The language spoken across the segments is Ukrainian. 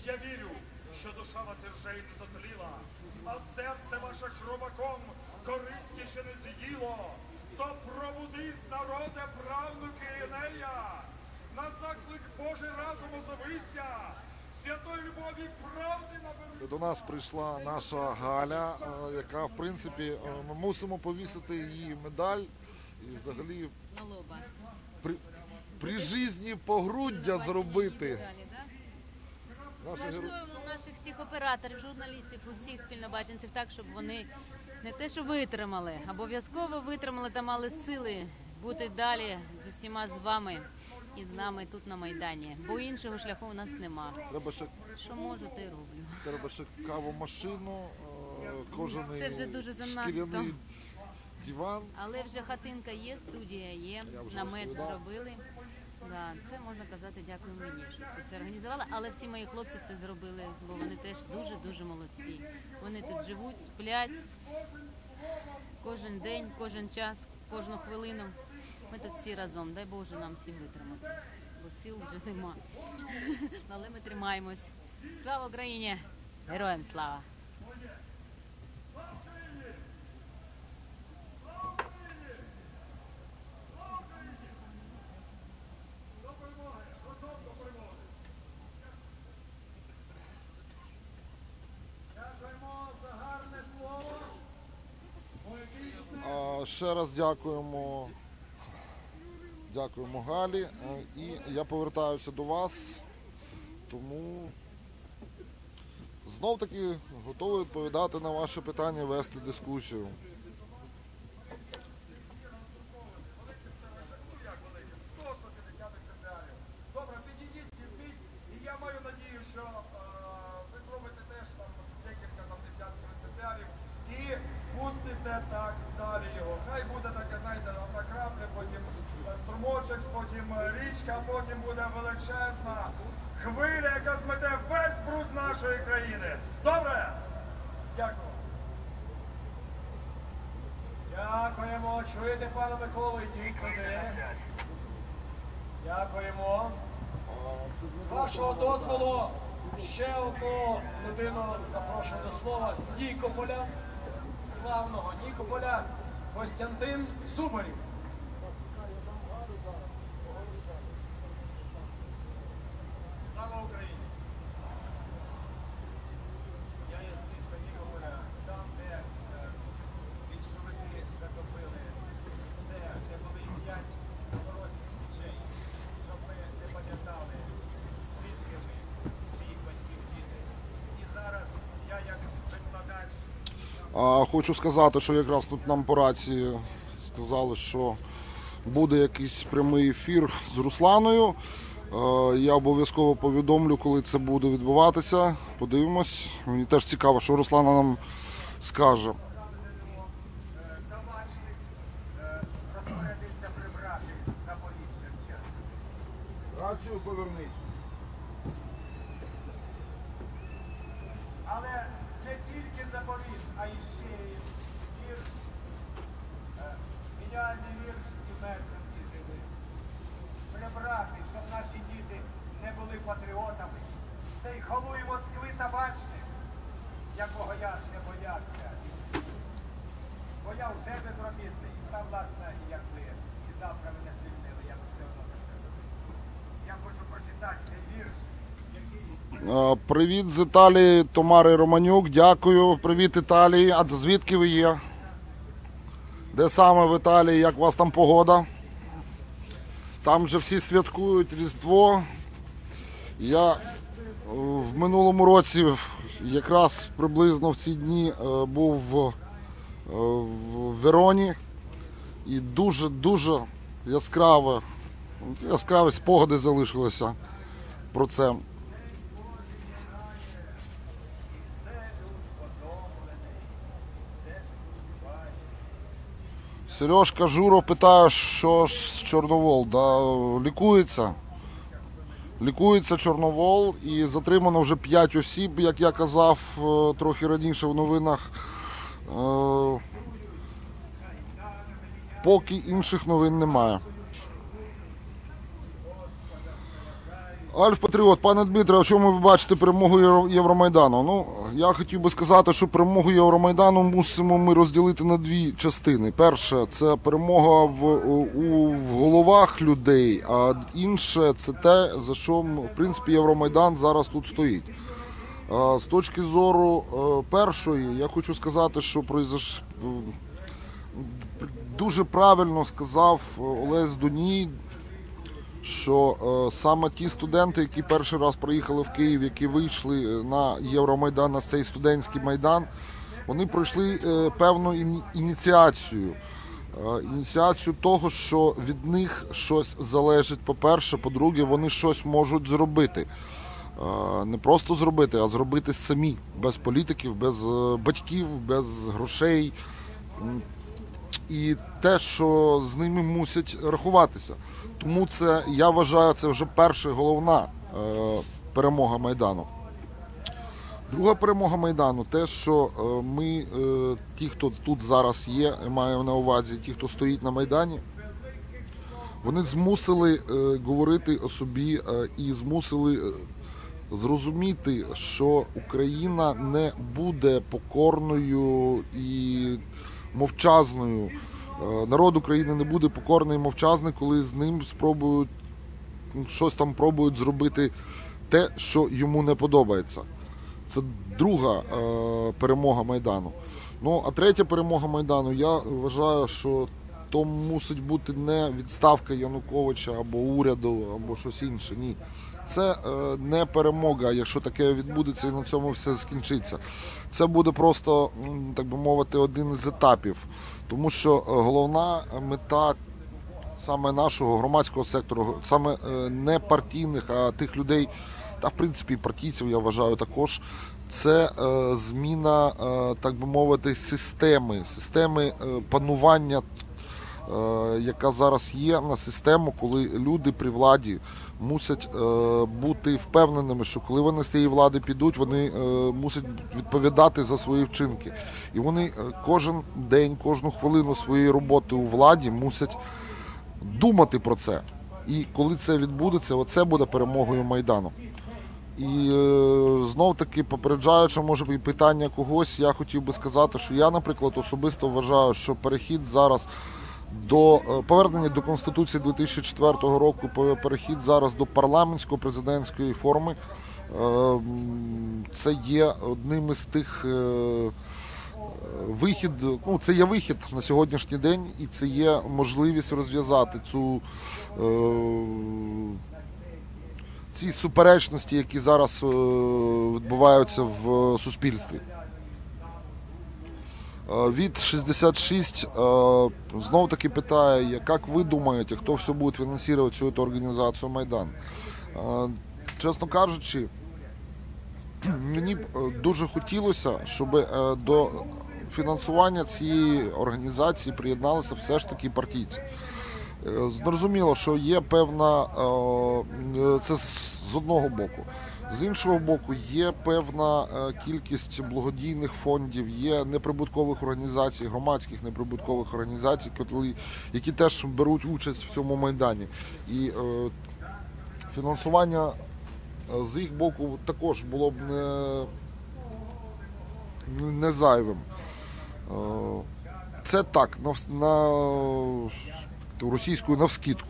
Я вірю, що душа вас іржею не затліла, а серце ваше хробаком користі ще не з'їло. То пробудись, народе, правнуки Енея, на заклик Божий разом озовися, святої любові правди набери. Це до нас прийшла наша Галя, яка, в принципі, ми мусимо повісити її медаль і взагалі На лоба. при житті погруддя зробити. Влаштуємо наших всіх операторів, журналістів, усіх спільнобаченців так, щоб вони не те, що витримали, обов'язково витримали та мали сили бути далі з усіма з вами і з нами тут на Майдані. Бо іншого шляху у нас нема. Треба ще, що можу, те й роблю. треба ще кавомашину, кожаний Це вже дуже занадто. шкіряний диван. Але вже хатинка є, студія є, намет зробили. Да, це можна казати, дякую мені, що це все організувала. Але всі мої хлопці це зробили, бо вони теж дуже-дуже молодці. Вони тут живуть, сплять кожен день, кожен час, кожну хвилину. Ми тут всі разом. Дай Боже нам всім витримати, бо сил вже нема. Але ми тримаємось. Слава Україні! Героям слава! Ще раз дякуємо Галі. І я повертаюся до вас, тому знов-таки готовий відповідати на ваші питання, вести дискусію. Добре, підійдіть, візьміть, і я маю надію, що ви зробите теж там декілька десятків екземплярів і пустите так далі його. Хай буде таке, знаєте, одна крапля, потім струмочок, потім річка, потім буде величезна хвиля, яка змете весь бруд з нашої країни. Добре? Дякую. Дякуємо. Чуєте, пане Миколу, йдіть туди. Дякуємо. З вашого дозволу ще одну людину запрошую до слова з Нікополя, славного Нікополя, Костянтин Зубарів. Слава Україні! Я є з міста Нікополя, там, де більшовики захопили все, де були 5 запорозьких січей, щоб ми не пам'ятали, звідки ми, чиїх батьків діти. І зараз я як викладач... Хочу сказати, що якраз тут нам по рації сказали, що буде якийсь прямий ефір з Русланою. Я обов'язково повідомлю, коли це буде відбуватися. Подивимось. Мені теж цікаво, що Руслана нам скаже. розпорядився прибрати Запоріжжя. Рацію поверніть. Але не тільки Запоріжжя, а і ще вірш, геніальний вірш і мертвим, і живим. Прибрати, щоб наші діти не були патріотами. Цей халуй Москви табачник, якого я ж не боявся. Бо я вже безробітний, і сам, власне, як ви, і завтра мене звільнили, я б все одно за це робив. Я хочу прочитати цей вірш, який... Привіт з Італії, Тамари Романюк. Дякую. Привіт, Італії. А звідки ви є? Де саме в Італії? Як у вас там погода? Там вже всі святкують Різдво. Я в минулому році якраз приблизно в ці дні був в Вероні. І дуже-дуже яскраві спогади залишилися про це. Сережка Журов питає, що ж Чорновол. Да, лікується. Лікується Чорновол і затримано вже 5 осіб, як я казав трохи раніше в новинах. Поки інших новин немає. Альф Патріот, пане Дмитре, а в чому ви бачите перемогу Євромайдану? Ну, я хотів би сказати, що перемогу Євромайдану мусимо ми розділити на дві частини. Перше – це перемога в головах людей, а інше – це те, за що, в принципі, Євромайдан зараз тут стоїть. З точки зору першої, я хочу сказати, що дуже правильно сказав Олесь Доній, що саме ті студенти, які перший раз приїхали в Київ, які вийшли на Євромайдан, на цей студентський майдан, вони пройшли певну ініціацію. Ініціацію того, що від них щось залежить, по-перше, по-друге, вони щось можуть зробити. Не просто зробити, а зробити самі, без політиків, без батьків, без грошей. І те, що з ними мусять рахуватися. Тому це, я вважаю, це вже перша головна перемога Майдану. Друга перемога Майдану – те, що ми, ті, хто тут зараз є, маю на увазі, ті, хто стоїть на Майдані, вони змусили говорити о собі і змусили зрозуміти, що Україна не буде покорною і мовчазною. Народ України не буде покорний і мовчазний, коли з ним спробують щось там пробують зробити те, що йому не подобається. Це друга перемога Майдану. Ну, а третя перемога Майдану, я вважаю, що то мусить бути не відставка Януковича або уряду, або щось інше. Ні. Це не перемога, якщо таке відбудеться і на цьому все скінчиться. Це буде просто, так би мовити, один із етапів. Тому що головна мета саме нашого громадського сектору, саме не партійних, а тих людей, та в принципі і партійців, я вважаю також, це зміна, так би мовити, системи панування, яка зараз є, на систему, коли люди при владі мусять бути впевненими, що коли вони з цієї влади підуть, вони мусять відповідати за свої вчинки. І вони кожен день, кожну хвилину своєї роботи у владі мусять думати про це. І коли це відбудеться, оце буде перемогою Майдану. І знов-таки, попереджаючи, може, і питання когось, я хотів би сказати, що я, наприклад, особисто вважаю, що перехід зараз до повернення до Конституції 2004 року, перехід зараз до парламентсько-президентської форми, це є одним із тих вихід, ну, це є вихід на сьогоднішній день, і це є можливість розв'язати ці суперечності, які зараз відбуваються в суспільстві. Від 66 знов таки питає, як ви думаєте, хто все буде фінансувати цю організацію Майдан? Чесно кажучи, мені б дуже хотілося, щоб до фінансування цієї організації приєдналися все ж таки партійці. Зрозуміло, що є певна, це з одного боку. З іншого боку, є певна кількість благодійних фондів, є неприбуткових організацій, громадських неприбуткових організацій, які теж беруть участь в цьому Майдані. І фінансування з їх боку також було б не зайвим. Це так, на російською навскидку.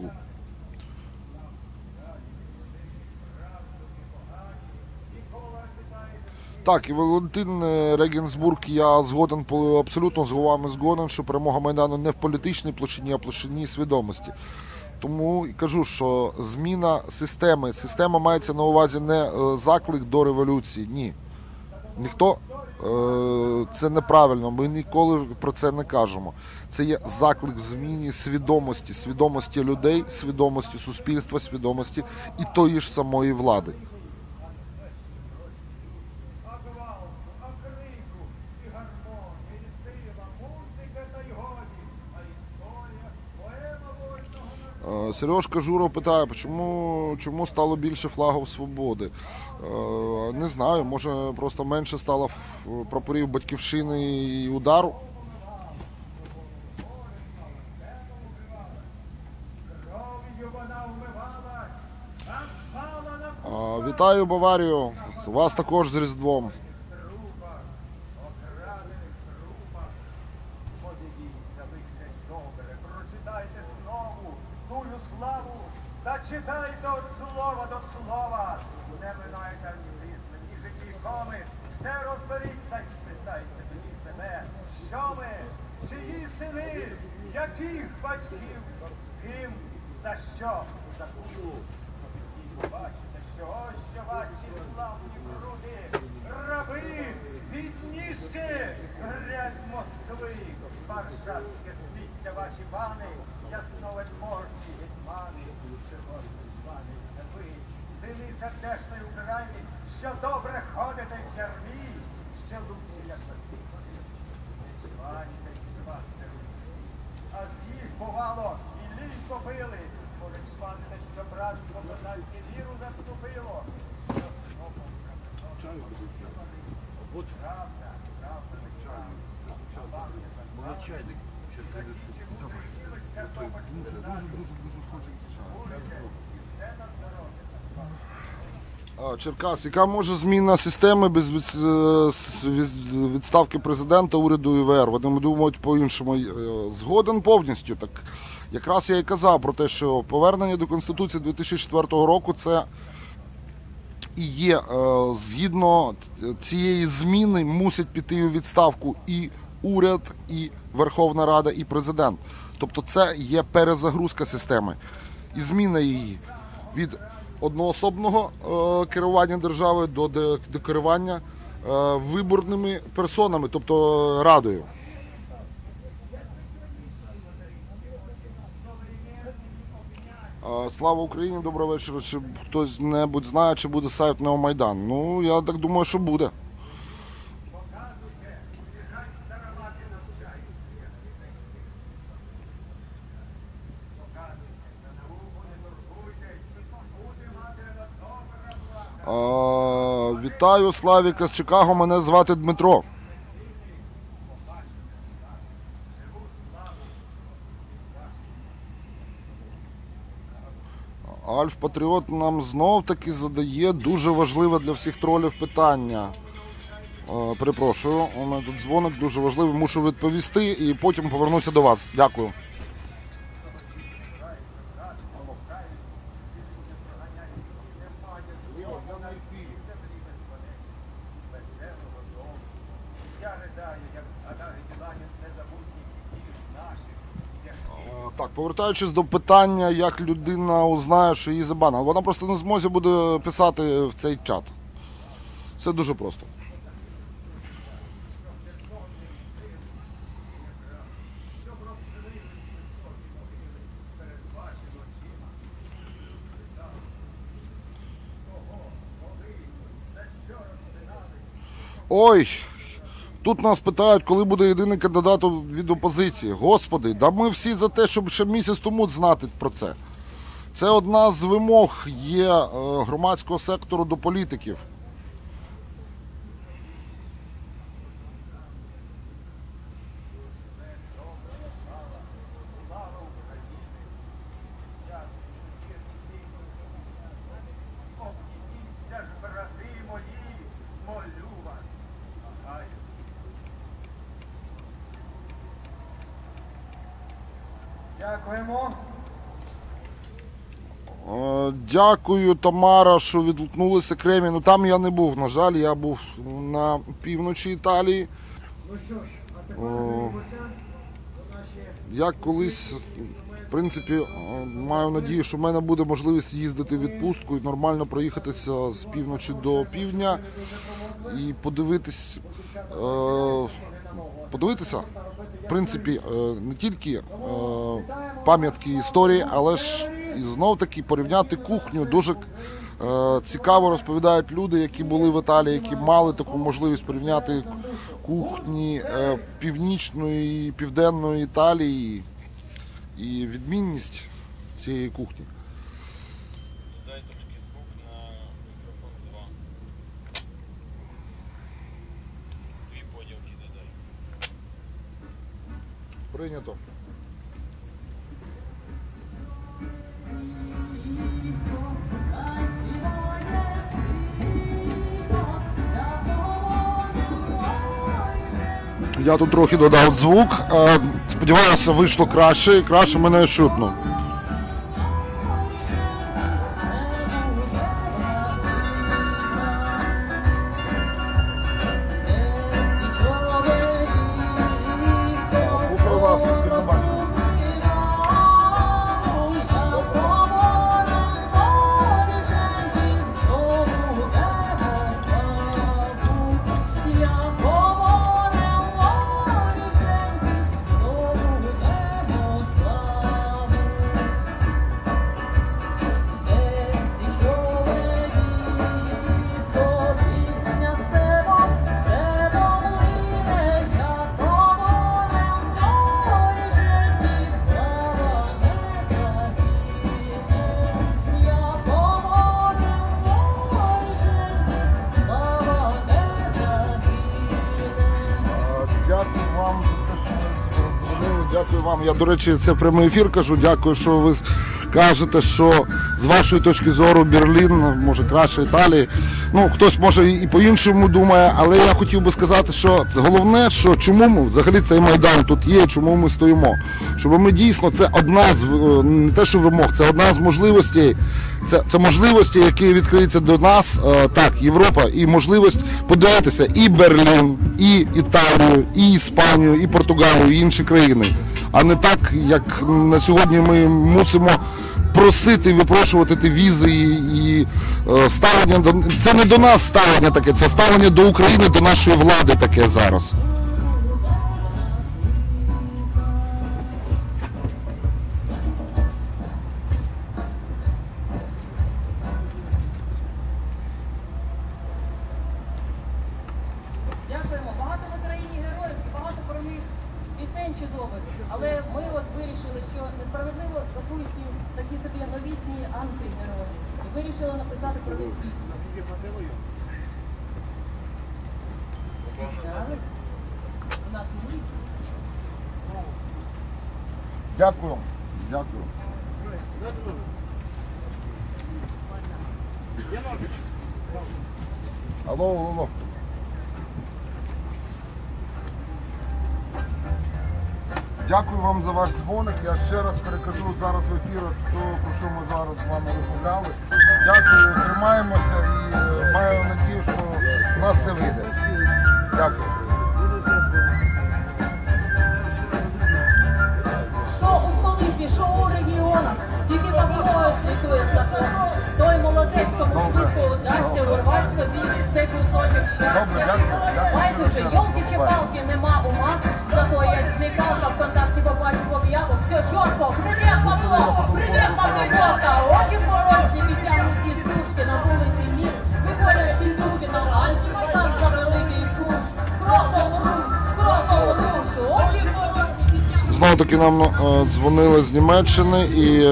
Так, і Валентин Регенсбург, я згоден, абсолютно з вами згоден, що перемога Майдану не в політичній площині, а в площині свідомості. Тому і кажу, що зміна системи, система мається на увазі не заклик до революції, ні. Ніхто, це неправильно, ми ніколи про це не кажемо. Це є заклик в зміні свідомості людей, свідомості суспільства, свідомості і тої ж самої влади. Сережка Журов питає, чому стало більше флагів свободи. Не знаю, може просто менше стало прапорів Батьківщини і Удару. Вітаю Баварію! Вас також з Різдвом. трупах, окрадених трупах. Подивіться лише добре, прочитайте знову тую славу та читайте від слова до слова. Не минайте ані ритми, ні житті коми. Все розберіть та й спитайте мені себе, що ми, чиї сини, яких батьків, ким, за що забули. Бачите, що ваші славні груди, раби, від ніжки, грязь Москви, варшавське сміття ваші пани, ясновельможні гетьмани, червоні жвани, це ви, сини сердечної України, що добре ходите в ярмі, що лучше, як батьки ходили. Не чваніте й звасте руки, а з їх, бувало, і лінь попили. Може, чваните, що братство козацьке віру заступило, що синопом правда, правда, Молодчайник. Черкас, яка може зміна системи без відставки президента, уряду і ВР? Вони думають по-іншому. Згоден повністю. Так якраз я і казав про те, що повернення до Конституції 2004 року це і є, згідно цієї зміни, мусять піти у відставку і уряд, і Верховна Рада, і президент. Тобто це є перезагрузка системи і зміна її від одноособного керування державою до керування виборними персонами, тобто Радою. Слава Україні, доброго вечора. Чи хтось-небудь знає, чи буде сайт Неомайдан? Ну, я так думаю, що буде. Вітаю, Славіка з Чикаго, мене звати Дмитро. Альф Патріот нам знов таки задає дуже важливе для всіх тролів питання. Перепрошую, у мене тут дзвоник дуже важливий, мушу відповісти і потім повернуся до вас. Дякую. Так, повертаючись до питання, як людина узнає, що її забанили. Вона просто не в змозі буде писати в цей чат. Все дуже просто. Ой! Тут нас питають, коли буде єдиний кандидат від опозиції. Господи, да ми всі за те, щоб ще місяць тому знати про це. Це одна з вимог є громадського сектору до політиків. Дякуємо. Дякую, Тамара, що відгукнулися Кремі. Ну там я не був, на жаль, я був на півночі Італії. Ну що ж, а тепер дивимося до наші... Я колись, в принципі, маю надію, що в мене буде можливість їздити в відпустку і нормально проїхатися з півночі до півдня і подивитися, в принципі, не тільки пам'ятки історії, але ж і знов-таки порівняти кухню. Дуже цікаво розповідають люди, які були в Італії, які мали таку можливість порівняти кухні північної і південної Італії і відмінність цієї кухні. Дай трошки звук на мікрофон 2. Дві поділки додай. Прийнято. Я тут трохи додав звук. Сподіваюся, вийшло краще і краще мене чутно. Слухаю вас, спільно бачимо. Дякую вам за те, що ви дзвонили. Дякую вам. Я, до речі, це прямий ефір кажу. Дякую, що ви кажете, що з вашої точки зору Берлін, може краще Італії. Ну, хтось може і по-іншому думає, але я хотів би сказати, що це головне, що чому ми, взагалі цей Майдан тут є, чому ми стоїмо. Щоб ми дійсно, це одна з, не те, що вимог, це одна з можливостей, це можливості, які відкриються до нас, так, Європа, і можливість подивитися і Берлін, і Італію, і Іспанію, і Португалію, і інші країни. А не так, як на сьогодні ми мусимо просити, випрошувати ті візи і ставлення до... Це не до нас ставлення таке, це ставлення до України, до нашої влади таке зараз. Дякуємо. Багато в Україні героїв, багато про них пісень чудових. Але ми от вирішили, що несправедливо забуті такі собі новітні антигерої. І вирішили написати про них пісню. Пізняли? В натурі. Дякую. Дякую. Алло, алло. Дякую вам за ваш дзвоник. Я ще раз перекажу зараз в ефір то, про що ми зараз з вами розмовляли. Дякую, тримаємося і маю надію, що у нас все вийде. Дякую. Що у столиці, що у регіонах, тільки Павло звітує закон. Той молодець, кому швидко удасться урвати собі цей кусочок щастя. Байдуже, йолки чи палки, нема ума, зато є смікалка, ВКонтакті побачив об'яву. Все чітко, прийде Павло, прийде Павлока, очі порожні, підтягнуті дужки на вулиці Мір. Виходять ці дужки на антимайдан за великий куш. Кроком руш, очі порожні, підтягнуті. Знову таки нам дзвонили з Німеччини і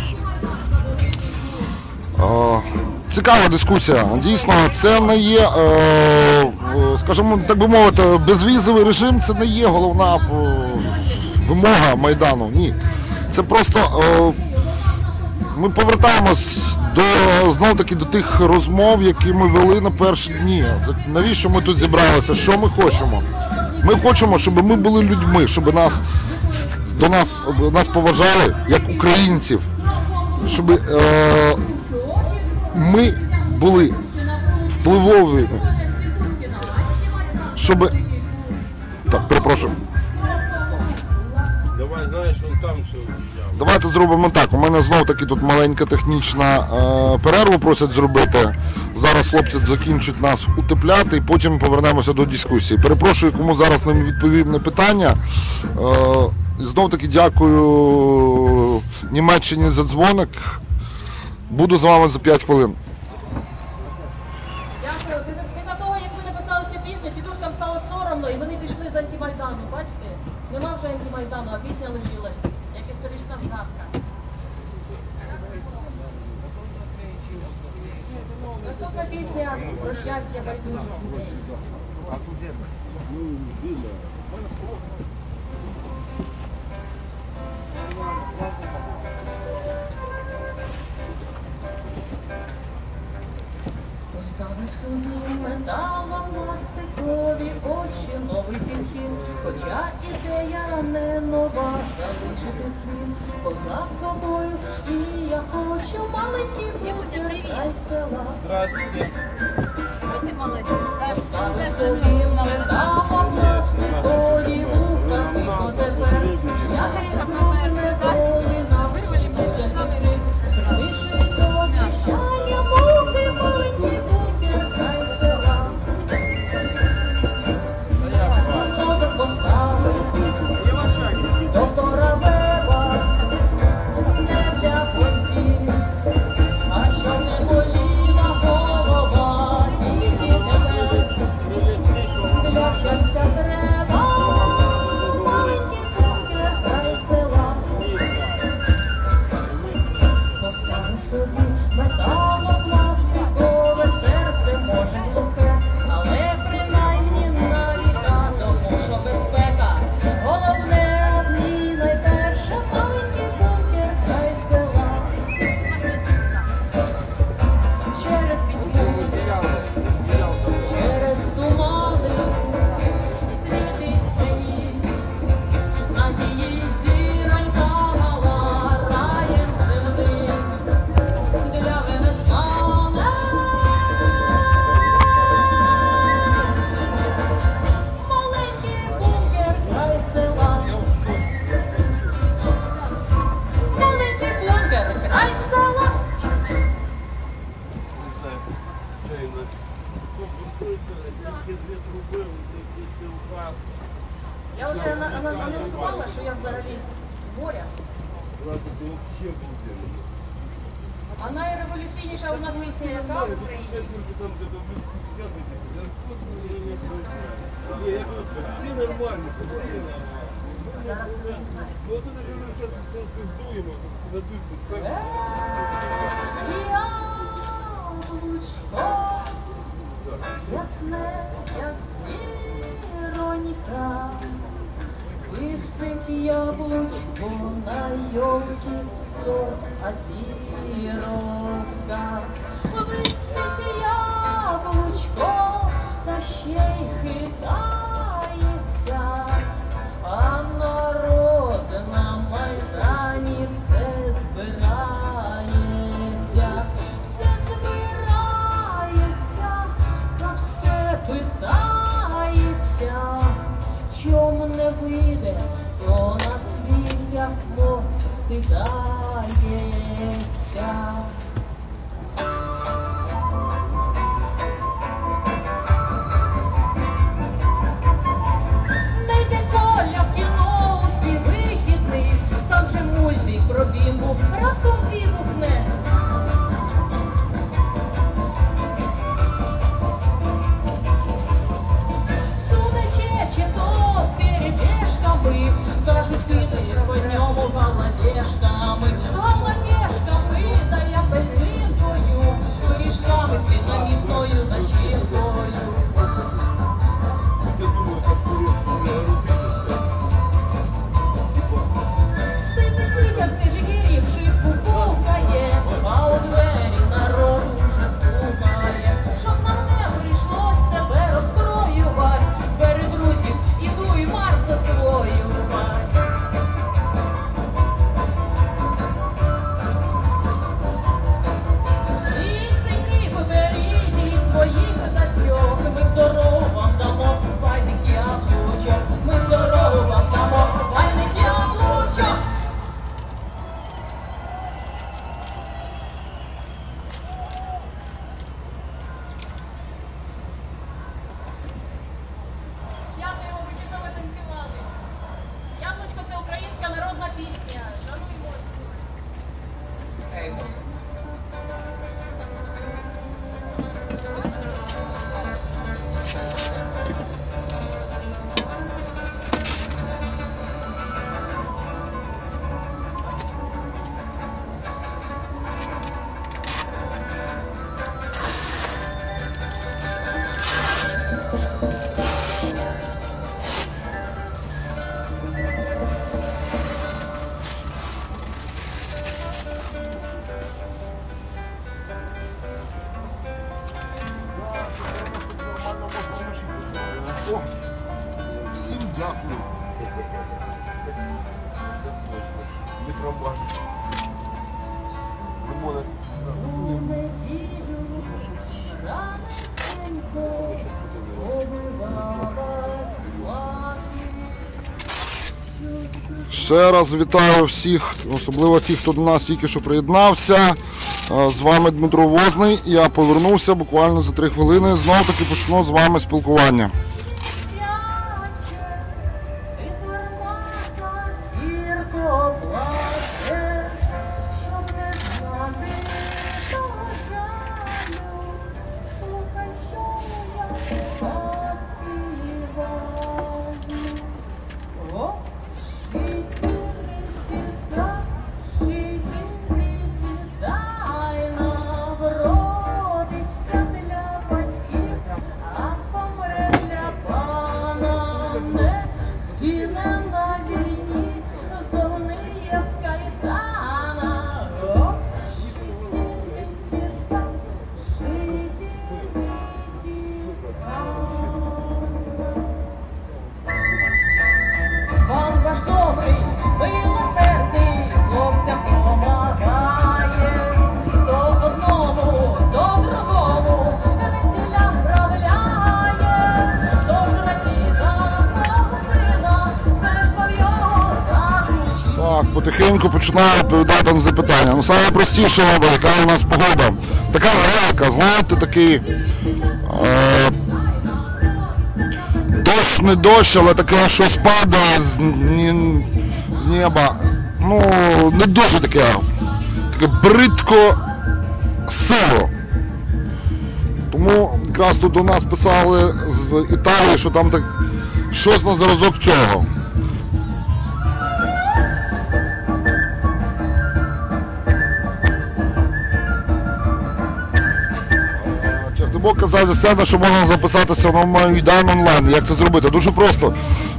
цікава дискусія. Дійсно, це не є, скажімо, так би мовити, безвізовий режим, це не є головна вимога Майдану. Ні. Це просто ми повертаємось знову таки до тих розмов, які ми вели на перші дні. Навіщо ми тут зібралися? Що ми хочемо? Ми хочемо, щоб ми були людьми, щоб нас поважали як українців, щоб ми були впливові, щоб... Так, перепрошую. Давай, знаєш, вон там все. Давайте зробимо так. У мене знову таки тут маленька технічна перерва просять зробити. Зараз хлопці закінчать нас утепляти і потім повернемося до дискусії. Перепрошую, кому зараз не відповім на питання. Знову таки дякую Німеччині за дзвоник. Буду з вами за 5 хвилин. Дякую. Після того, як ви написали цю пісню, тітушкам стало соромно і вони пішли з антимайдану. Бачите? Нема вже антимайдану, а пісня лишилась, як історична згадка. Наступна пісня про щастя байдужих людей. Поставили Поставиш собі металопластикові очі, новий підхід, хоча ідея не нова, залишити світ поза собою, і я хочу маленький бункер край села. Ти молодець. Поставиш собі металопластикові вуха, тихо тепер, я грізну недолі на вихід буде текти. Лише до обіщання муки, маленький бункер край села. Мозок поставив доктора Веба, не для понтів, а щоб не боліла голова, тільки тебе для щастя треба, маленький бункер край села. Поставив собі металопластикове серце, може глухе, але принаймні на літа, тому що безпека головне, одні найперше, маленький бункер край села. Через пітьму, через тумани світить мені надії зіронька мала, раєм землі для Венесуели. Маленький бункер край села. Маленький бункер край села. Я вже анонсувала, що я взагалі з моря. А найреволюційніша у нас пісня яка в Україні? Зараз не знаю. Яблучко, ясне, як зіронька, висить яблучко на йолці, сорт азіровка. Висить яблучко, та ще й хитається, а народ на Майдані все збирається, все збирається, та все питається, чому не вийде, то на світ як мов стидається. Ще раз вітаю всіх, особливо тих, хто до нас тільки що приєднався. З вами Дмитро Возний. Я повернувся буквально за 3 хвилини. Знову таки почну з вами спілкування. Потихеньку починаю відповідати на запитання. Ну, саме простіше, яка у нас погода. Така грека, знаєте, такий дощ не дощ, але таке щось падає з неба. Ну, не дуже таке бридко сиро. Тому якраз тут до нас писали з Італії, що там так щось на зразок цього. Бог казав за себе, що можна записатися на Майдан онлайн. Як це зробити? Дуже просто.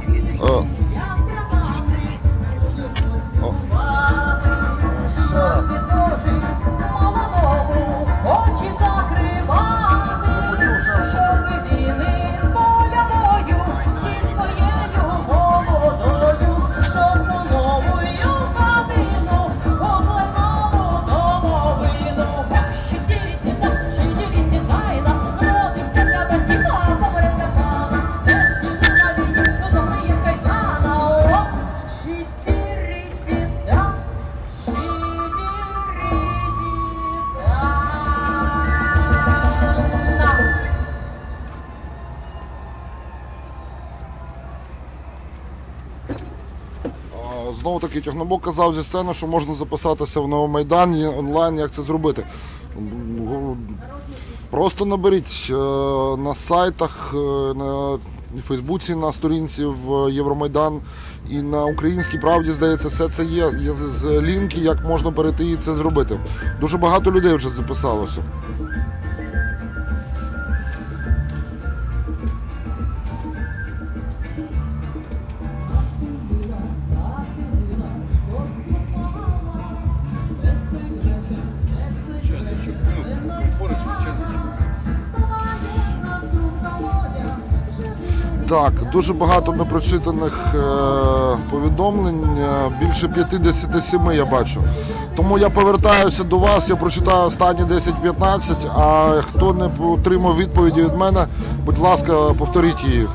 Знову таки Тягнобок казав зі сцени, що можна записатися в Новомайдані онлайн. Як це зробити? Просто наберіть на сайтах, на Фейсбуці, на сторінці в Євромайдан і на Українській правді, здається, все це є. Є лінки, як можна перейти і це зробити. Дуже багато людей вже записалося. Так, дуже багато непрочитаних повідомлень, більше 57 я бачу. Тому я повертаюся до вас, я прочитаю останні 10-15, а хто не отримав відповіді від мене, будь ласка, повторіть її.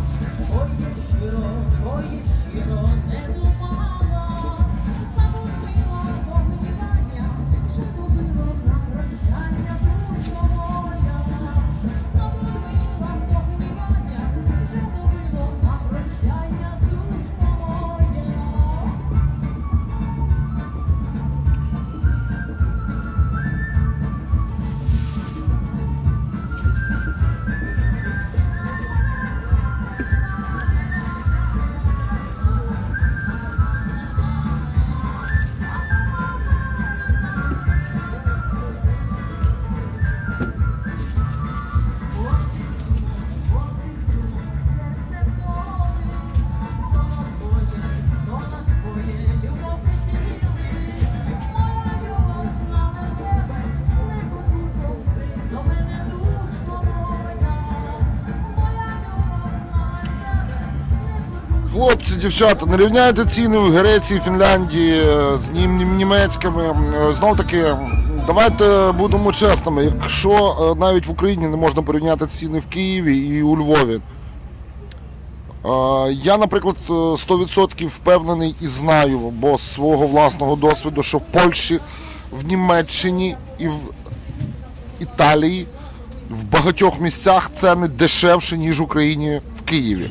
Хлопці, дівчата, не рівняйте ціни в Греції, Фінляндії з німецькими. Знов таки, давайте будемо чесними. Якщо навіть в Україні не можна порівняти ціни в Києві і у Львові, Я, наприклад, 100% впевнений і знаю, бо з свого власного досвіду, що в Польщі, в Німеччині і в Італії в багатьох місцях ціни дешевші, ніж в Україні, в Києві.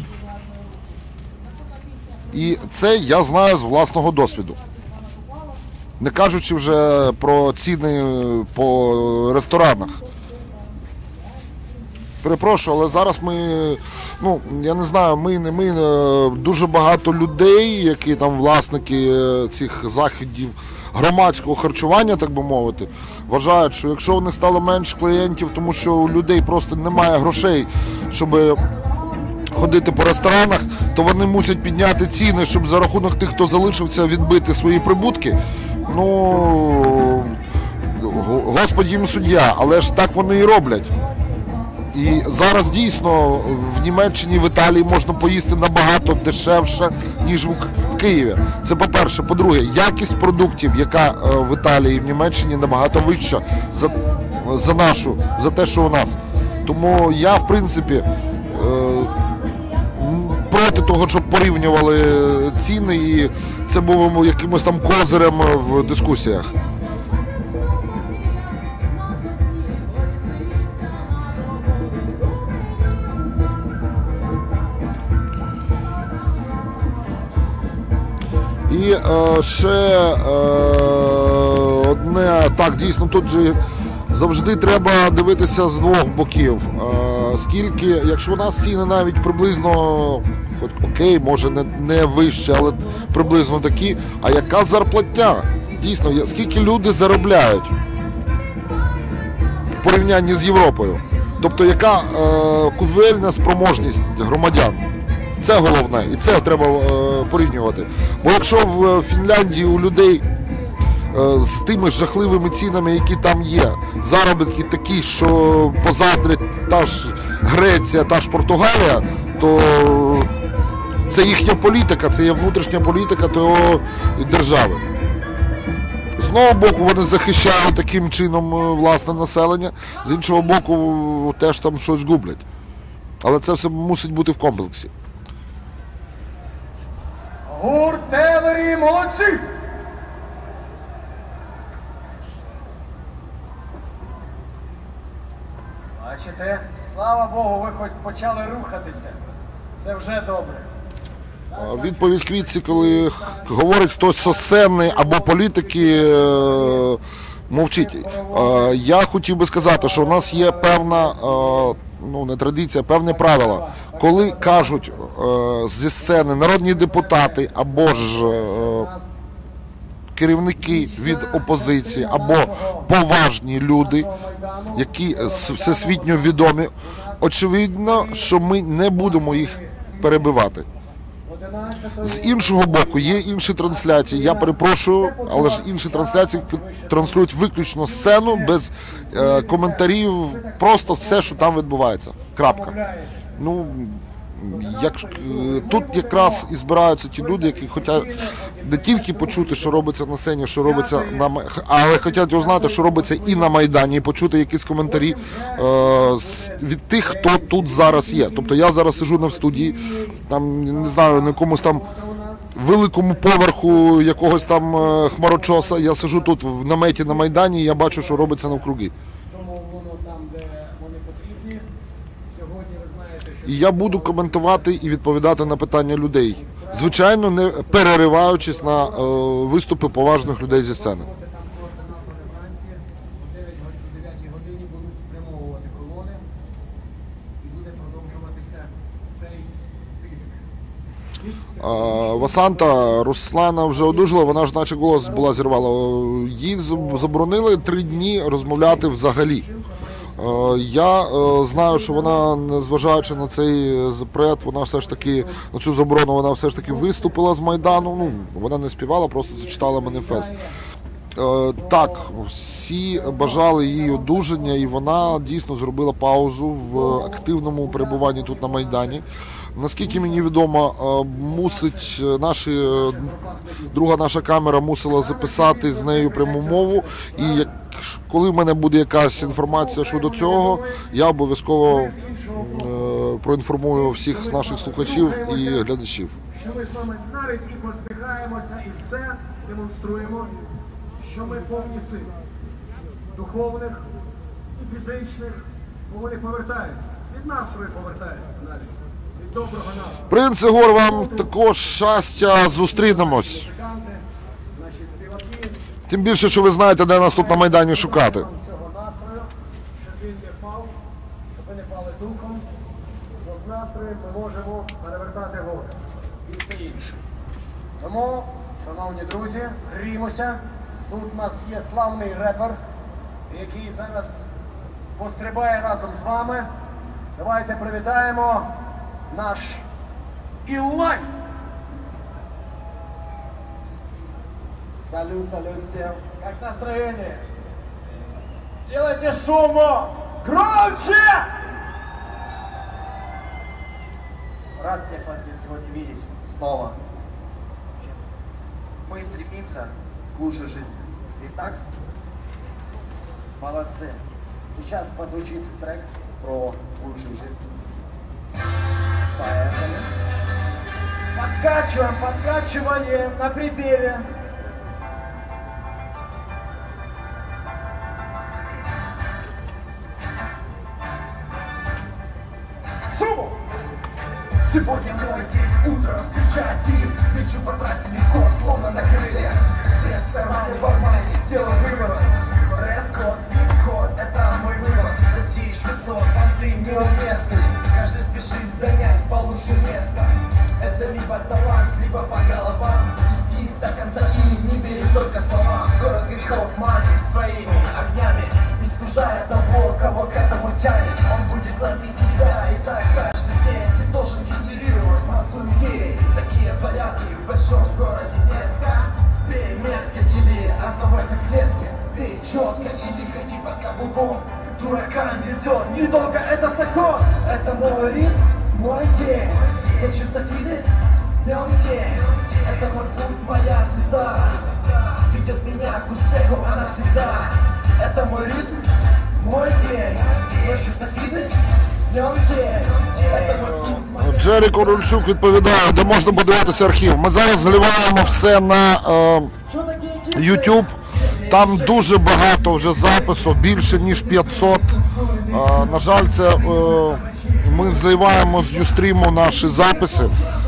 І це я знаю з власного досвіду. Не кажучи вже про ціни по ресторанах. Перепрошую, але зараз ми, я не знаю, ми, дуже багато людей, які там власники цих заходів громадського харчування, так би мовити, вважають, що якщо у них стало менше клієнтів, тому що у людей просто немає грошей, щоб ходити по ресторанах, то вони мусять підняти ціни, щоб за рахунок тих, хто залишився, відбити свої прибутки. Господь їм суддя, але ж так вони і роблять. І зараз дійсно в Німеччині, в Італії можна поїсти набагато дешевше, ніж в Києві. Це по-перше. По-друге, якість продуктів, яка в Італії і в Німеччині набагато вища за те, що у нас. Тому я, в принципі, проти того, щоб порівнювали ціни, і це було якимось там козирем в дискусіях. І ще одне, так, дійсно, тут же завжди треба дивитися з двох боків. Скільки, якщо у нас ціни навіть приблизно, хоч окей, може не вище, але приблизно такі, а яка зарплатня? Дійсно, скільки люди заробляють в порівнянні з Європою? Тобто, яка купівельна спроможність громадян? Це головне, і це треба порівнювати. Бо якщо в Фінляндії у людей з тими жахливими цінами, які там є, заробітки такі, що позаздрять та ж Греція, та ж Португалія, то це їхня політика, це є внутрішня політика того держави. З одного боку, вони захищають таким чином власне населення, з іншого боку, теж там щось гублять. Але це все мусить бути в комплексі. Гурт Телері, молодці! Бачите, слава Богу, ви хоч почали рухатися. Це вже добре. Відповідь Квітці, коли говорить хтось сосенний або політики, мовчить. Я хотів би сказати, що у нас є певна, не традиція, певне правило. Коли кажуть зі сцени народні депутати або ж керівники від опозиції, або поважні люди, які всесвітньо відомі, очевидно, що ми не будемо їх перебивати. З іншого боку, є інші трансляції, я перепрошую, але ж інші трансляції транслюють виключно сцену, без коментарів, просто все, що там відбувається. Крапка. Тут якраз і збираються ті люди, які хочуть не тільки почути, що робиться на сцені, що робиться але хочуть узнати, що робиться і на Майдані, і почути якісь коментарі від тих, хто тут зараз є. Тобто я зараз сиджу на студії, там, не знаю, на якомусь там великому поверху якогось там хмарочоса, я сиджу тут в наметі на Майдані, і я бачу, що робиться навкруги. І я буду коментувати і відповідати на питання людей. Звичайно, не перериваючись на виступи поважних людей зі сцени. Васанта Руслана вже одужала, вона ж наче голос була зірвала. Їй заборонили 3 дні розмовляти взагалі. Я знаю, що вона, незважаючи на цей запрет, вона все ж таки, на цю заборону, вона все ж таки виступила з Майдану. Вона не співала, просто зачитала маніфест. Так, всі бажали її одужання, і вона дійсно зробила паузу в активному перебуванні тут на Майдані. Наскільки мені відомо, друга наша камера мусила записати з нею пряму мову, і коли в мене буде якась інформація щодо цього, я обов'язково проінформую всіх наших слухачів і глядачів. Що ми з вами навіть і посміхаємося, і все демонструємо, що ми повні сил. Духовних і фізичних, бо вони повертаються. Від настрою повертаються навіть. Від доброго настрою. Принц Ігор, вам також щастя, зустрінемось. Музиканти, наші співаки. Тим більше, що ви знаєте, де нас тут на Майдані шукати. Цього настрою, щоб він не впав, щоб ви не пали духом, бо з настрою ми можемо перевертати гори і все інше. Тому, шановні друзі, гріємося. Тут у нас є славний репер, який зараз пострибає разом з вами. Давайте привітаємо наш Іллай! Салют, салют всем. Как настроение? Делайте шуму! Громче! Рад всех вас здесь сегодня видеть снова. Мы стремимся к лучшей жизни. Итак, молодцы. Сейчас прозвучит трек про лучшую жизнь. Поехали. Подкачиваем, подкачиваем на припеве. Шуму! Сегодня мой день, утро встречает день. Лечу по трассе легко, словно на крыльях. Пресс в кармане, в армане, делаю выворот. Дресс-код, вип-код, это мой выбор. Достичь высот, там ты неуместный. Каждый спешит занять получше место. Это либо талант, либо по головам. Иди до конца и не верь только словам. Город грехов манит своими огнями, искушая того, кого к этому тянет. Он будет ловить тебя, и так каждый день. Ты должен генерировать массу идей. Такие порядки в большом городе детка. Бей метко или оставайся в клетке. Бей четко или ходи под каблуком. Дуракам везет, недолго это закон. Это мой ритм, мой день. Я чистофиды, днем день. Это мой путь, моя звезда. Ведет меня к успеху, она всегда. Это мой ритм, мой день. Я чистофиды, днем день. Это мой путь, моя Джері Корольчук відповідає, де можна подивитися архів. Ми зараз зливаємо все на YouTube. Там дуже багато вже запису, більше ніж 500. На жаль, це ми зливаємо з Юстріму наші записи.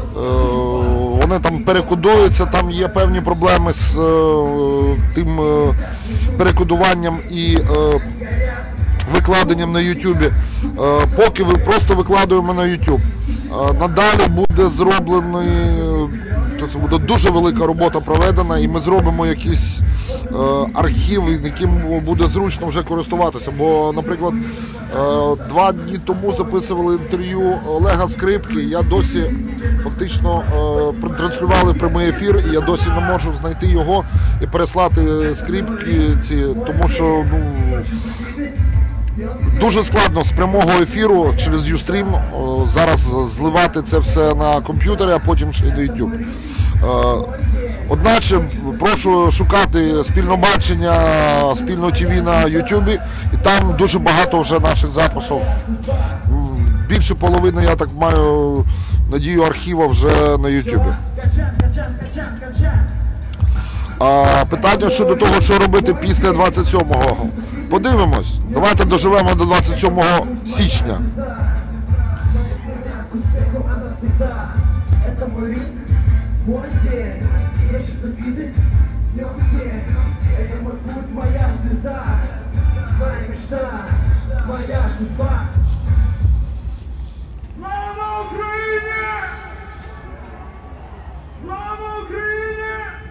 Вони там перекодуються, там є певні проблеми з тим перекодуванням і викладенням на YouTube. Поки ви просто викладуємо на YouTube. Надалі буде зроблений, це буде дуже велика робота проведена, і ми зробимо якийсь архів, яким буде зручно вже користуватися. Бо, наприклад, 2 дні тому записували інтерв'ю Олега Скрипки, я досі фактично транслювали прямий ефір, і я досі не можу знайти його і переслати скрипки ці, тому що дуже складно з прямого ефіру через Юстрім зараз зливати це все на комп'ютері, а потім ще й на YouTube. Одначе прошу шукати спільне бачення, спільно ТВ на YouTube, і там дуже багато вже наших записів. Більше половини, я так маю надію, архіва вже на YouTube. Питання щодо того, що робити після 27-го. Подивимось. Давайте доживемо до 27 січня. мой день. Я чистофиды, днем день. Это мой путь, моя звезда. Моя мечта, моя судьба. Слава Україні! Слава Україні!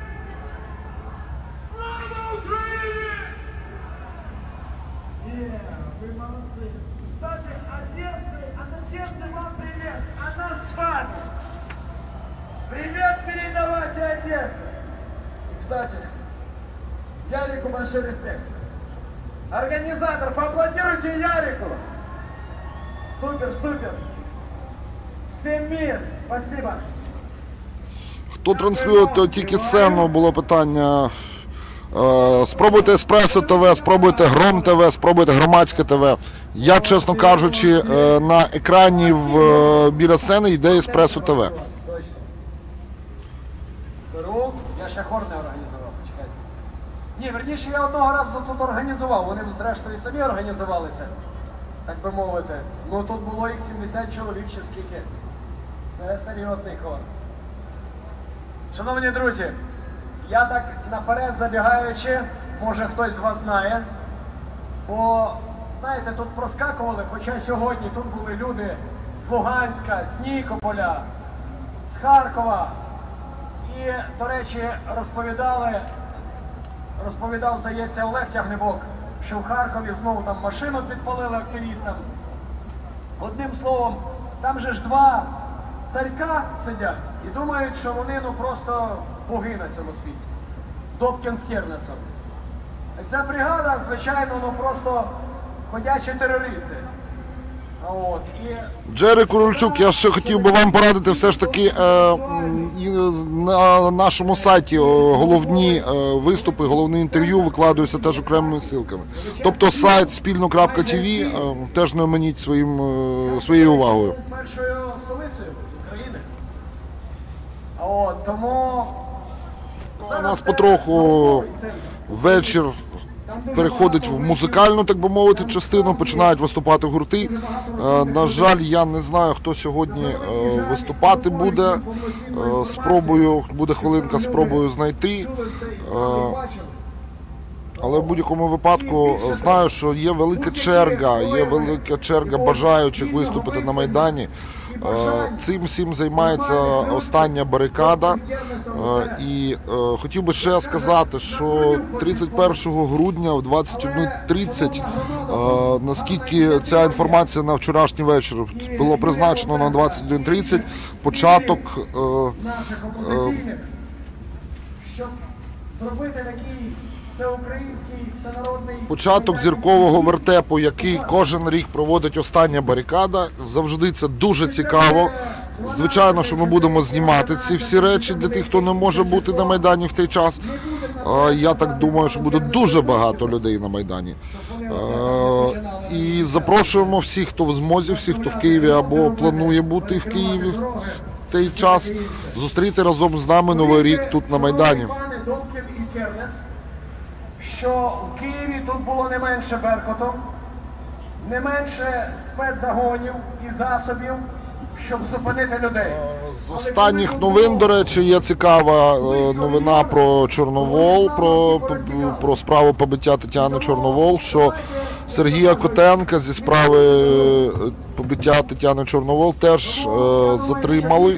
Слава Україні! Вы молодцы. Кстати, Одессы вам привет. Она с вами. Привет передавайте Одессу. И, кстати, Ярику большой респект. Организатор, поаплодируйте Ярику. Супер, супер. Всем мир. Спасибо. Хто транслює, то тільки сцену, було питання. Спробуйте Еспресо ТВ, спробуйте Гром ТВ, спробуйте Громадське ТВ. Я, чесно кажучи, на екрані біля сцени йде Еспресо ТВ. Беру, я ще хор не організував, почекайте. Ні, верніше, я одного разу тут організував, вони зрештою самі організувалися, так би мовити. Ну тут було їх 70 чоловік чи скільки. Це серйозний хор. Шановні друзі, я так наперед забігаючи, може хтось з вас знає, бо, знаєте, тут проскакували, хоча сьогодні тут були люди з Луганська, з Нікополя, з Харкова. І, до речі, розповідав, здається, Олег Тягнебок, що в Харкові знову там машину підпалили активістам. Одним словом, там же ж два царька сидять і думають, що вони просто боги на цьому світі. Добкін з Кернесом. Ця бригада, звичайно, просто ходячі терористи. Джері Курильчук, я ще хотів би вам порадити, все ж таки і на нашому сайті головні виступи, головні інтерв'ю викладаються теж окремими ссылками. Тобто сайт спільно.тв теж не оминіть своєю увагою. Першою столицею України. Тому У нас потроху вечір переходить в музикальну, так би мовити, частину, починають виступати гурти. На жаль, я не знаю, хто сьогодні виступати буде. Буде хвилинка, спробую знайти. Але в будь-якому випадку знаю, що є велика черга бажаючих виступити на Майдані. Цим всім займається остання барикада. І хотів би ще сказати, що 31 грудня в 21:30, наскільки ця інформація на вчорашній вечір було призначено на 21:30, початок початок зіркового вертепу, який кожен рік проводить остання барикада. Завжди це дуже цікаво. Звичайно, що ми будемо знімати ці всі речі для тих, хто не може бути на Майдані в той час. Я так думаю, що буде дуже багато людей на Майдані. І запрошуємо всіх, хто в змозі, всіх, хто в Києві або планує бути в Києві в той час, зустріти разом з нами Новий рік тут на Майдані. Що в Києві тут було не менше беркуту, не менше спецзагонів і засобів, щоб зупинити людей. З останніх новин, до речі, є цікава новина про Чорновол, про справу побиття Тетяни Чорновол, що Сергія Котенка зі справи побиття Тетяни Чорновол теж затримали.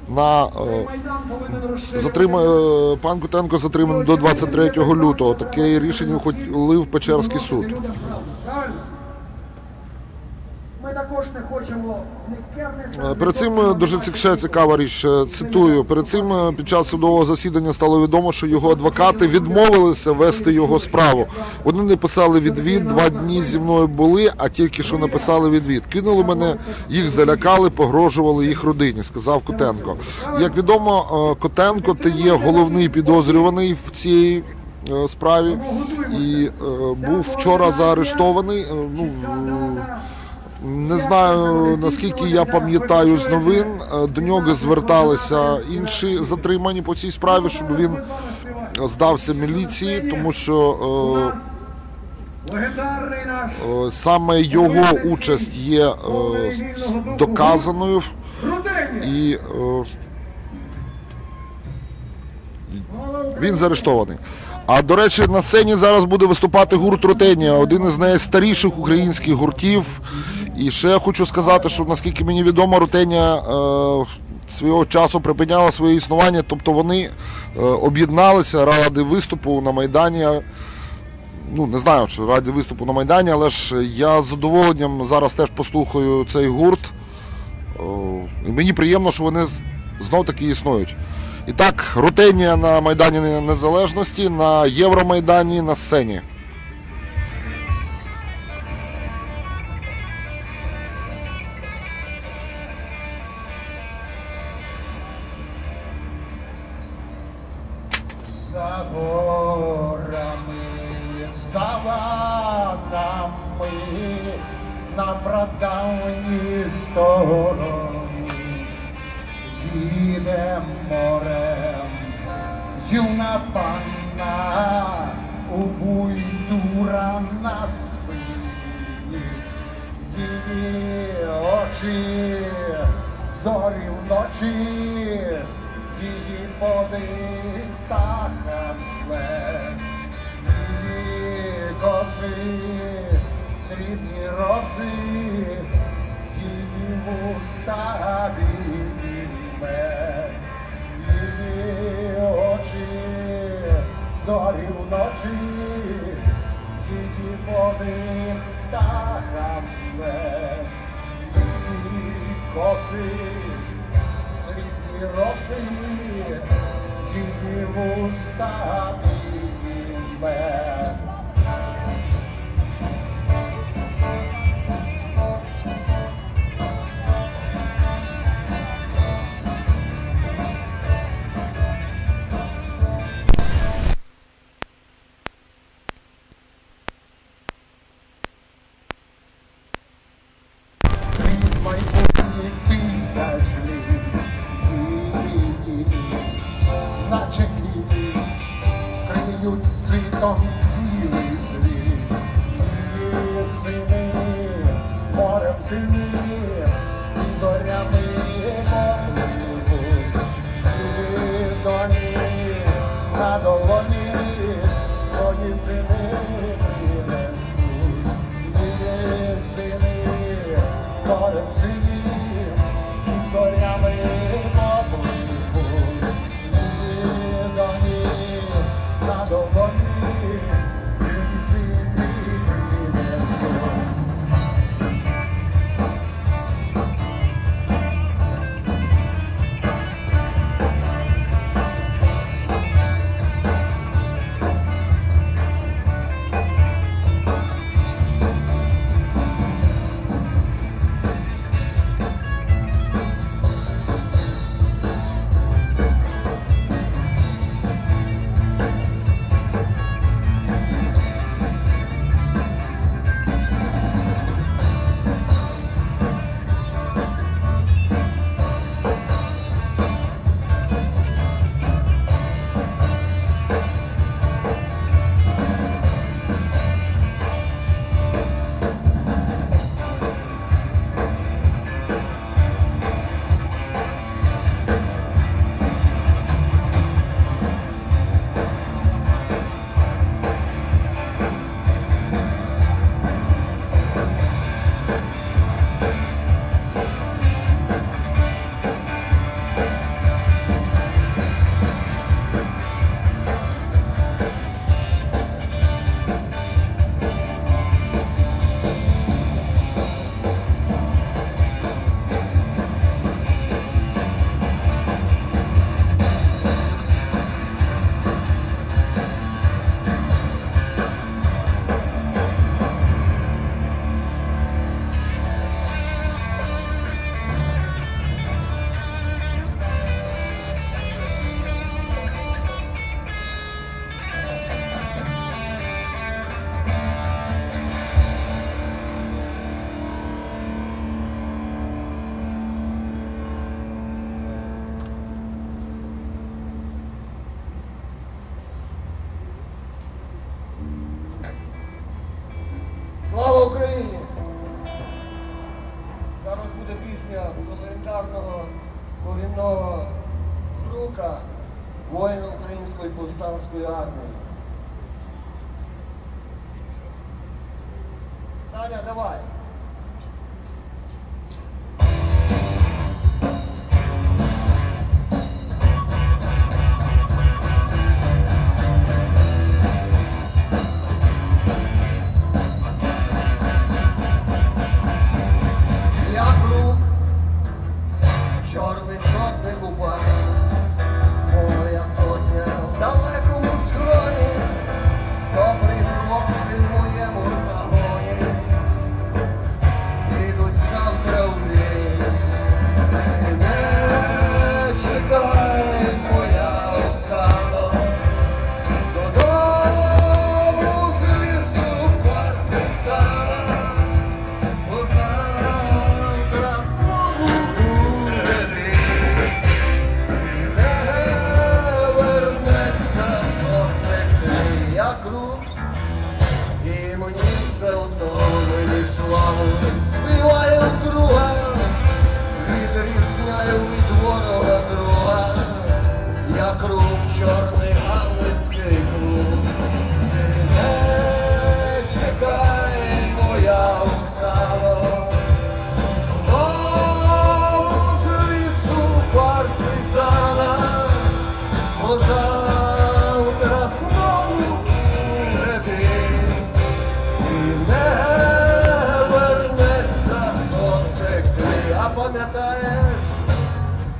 Пан Котенко затриманий до 23 лютого. Таке рішення ухвалив Печерський суд. Ми також не хочемо... Перед цим дуже цікава річ, цитую, перед цим під час судового засідання стало відомо, що його адвокати відмовилися вести його справу. Вони не писали відвід, 2 дні зі мною були, а тільки що написали відвід. Кинули мене, їх залякали, погрожували їх родині, сказав Котенко. Як відомо, Котенко – є головний підозрюваний в цій справі і був вчора заарештований. Не знаю, наскільки я пам'ятаю з новин, до нього зверталися інші затримані по цій справі, щоб він здався міліції, тому що саме його участь є доказаною і він заарештований. А, до речі, на сцені зараз буде виступати гурт «Рутенія», один із найстаріших українських гуртів. І ще я хочу сказати, що, наскільки мені відомо, «Рутенія» свого часу припиняла своє існування, тобто вони об'єдналися ради виступу на Майдані. Не знаю, чи ради виступу на Майдані, але ж я з задоволенням зараз теж послухаю цей гурт. І мені приємно, що вони знов-таки існують. І так, «Рутенія» на Майдані Незалежності, на Євромайдані, на сцені. За ворогами саванами на прадавні сторони. Їде морем юна панна, у буйдура на спині. Її очі зорі вночі, її подих птаха след. Її коси срібні роси, її вуста білий мед. Її очі зорі вночі, її подих птаха след. Її коси срібні роси, її вуста білий мед. Майбутніх тисяч літ, наче квіти, криють світом цілий світ. Її сини, морем сини, і зорями попливуть. Її доні на долоні свої сини принесуть. Її сини морем синів, і зорями попливуть. Її доні на долоні, її сини принесуть. Слава Україні! Зараз буде пісня легендарного корінного друга, воїна Української повстанської армії. Саня, давай! Чорний сотник упав, моя сотня в далекому схроні, добрий хлопці в моєму загоні.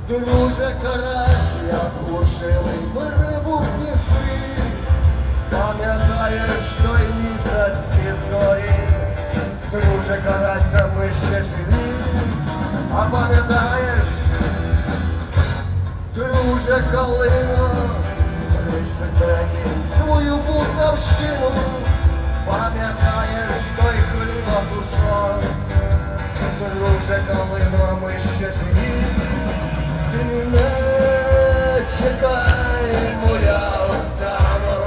Друже карась, як глушили перебухні стрій. Пам'ятаєш той місяць під зорі? Друже карася, ми ще живі. А пам'ятаєш, друже калино, 33-й свою Полтавщину? Пам'ятаєш той хліба кусок? Друже калино, ми ще живі. Ти не чекай, моя Оксано,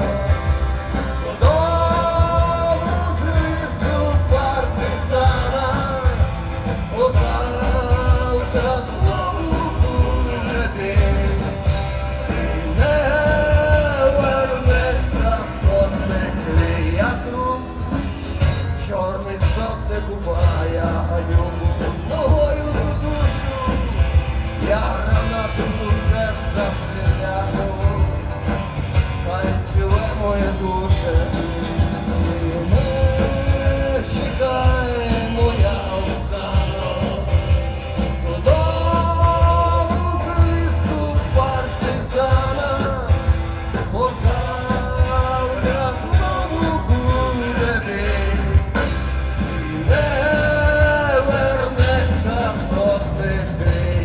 додому з лісу партизана, бо завтра знову буде день, і не вернеться сотник ліятру, чорний сотник купає Анюку ногою до душу. Я гранату у серця притягну, хай живе моє душе. Ти не чекай, моя Оксано, додому з лісу партизана, бо завтра знову буде день, і не вернеться сотник день.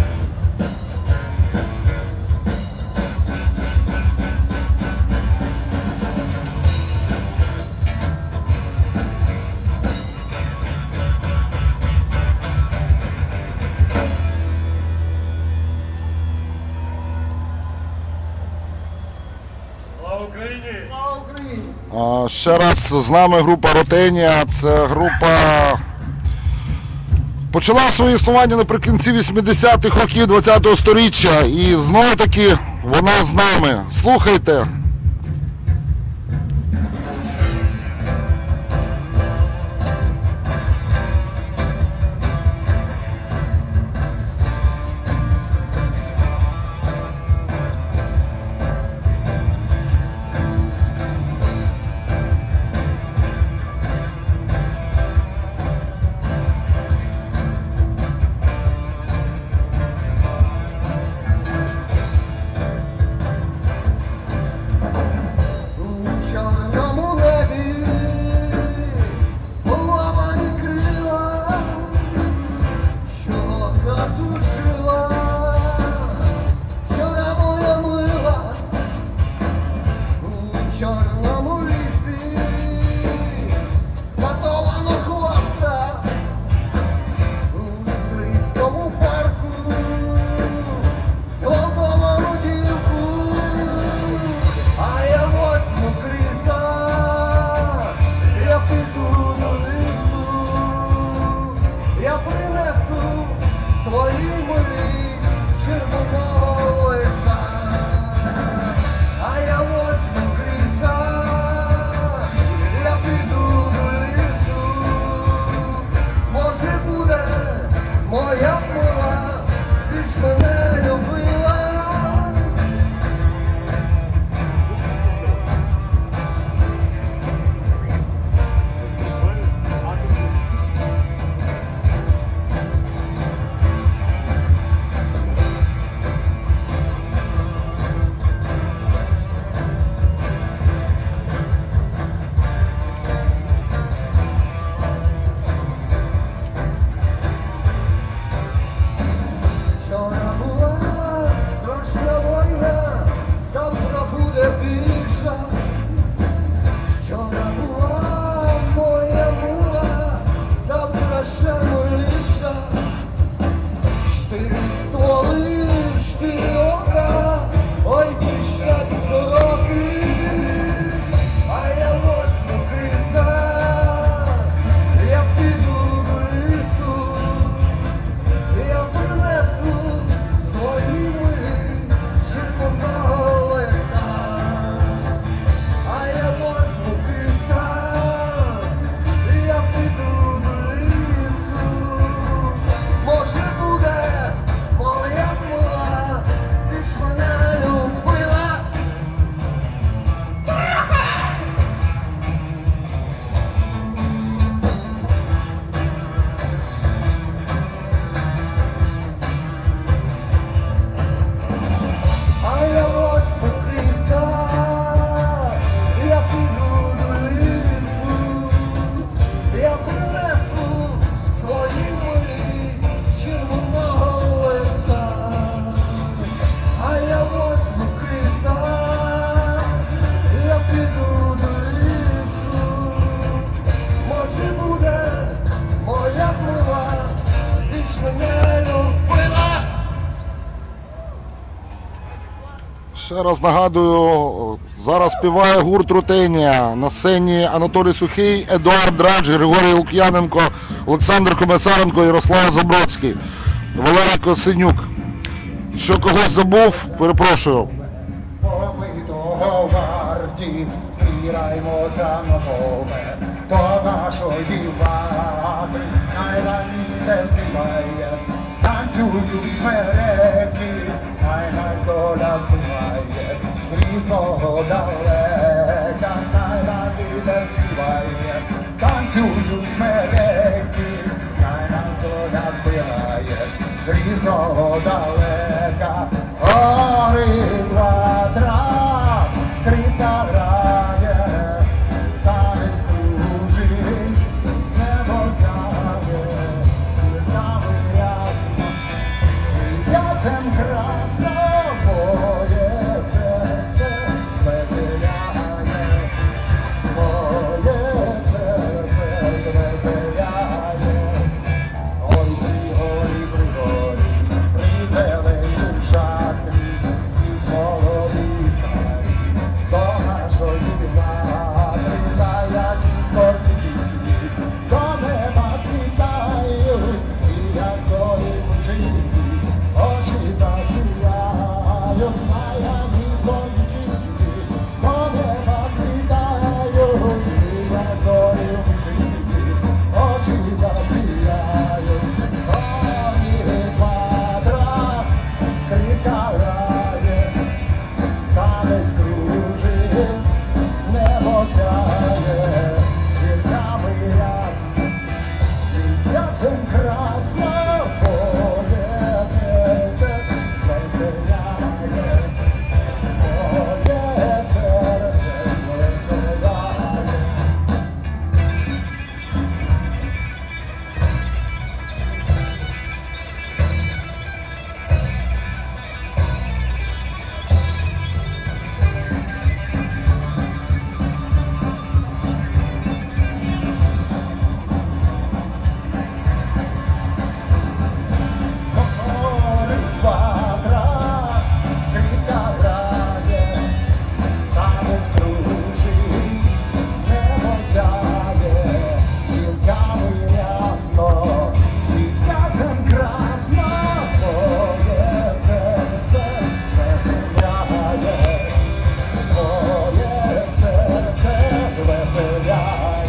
Слава Україні! Слава Україні! Ще раз з нами група Ротенія. Це група почала своє існування наприкінці 80-х років 20-го сторіччя. І знову таки вона з нами. Слухайте. Ще раз нагадую, зараз співає гурт Рутенія. На сцені Анатолій Сухий, Едуард Драдж, Григорій Лук'яненко, Олександр Комесаренко, Ярослав Забродський, Валерій Косинюк. Що когось забув, перепрошую. Побитого варті, спіраймося на поле до нашої влади. Най вітер співає, танцюють смереки, най доля співає, різного далека. Най вітер співає, танцюють смереки, най доля співає, різного далека. Гори квадрат, скрипка грає, танець кружить, небо сяє, віртами ясно, місяцем красно, моє серце веселяє, моє серце веселяє. Ой, пригорі, пригорі, призелень душа твій, і молоді старі, до нашої влади, та які скорбі пісні, до неба світають, і як зорі лучинки, очі засіяють, та які скорбі пісні, до неба світають, і як зорі лучинки, очі засіяють. Гори квадрат, скрипка грає, танець кружить, небо сяє, зірками ясно, місяцем красно, моє серце веселяє, моє серце веселяє. Гори квадрат, скрипка грає, танець кружить, небо сяє, зірками ясно, місяцем красно, моє серце веселяє, моє серце веселяє.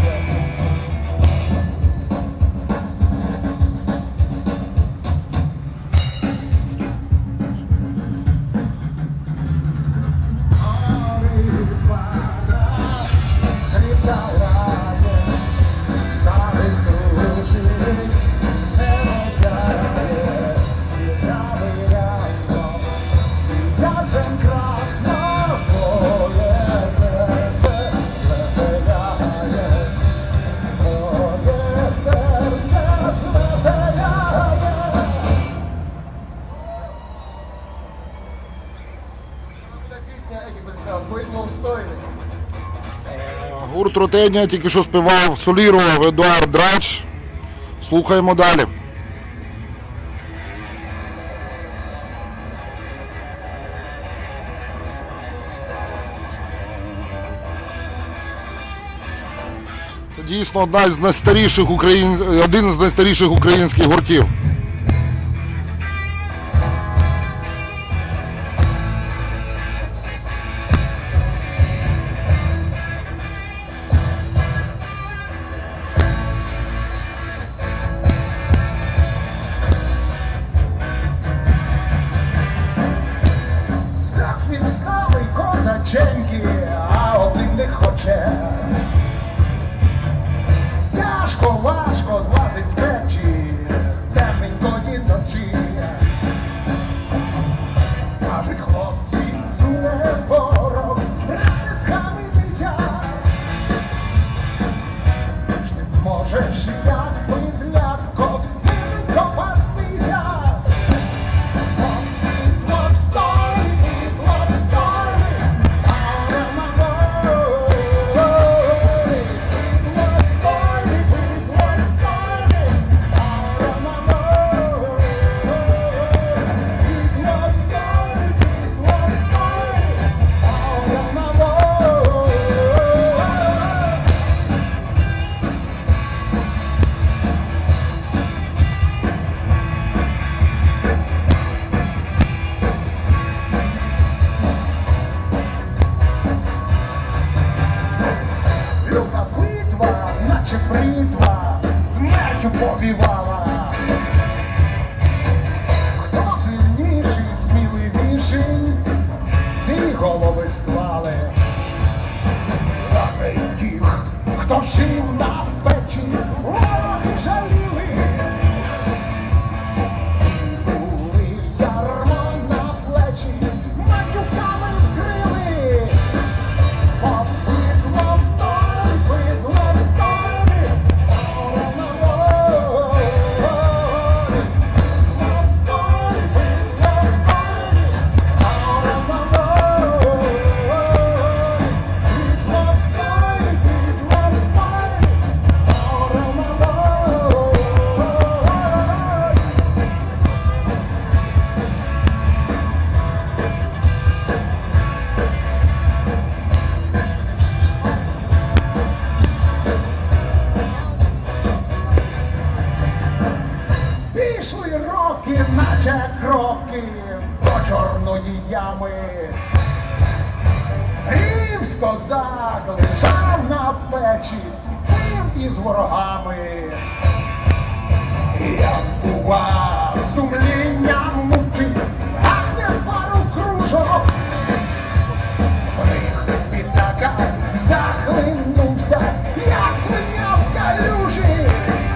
Гори квадрат, скрипка грає, танець кружить, небо сяє, зірками ясно, місяцем красно, моє серце веселяє, моє серце веселяє. Буде пісня, як би сказав, «Бидло встойне». Гурт Рутенія тільки що співав, солірував Едуард Драдж. Слухаємо далі. Це дійсно один з найстаріших українських гуртів. Засвіт стали козаченьки, а один не хоче. Тяжко, важко злазить з печі, темненької ночі. Кажуть хлопці, суне ворог, рани схамитися. Ж не можеш, як бидлятко, не копастися. битва смертю повівала. Хто сильніший, сміливіший, ті голови склали. За тих, хто жив на печі, вороги жаліли. Були ярмо на плечі, матюками вкрили. Побігло в сторони, бидло в сторони, пішли роки, наче кроки до чорної ями. Рівсь козак лежав на печі, пив із ворогами. Як бува, сумління мучить, гахне пару кружок. В них підтака захлинувся, як свиня в калюжі.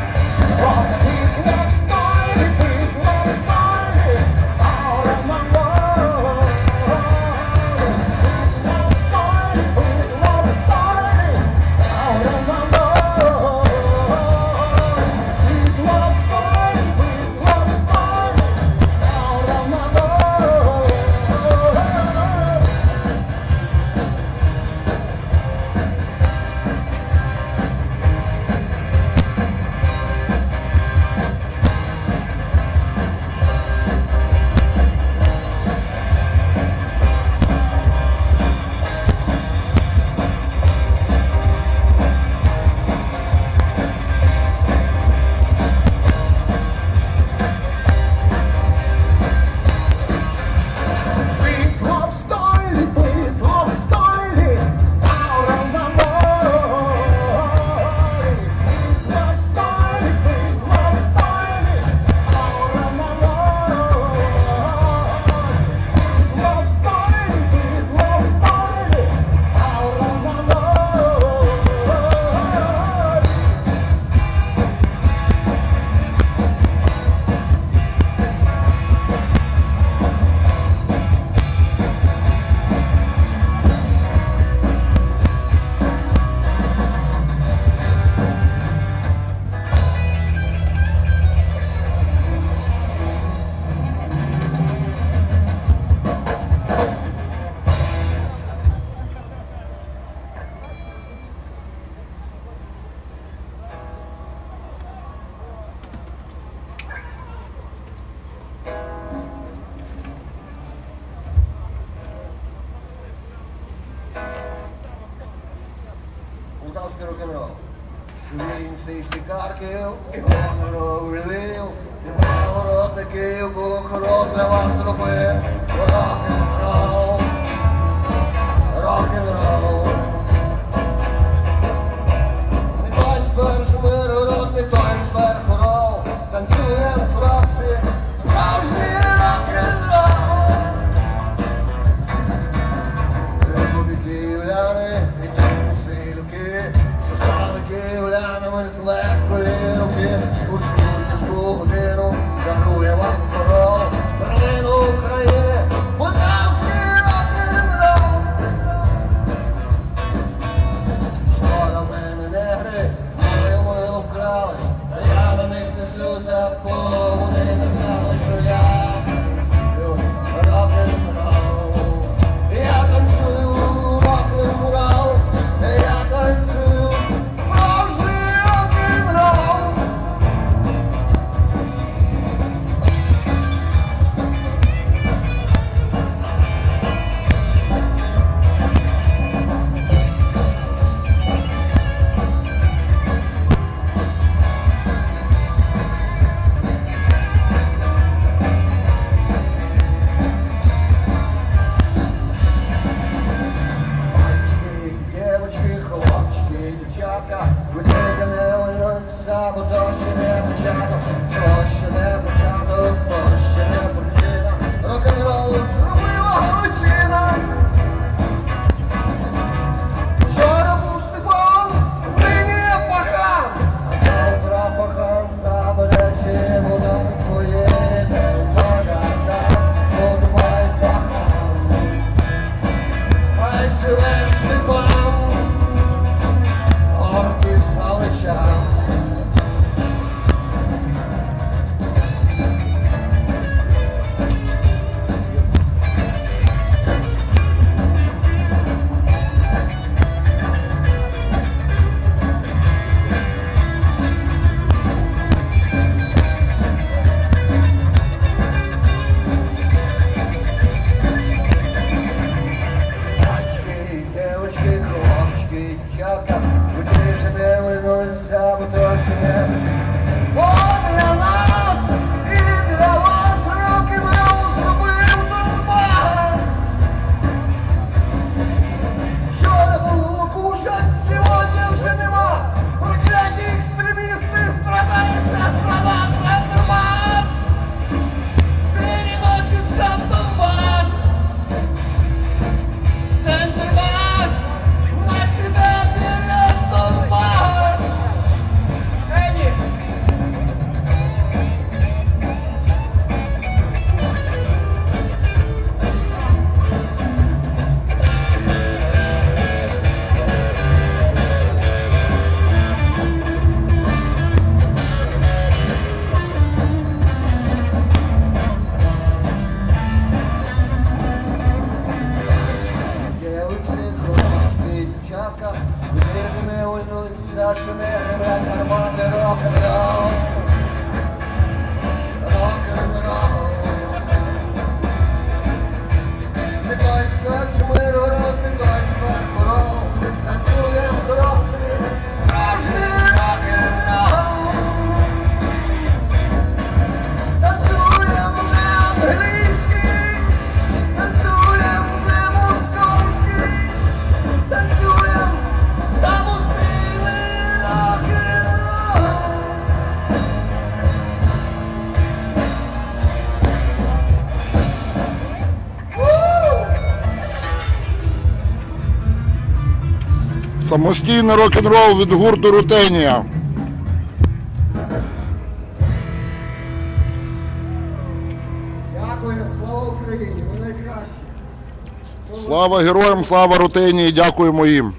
Полтавський рок-н-рол. Швейн, стичний Харків, і гоноровий Львів, і Білгород, і Київ, було хорот для вас зробив. Рок-н-рол, рок-н-рол. Не той тепер Шмиргород, не той тепер хорол, танцюєм в фракції, справжній рок-н-рол. Любі київляни, і що стали київлянами з легкої руки, у цю тяжку годину дарує вам хорол, перлину України, полтавський рок-н-рол. Шкода в мене негри, мою милу вкрали, та я до них не слюся, бо вони не знали, що я рок-н-рол. Я танцюю рок-н-рол, я танцюю справжній рок-н-рол. рок-н-рол, рок-н-рол. Нехай скач миру, розмикай перхорол, танцює здоров'я, справжній рок-н-рол. Танцюємо не англійський, танцюємо не московський, танцюємо самостійний рок-н-рол. Самостійний рок-н-рол від гурту Рутенія. Дякую, слава Україні, ви найкращі. Слава героям, слава Рутенії, дякуємо їм.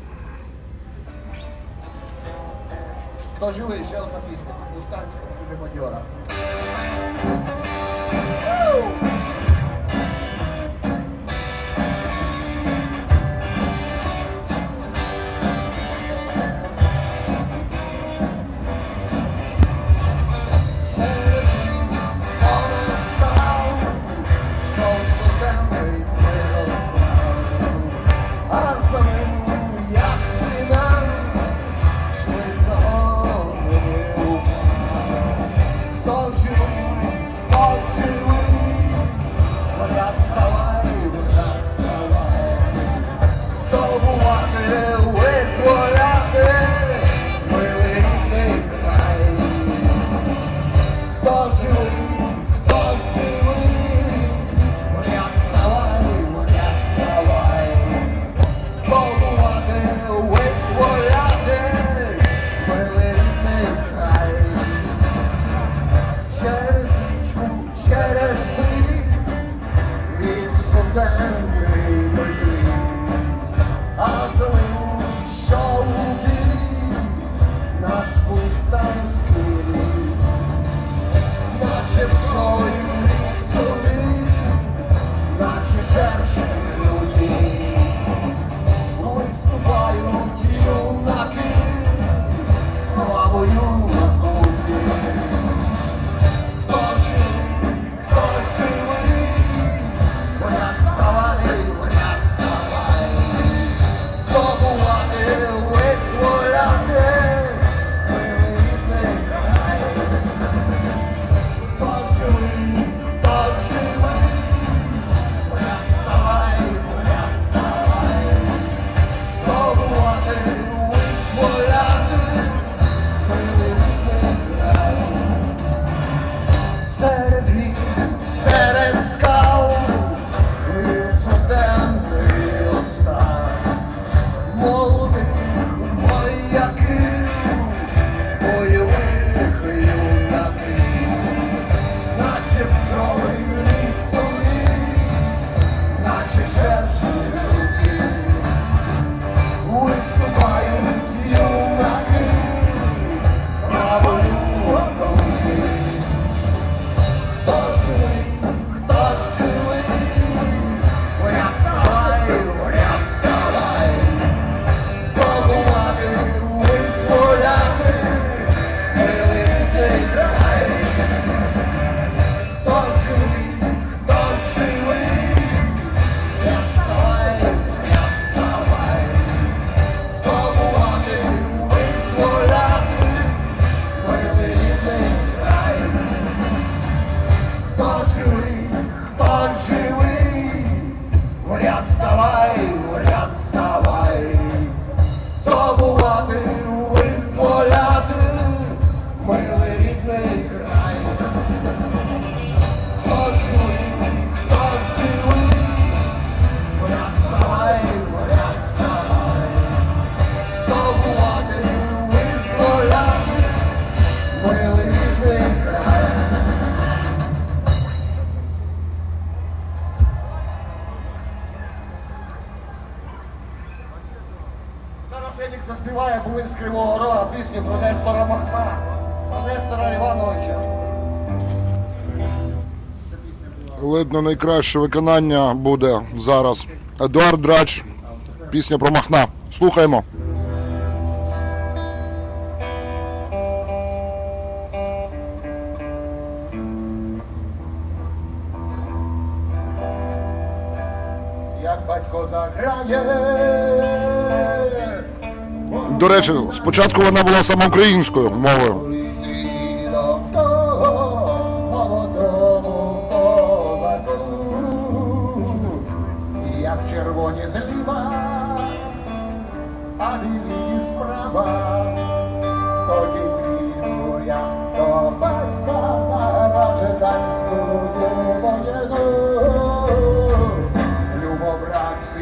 Хто живий, ще одна пісня, повстанців, дуже бадьора. Фенік заспіває, бо він з Кривого Рога пісню про Нестора Махна, про Нестора Івановича. Видно, найкраще виконання буде зараз. Едуард Драч, пісня про Махна. Слухаємо. батько заграє. До речі, спочатку вона була саме українською мовою. Як червоні зліва, а білі справа, тоді піду я до батька на гражданську воєну. Любо, братці,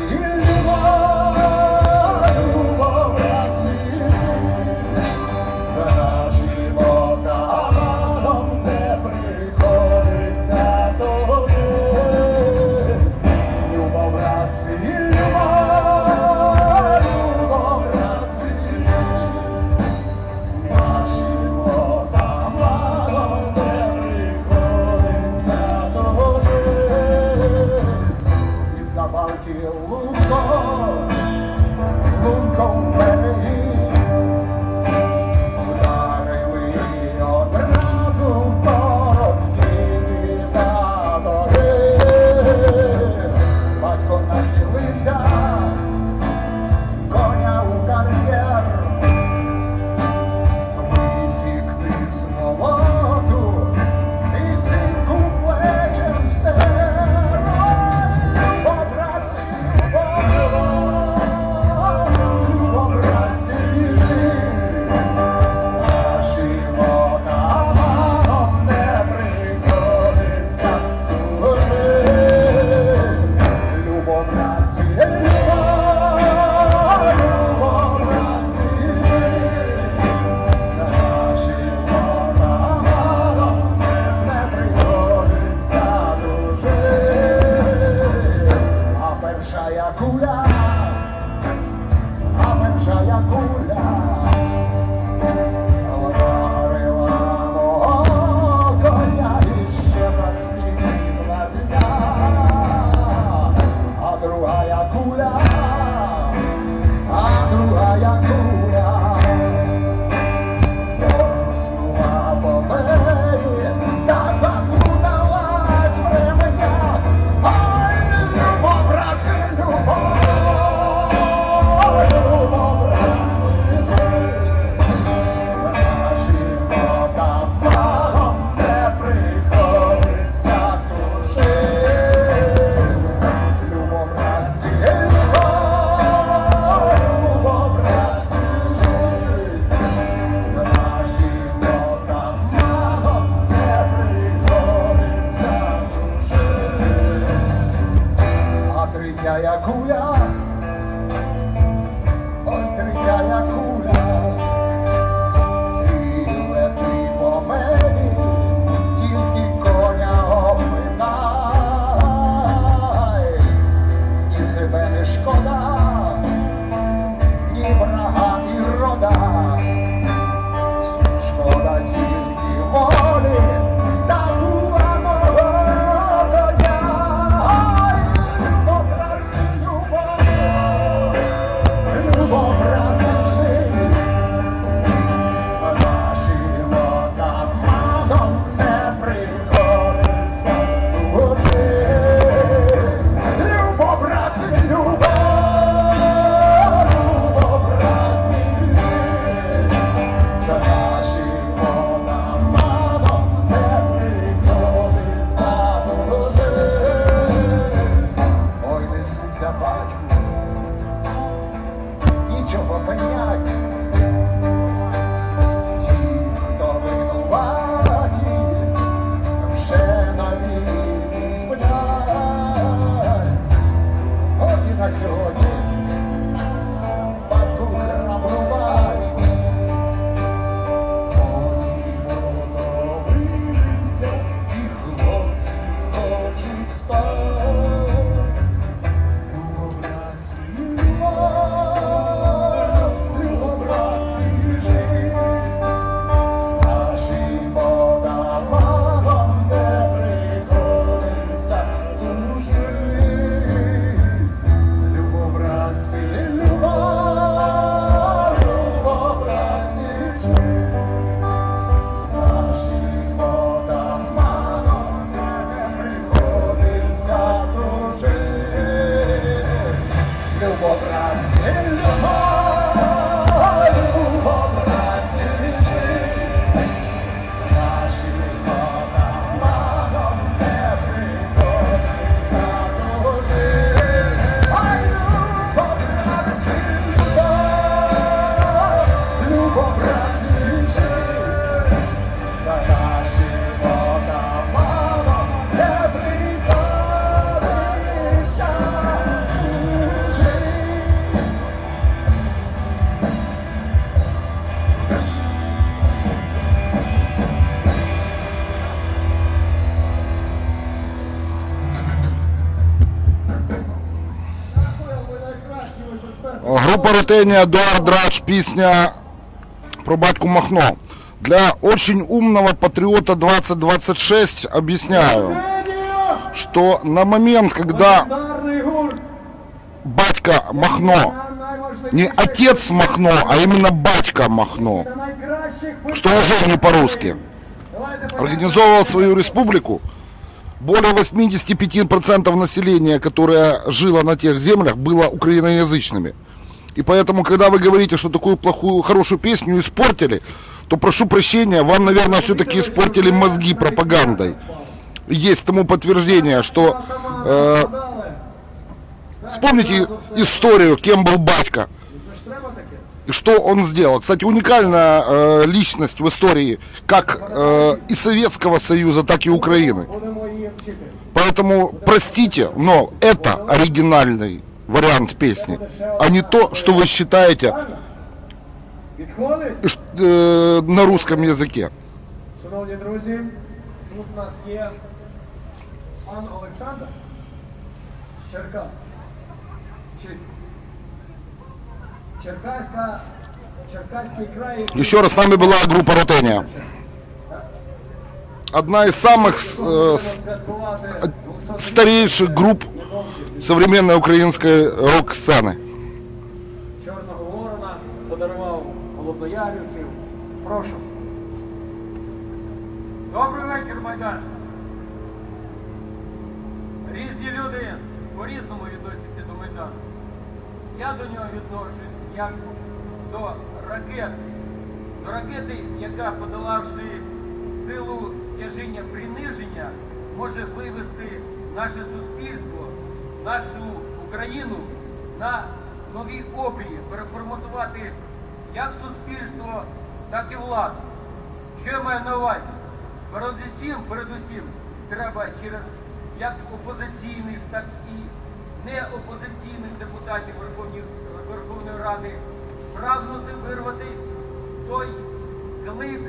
любо, братці, нашим отаманом не приходиться тоді. Любо, братці, любо, братці, нашим отаманом не приходиться тоді. І забавки лунком береги, вдарили одразу короткі табори. Батько нахилився, коня у кар'єр, висікти з молоту і цинку плечем стер. Побратці, побратці, нашим отаманом не приходиться служити. Любо, братці, любо, братці, нашим отаманом не приходиться дружити. А першая куля вдарила мого коня і ще засліпла дня. А другая куля порснула по мені та заплуталась в ремнях. Ой, любо, братці, любо, нашим отаманом не приходиться тужити. Любо, братці, любо, братці, нашим отаманом не приходиться тужити. А третя куля, ой, третя куля, і лети по мені, тільки коня обминай. Ні себе не шкода, ні врага, ні рода, шкода тільки волі та була мого коня. Ай, любо, братці, любо, Група Ротенія, Едуард Драч, пісня про батьку Махно. Для очень умного патриота 2026 объясняю, что на момент, когда батька Махно, не отец Махно, а именно батька Махно, что уже не по-русски, организовывал свою республику, более 85% населения, которое жило на тех землях, было украиноязычными. И поэтому, когда вы говорите, что такую плохую, хорошую песню испортили, то прошу прощения, вам, наверное, все-таки испортили мозги пропагандой. Есть тому подтверждение, что вспомните историю, кем был батька и что он сделал. Кстати, уникальная личность в истории как и Советского Союза, так и Украины. Поэтому простите, но это оригинальный вариант песни, а не то, что вы считаете на русском языке. Шановні друзі, тут у нас є пан Олександр з Черкас. Черкасский край. Еще раз, с нами была группа Ротения. Одна из самых старейших групп современной украинской рок-сцены. Чорного Ворона подарував Холодноярівців. Прошу. Добрий вечір, Майдан. Різні люди по-різному відносяться до Майдану. Я до нього відношусь як до ракети, яка, подолавши силу тяжіння приниження, може вивести наше суспільство, нашу Україну на нові обрії, переформатувати як суспільство, так і владу. Що я маю на увазі? Передусім, треба через як опозиційних, так і неопозиційних депутатів Верховної Ради прагнути вирвати той клик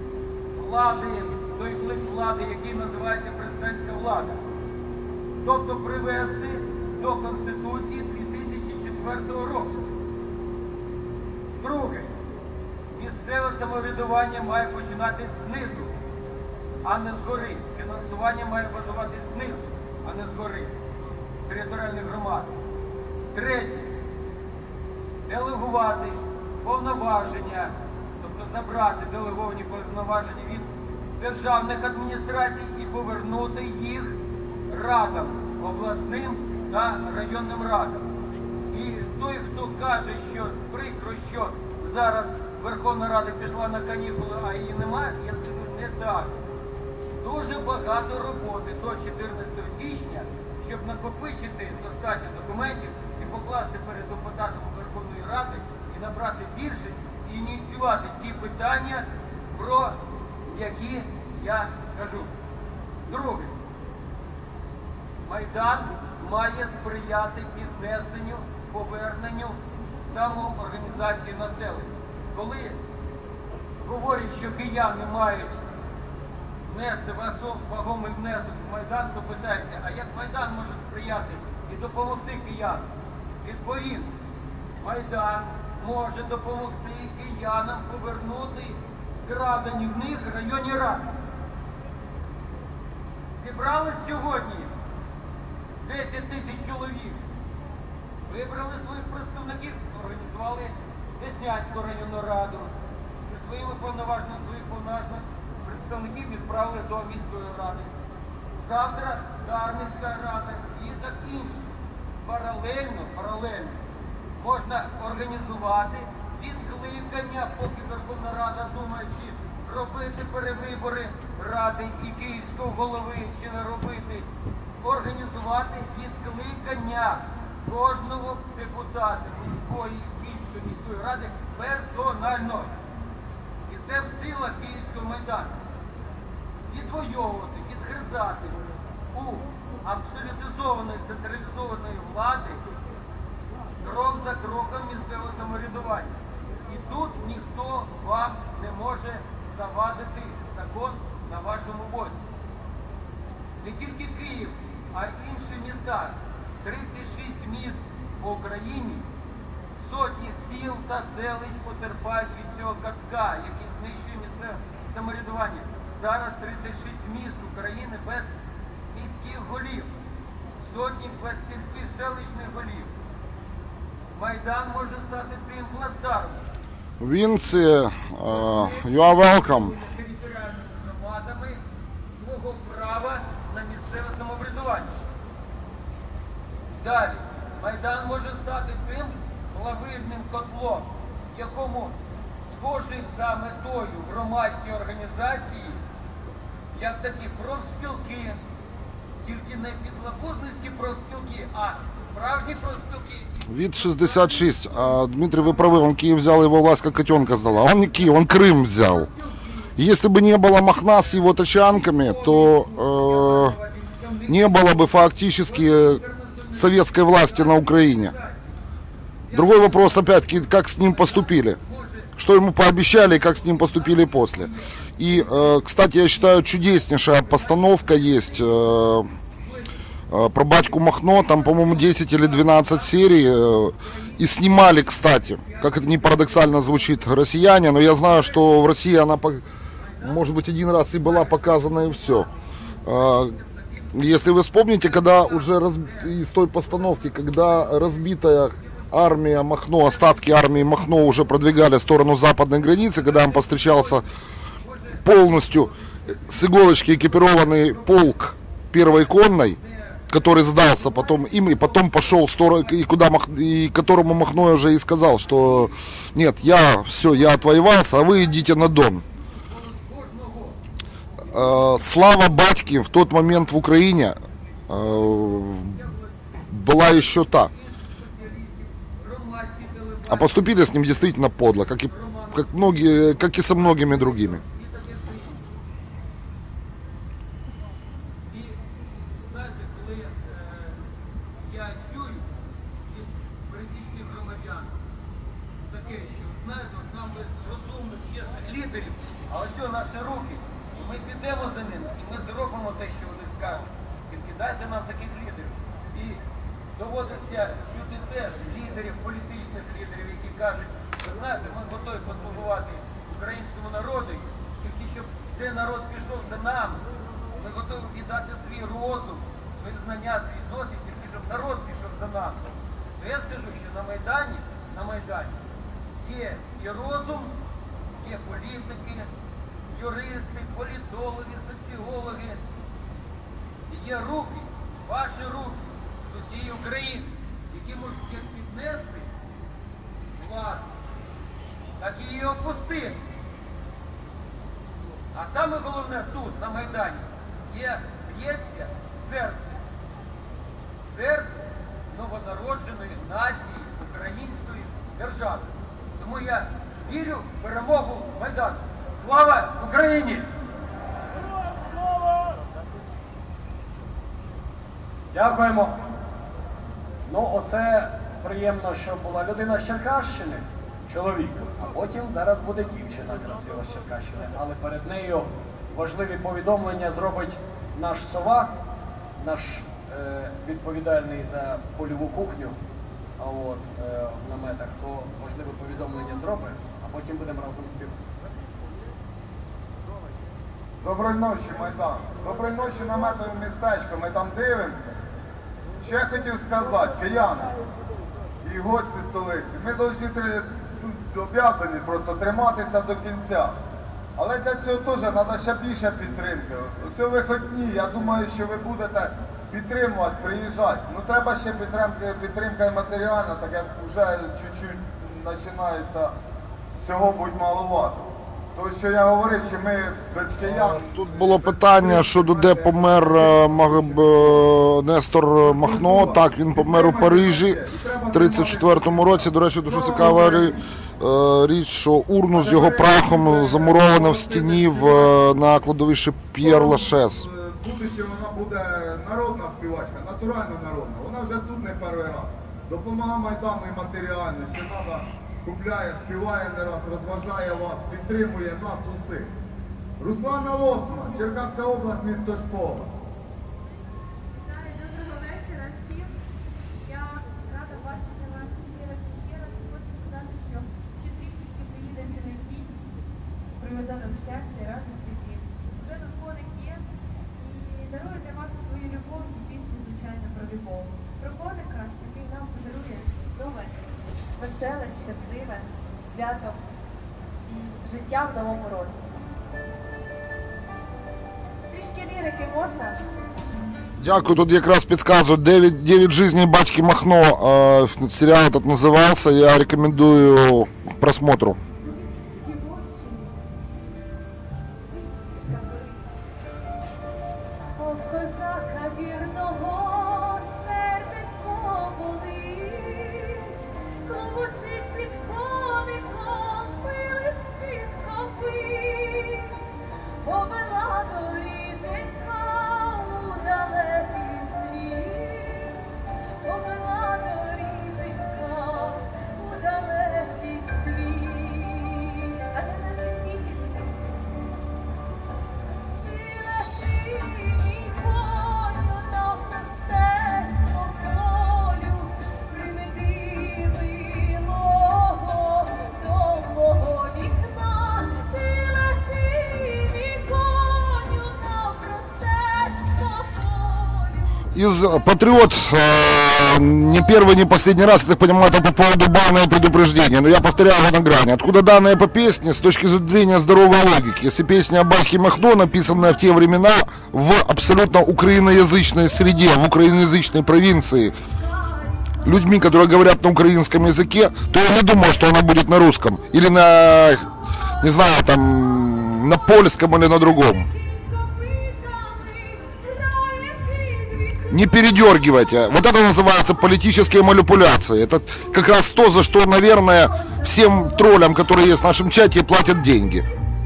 влади, який називається президентська влада. Тобто привести до Конституції 2004 року. Друге, місцеве самоврядування має починати знизу, а не згори. Фінансування має базуватись знизу, а не згори. Територіальних громад. Третє, делегувати повноваження, тобто забрати делеговані повноваження від державних адміністрацій і повернути їх радам, обласним та районним радам. І той, хто каже, що прикро, що зараз Верховна Рада пішла на канікули, а її немає, я скажу, не так. Дуже багато роботи до 14 січня, щоб накопичити достатньо документів і покласти перед депутатом Верховної Ради і набрати більше і ініціювати ті питання, про які я кажу. Друге. Майдан має сприяти піднесенню, поверненню самоорганізації населення. Коли говорять, що кияни мають внести вагомий внесок в Майдан, то питається, а як Майдан може сприяти і допомогти киянам? Відповідно, Майдан може допомогти киянам повернути крадені в них районні ради. Зібрались сьогодні 10 тисяч чоловік, вибрали своїх представників, організували Деснянську районну раду, зі своїх повноважних представників відправили до міської ради. Завтра Дарницька рада і так інше. Паралельно можна організувати відкликання, поки Верховна Рада думає, чи робити перевибори ради і київського голови, чи не робити. Організувати відкликання кожного депутата Київської міської ради персонально. І це в силах Київського Майдану. Відвоювати, відгризати у абсолютизованої, централізованої влади крок за кроком місцевого самоврядування. І тут ніхто вам не може завадити закон на вашому боці. Не тільки Київ, а й інші міста. 36 міст по Україні Сотні сіл та селищ потерпають від цього катка, який знищує місцеве самоврядування. Зараз 36 міст України без міських голів, сотні без сільських селищних голів. Майдан може стати тим плацдармом. Вінці, you are welcome. Територіальними громадами свого права на місцеве самоврядування. Далі, Майдан може стати тим плавильним котлом, в якому схожі за метою громадські організації, як такі профспілки, тільки не підлабузницькі профспілки, а справжні профспілки. Вид 66. А, Дмитрий, вы правы, он Киев взял, его власть как котенка сдала. Он не Киев, он Крым взял. Если бы не было Махна с его тачанками, то не было бы фактически советской власти на Украине. Другой вопрос, опять-таки, как с ним поступили. Что ему пообещали и как с ним поступили после. И, кстати, я считаю, чудеснейшая постановка есть про батьку Махно. Там, по-моему, 10 или 12 серий. И снимали, кстати, как это не парадоксально звучит, россияне. Но я знаю, что в России она, может быть, один раз и была показана, и все. Если вы вспомните, когда уже из той постановки, когда разбитая армия Махно, остатки армии Махно уже продвигали в сторону западной границы, когда он повстречался полностью с иголочки экипированный полк первой конной, который сдался потом им и потом пошел в сторону, и которому Махно уже и сказал, что нет, я отвоевался, а вы идите на Дон. Слава батьки в тот момент в Украине была еще та. А поступили с ним действительно подло, как и со многими другими. Доводиться чути теж лідерів, політичних лідерів, які кажуть, ви знаєте, ми готові послугувати українському народу, тільки щоб цей народ пішов за нами. Ми готові віддати свій розум, свої знання, свій досвід, тільки щоб народ пішов за нами. То я скажу, що на Майдані є і розум, є політики, юристи, політологи, соціологи, є руки, ваші руки. Всієї України, які можуть як піднести владу, так і її опустити. А саме головне тут, на Майдані, б'ється серце новонародженої нації, української держави. Тому я вірю в перемогу Майдану. Слава Україні! Дякуємо. Ну, оце приємно, що була людина з Черкащини, чоловік, а потім зараз буде дівчина красива з Черкащини. Але перед нею важливі повідомлення зробить наш сова, наш відповідальний за польову кухню в наметах, то важливе повідомлення зробить, а потім будемо разом співати. Доброї ночі, Майдан. Доброї ночі, наметове містечко, ми там дивимося. Що я хотів сказати, кияни і гості столиці, ми обов'язані просто триматися до кінця. Але для цього теж треба ще більше підтримки. Оце вихідні, я думаю, що ви будете підтримувати, приїжджати. Ну треба ще підтримка і матеріальна, так як вже чуть-чуть починається, всього будь маловато. Тому що я говорив, що ми без киян... Тут було питання щодо де помер Нестор Махно. Так, він помер у Парижі в 1934 році. До речі, дуже цікава річ, що урну з його прахом замуровано в стіні на кладовищі П'єр Лашез. В будущем вона буде народна співачка, натурально народна. Вона вже тут не перший раз. Допомагає Майдану і матеріально, що треба... Купляє, співає не раз, розважає вас, підтримує нас усіх. Руслана Лоцман, Черкаська область, місто Шпола. Доброго вечора всім. Я рада бачити вас ще раз і ще раз. щасливе свято і життя в новому році. Трішки лірики можна? Дякую, тут якраз підказують 9 жизней батьки Махно. Сериал этот назывался, я рекомендую к просмотру. Из «Патриот» не первый, не последний раз, я так понимаю, это по поводу бана и предупреждения, но я повторяю его на грани. Откуда данные по песне с точки зрения здоровой логики? Если песня о батьке Махно, написанная в те времена в абсолютно украиноязычной среде, в украиноязычной провинции, людьми, которые говорят на украинском языке, то я не думаю, что она будет на русском или на, не знаю, там, на польском или на другом. Не передергивайте. Вот это называется политические манипуляции. Это как раз то, за что, наверное, всем троллям, которые есть в нашем чате, платят деньги.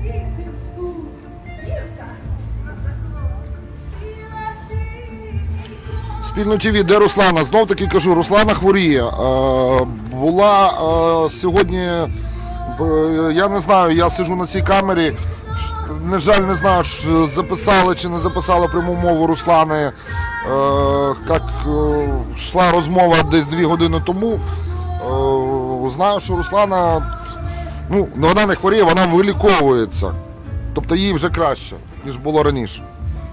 Спільну ТВ, де Руслана? Знов таки кажу, Руслана хворіє. Була сьогодні, я не знаю, я сиджу на цій камері, на жаль, не знаю, записали чи не записали пряму мову Руслани, як йшла розмова десь 2 години тому. Знаю, що Руслана, ну, вона не хворіє, вона виліковується. Тобто їй вже краще, ніж було раніше.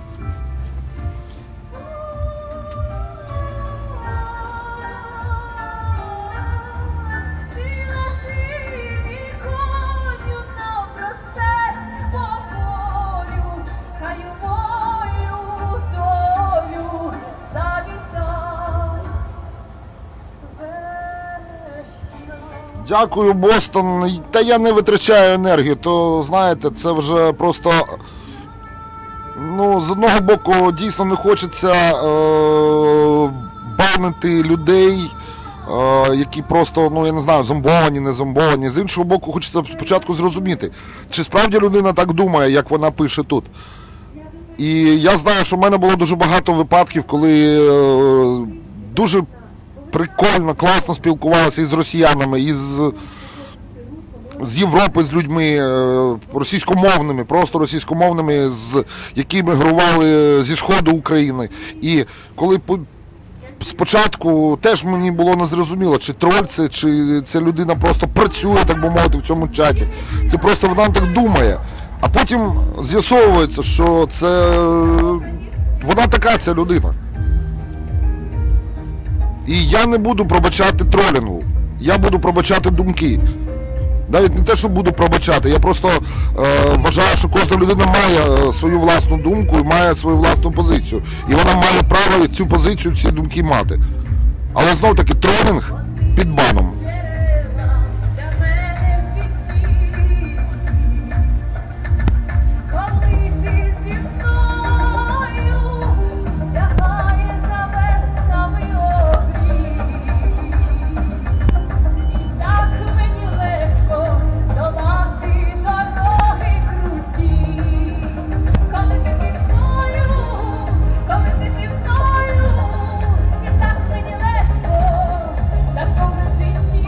Дякую, Бостон. Та я не витрачаю енергію, то, знаєте, це вже просто, ну, з одного боку, дійсно не хочеться банити людей, які просто, ну, я не знаю, зомбовані, не зомбовані. З іншого боку, хочеться спочатку зрозуміти, чи справді людина так думає, як вона пише тут. І я знаю, що в мене було дуже багато випадків, коли дуже прикольно, класно спілкувалися із росіянами, з Європи, з людьми російськомовними, просто російськомовними, з якими мігрували зі Сходу України. І коли спочатку теж мені було незрозуміло, чи троль це, чи ця людина просто працює, так би мовити, в цьому чаті. Це просто вона так думає. А потім з'ясовується, що це вона така, ця людина. І я не буду пробачати тролінгу, я буду пробачати думки. Навіть не те, що буду пробачати, я просто вважаю, що кожна людина має свою власну думку і має свою власну позицію. І вона має право цю позицію, ці думки мати. Але знов-таки тролінг під баном. Так добре житті.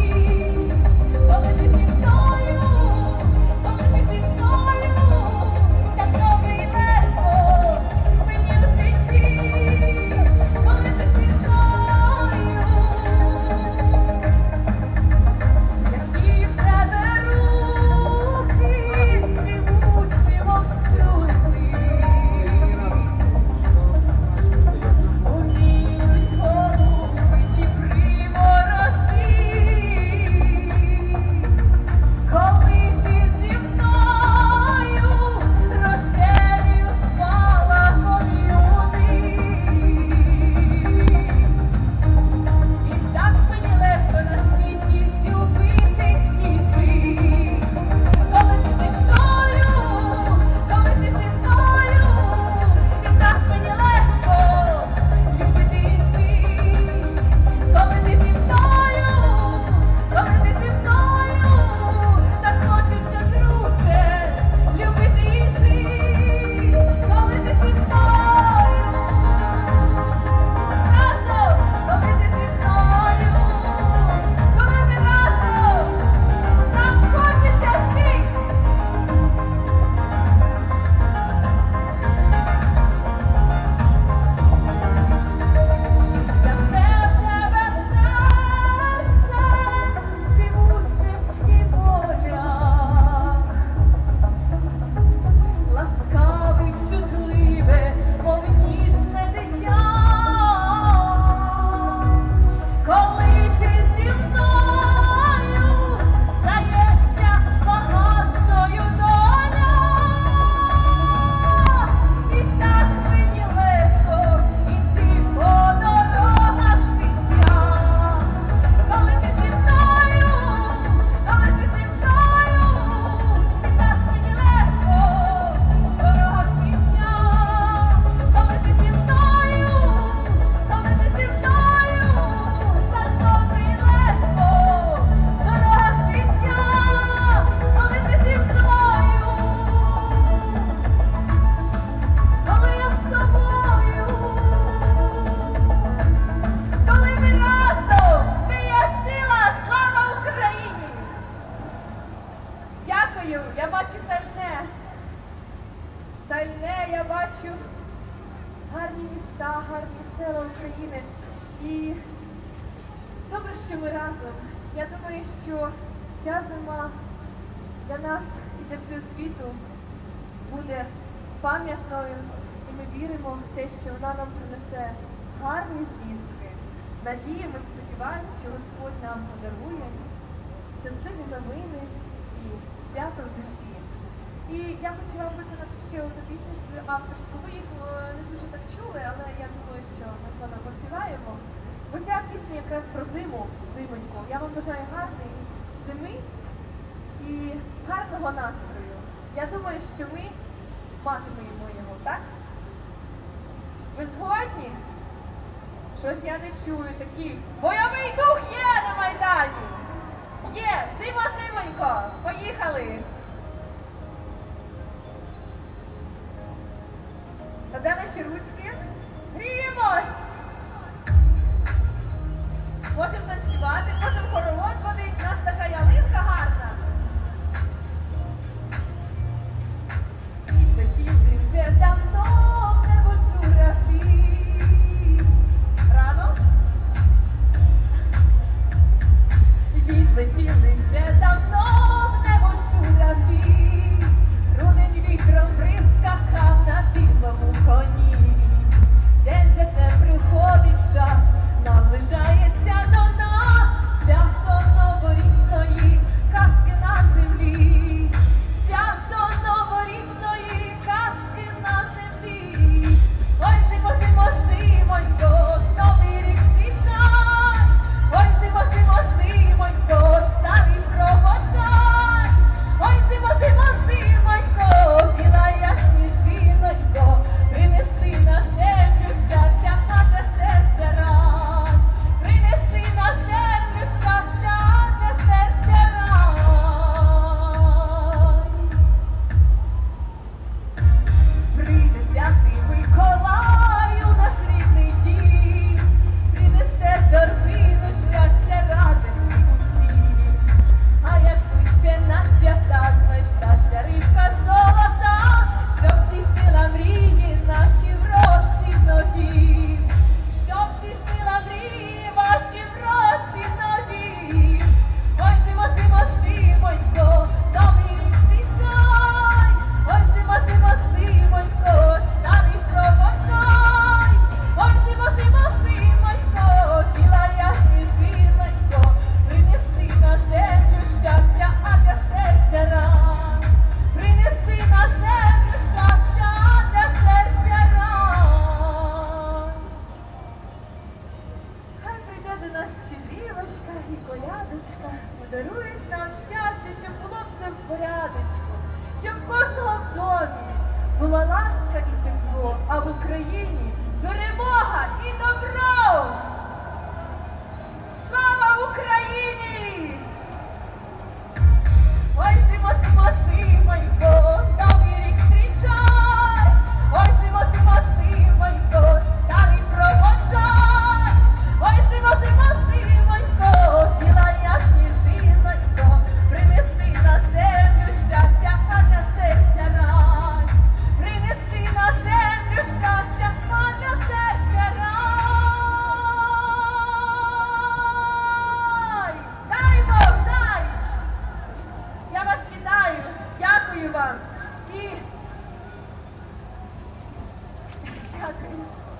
шальне, я бачу гарні міста, гарні села України. І добре, що ми разом. Я думаю, що ця зима для нас і для всього світу буде пам'ятною. І ми віримо в те, що вона нам принесе гарні звістки. Надіємося, сподіваємося, що Господь нам подарує щасливі новини і свято в душі. І я хочу вам виконати ще одну пісню свою авторську. Ви їх не дуже так чули, але я думаю, що ми з вами поспіваємо. Бо ця пісня якраз про зиму, зимоньку. Я вам бажаю гарної зими і гарного настрою. Я думаю, що ми матимемо його, так? Ви згодні? Щось я не чую, такий бойовий дух є на Майдані! Є! Зима-зимонько! Поїхали! А де наші ручки? Гріємось! Можемо танцювати, можемо хоровод водити, у нас така ялинка гарна. Летіли вже давно в небо журавлі. Рано? Відлетіли вже давно в небо журавлі. Рунень вітром прискакав на білому коні. День за те приходить час, наближається до нас свято новорічної казки на землі. Свято новорічної казки на землі. Ой, зимо, зимо, зимонько, новий рік зустрічай. Ой, зимо, зимо, зимонько, старий проводжай. Ой, зимо, зимо, зимонько, біла я сніжинонько, принеси на землю щастя, а для серця рай. Принеси на землю щастя, а для серця рай. Прийде святий Миколай у наш рідний дім, принесе торбину щастя, радості усім. А як ще на свята знайшлася рибка золота, щоб здійснила мрії наші в році нові. Щоб здійснила мрії ваші в році нові. Ой, зимо, зимо, зимонько, новий рік зустрічай. Ой, зимо, зимо, зимонько, старий проводжай. Ой, зимо, зимо, зимонько, біла я сніжинонько, принеси на землю щастя, а для серця рай. Принеси на землю щастя, а для серця рай. Хай прийде до нас щедрівочка і колядочка, подарують нам щастя, щоб було все в порядочку, щоб в кожного в домі була ласка і тепло, а в Україні перемога і добро! Слава Україні! Ой, зимо, зимо, зимонько, новий рік зустрічай. Ой, зимо, зимо, зимонько, старий проводжай. Ой, зимо, зимо, зимонько, біла я сніжинонько, принеси на землю щастя, а для серця рай. Принеси на землю щастя, а для серця рай. Дай Бог, дай! Я вас вітаю, дякую вам і дякую.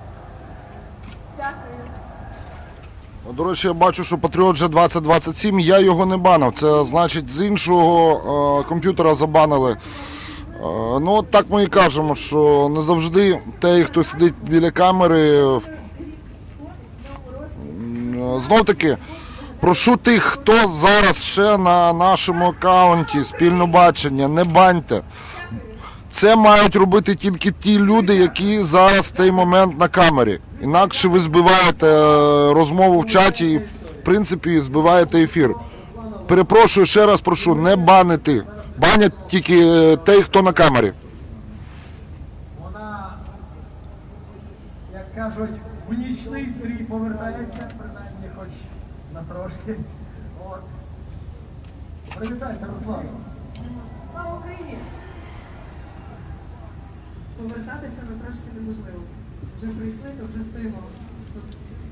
Дякую. До речі, я бачу, що Patriot вже 2027, я його не банив. Це значить з іншого комп'ютера забанили. Ну, от так ми і кажемо, що не завжди той, хто сидить біля камери. Знов таки, прошу тих, хто зараз ще на нашому аккаунті спільне бачення, не баньте. Це мають робити тільки ті люди, які зараз в той момент на камері. Інакше ви збиваєте розмову в чаті і, в принципі, збиваєте ефір. Перепрошую, ще раз прошу, не банити. Банять тільки той, хто на камері. Вона, як кажуть, в нічний стрій повертається, принаймні хоч на трошки. От. Привітайте, Руслану. Слава Україні! повертатися на трошки неможливо. Вже прийшли, то вже стоїмо. Тут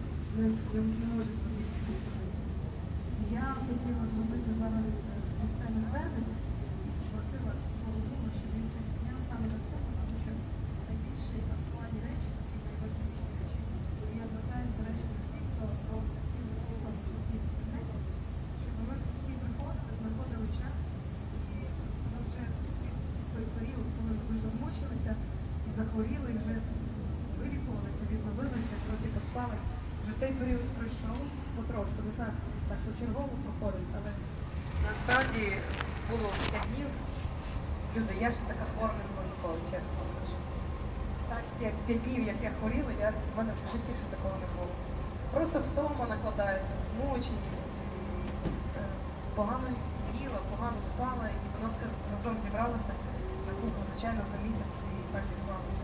не може бути супер. Я хотіла зробити зараз систему звернення і просила свого друга, щоб він це підняв саме на себе, тому що найбільші актуальні речі, такі найважливіші речі, я звертаюся, до речі, до всіх, хто робить активно слухав суспільних інтернетів, щоб ми всі приходили, знаходили час, і ми вже всі той період, коли ми дуже змучилися, захворіли, і вже вилікувалися, відновилися, трохи поспали. Вже цей період пройшов потрошку, не знаю, так почергово проходить, але насправді було 5 днів. Люди, я ж така хвора не була ніколи, чесно вам скажу. Так, 5 днів, як я хворіла, в мене в житті ще такого не було. Просто втома накладається, змученість, погано їла, погано спала, і воно все разом зібралося на купу, звичайно, за місяць і так відбувалося.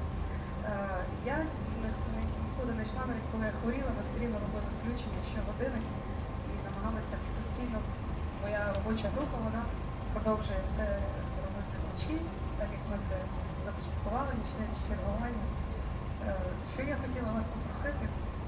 Я нікуди не йшла, навіть коли я хворіла, ми все рівно робили включення щогодини і намагалися постійно, моя робоча група, вона продовжує все робити вночі, так як ми це започаткували, нічне чергування. Що я хотіла вас попросити,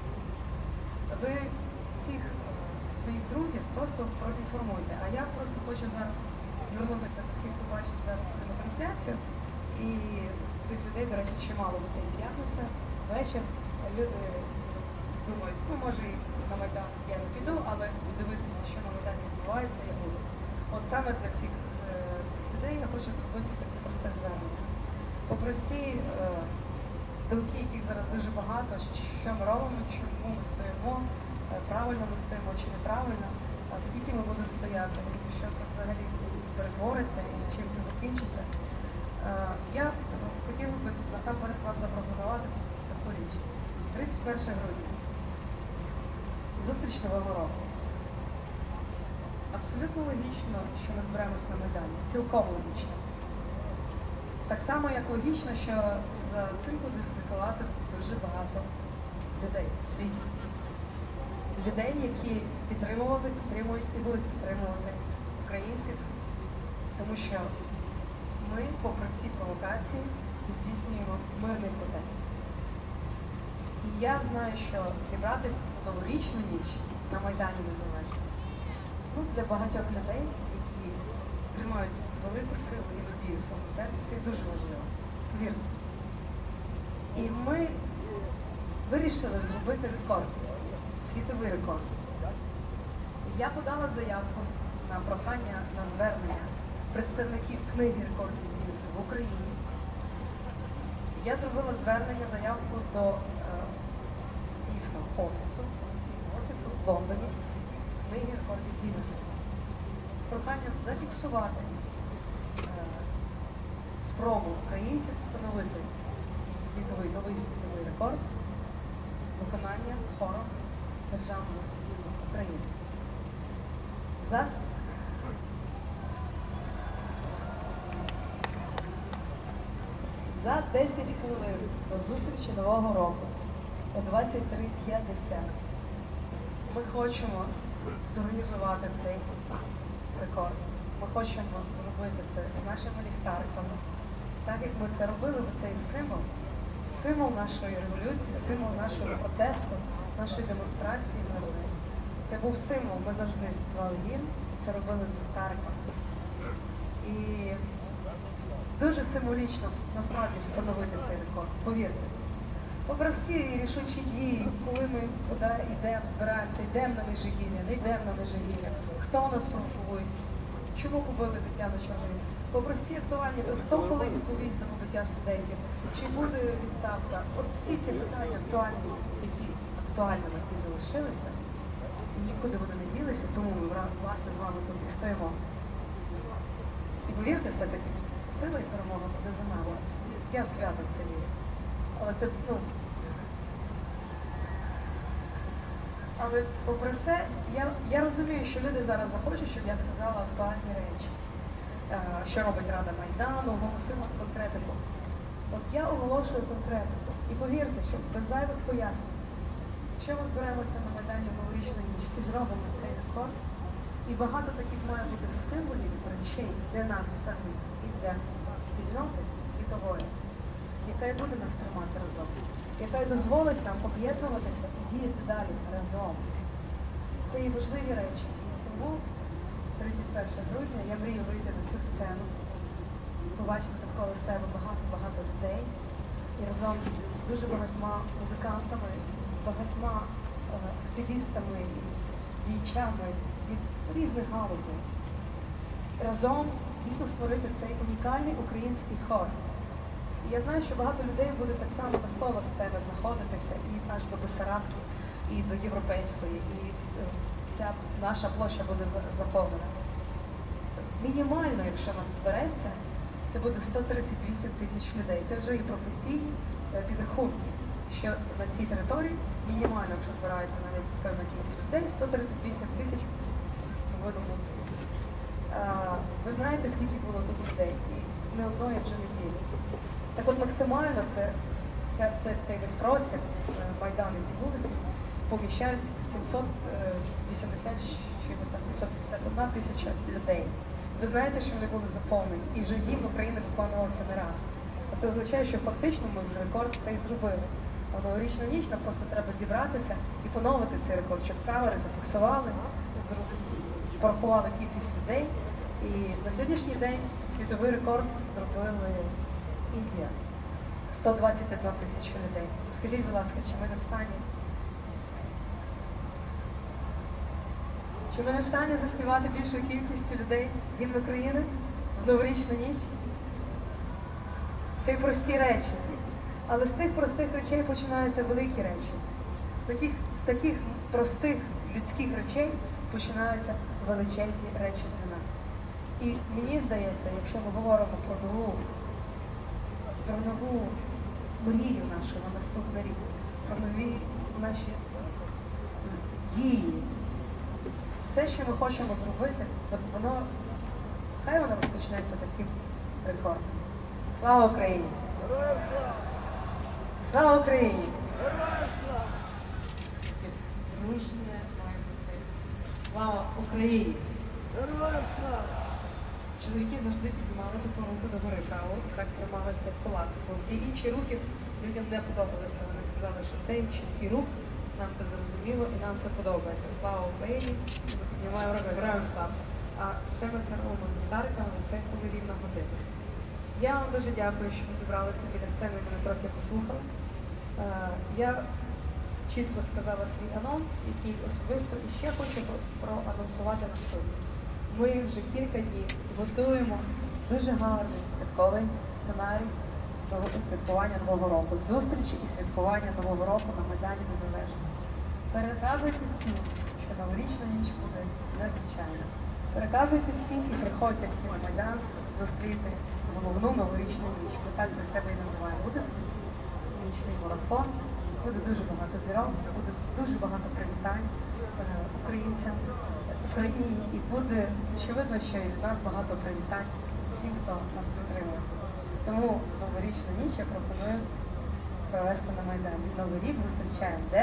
ви всіх своїх друзів просто проінформуйте, а я просто хочу зараз звернутися до всіх, хто бачить зараз на трансляцію, і цих людей, до речі, чимало в цей п'ятниця, вечір. Люди думають, ну може і на Майдан я не піду, але дивитися, що на Майдані відбувається, я буду. От саме для всіх цих людей я хочу зробити таке просте звернення. Попри всі думки, яких зараз дуже багато, що ми робимо, чому ми стоїмо, правильно ми стоїмо чи неправильно, а скільки ми будемо стояти, і що це взагалі перетвориться і чим це закінчиться. Я хотіла би насамперед вам запропонувати таку річ. 31 грудня. Зустріч Нового року. Абсолютно логічно, що ми зберемось на Майдані. Цілком логічно. Так само, як логічно, що за цим буде слідкувати дуже багато людей в світі. Людей, які підтримували, підтримують і будуть підтримувати українців, тому що ми, попри всі провокації, здійснюємо мирний протест. І я знаю, що зібратися в новорічну ніч на Майдані Незалежності для багатьох людей, які тримають велику силу і надію в своєму серці, це дуже важливо. Повірте. І ми вирішили зробити рекорд, світовий рекорд. Я подала заявку на прохання, на звернення представників книги рекордів Гіннеса в Україні. Я зробила звернення, заявку до дійсно офісу в Лондоні книги рекордів Гіннеса з проханням зафіксувати спробу українців встановити новий світовий рекорд виконання хором державного гімну України. За 10 хвилин до зустрічі Нового року о 23:50 ми хочемо зорганізувати цей рекорд. Ми хочемо зробити це з нашими ліхтариками. Так як ми це робили, бо цей символ нашої революції, символ нашого протесту, нашої демонстрації мирної. Це був символ, ми завжди співали гімн, це робили з ліхтариками. І дуже символічно насправді встановити цей рекорд, повірте. Попри всі рішучі дії, коли ми йдемо, збираємося, йдемо на Межигір'я, не йдемо на Межигір'я, хто нас провокує, чому побили Тетяну Чорновіл, попри всі актуальні, хто коли відповість за побиття студентів, чи буде відставка, от всі ці питання актуальні, які актуальними і залишилися, і нікуди вони не ділися, тому ми, власне, з вами тут і стоїмо. І повірте, все-таки, сила і перемога буде за нами. Я свято в це вірю. Але це, але попри все, я розумію, що люди зараз захочуть, щоб я сказала актуальні речі. Що робить Рада Майдану, оголосила конкретику. От я оголошую конкретику. І повірте, що без зайвих пояснень, якщо ми зберемося на Майдані в новорічну ніч і зробимо цей рекорд, і багато таких має бути символів, речей для нас самих і для спільноти світової, яка і буде нас тримати разом, яка й дозволить нам об'єднуватися і діяти далі разом. Це і важливі речі. Тому 31 грудня я мрію вийти на цю сцену, побачити навколо себе багато-багато людей і разом з дуже багатьма музикантами, з багатьма активістами і діячами від різних галузей разом дійсно створити цей унікальний український хор. І я знаю, що багато людей буде так само навколо сцени знаходитися і аж до Бесарабки, і до Європейської, і вся наша площа буде заповнена. Мінімально, якщо нас збереться, це буде 138 тисяч людей. Це вже і професійні підрахунки, що на цій території мінімально, якщо збирається навіть певна кількість людей, 138 тисяч видуму. Ви знаєте, скільки було тут людей? І не одної вже неділі. Так от максимально цей весь простір, Майдан і ці вулиці, поміщають 781 тисяча людей. Ви знаєте, що вони були заповнені, і вже гімн України виконувався не раз. А це означає, що фактично ми вже рекорд цей зробили. А новорічна ніч нам просто треба зібратися і поновити цей рекорд, щоб камери зафіксували, порахували кількість людей. І на сьогоднішній день світовий рекорд зробили Індія. 121 тисяча людей. Скажіть, будь ласка, чи ми не в стані? Чи ми не в стані заспівати більшою кількістю людей гімн України в новорічну ніч? Це прості речі. Але з цих простих речей починаються великі речі. З таких простих людських речей починаються величезні речі для нас. І мені здається, якщо ми говоримо про нову мрію нашу на наступний рік, про нові наші дії, все, що ми хочемо зробити, хай воно розпочнеться таким рекордом. Слава Україні! Слава Україні! Дружне має бути. Слава Україні! Чоловіки завжди піднімали таку руку до гори праву і так тримали це в кулак. Бо всі інші рухи людям не подобалися. Вони сказали, що цей чіткий рух, нам це зрозуміло і нам це подобається. Слава Україні! Ми піднімаємо руку, граємо славу. А ще ми це робимо з гітарками, це коли рівна година. Я вам дуже дякую, що ви зібралися біля сцени і мене трохи послухали. Я чітко сказала свій анонс, який особисто і ще хочу проанонсувати наступне. Ми вже кілька днів готуємо дуже гарний святковий сценарій святкування Нового року, зустрічі і святкування Нового року на Майдані Незалежності. Переказуйте всім, що новорічна ніч буде надзвичайна. Переказуйте всім і приходьте всі на Майдан зустріти головну новорічну ніч. Ми так для себе і називаємо. Буде нічний марафон, буде дуже багато зірок, буде дуже багато привітань українцям, Україні, і буде очевидно, що і від нас багато привітань всім, хто нас підтримує. Тому новорічну ніч я пропоную провести на Майдані. Новий рік зустрічаємо де?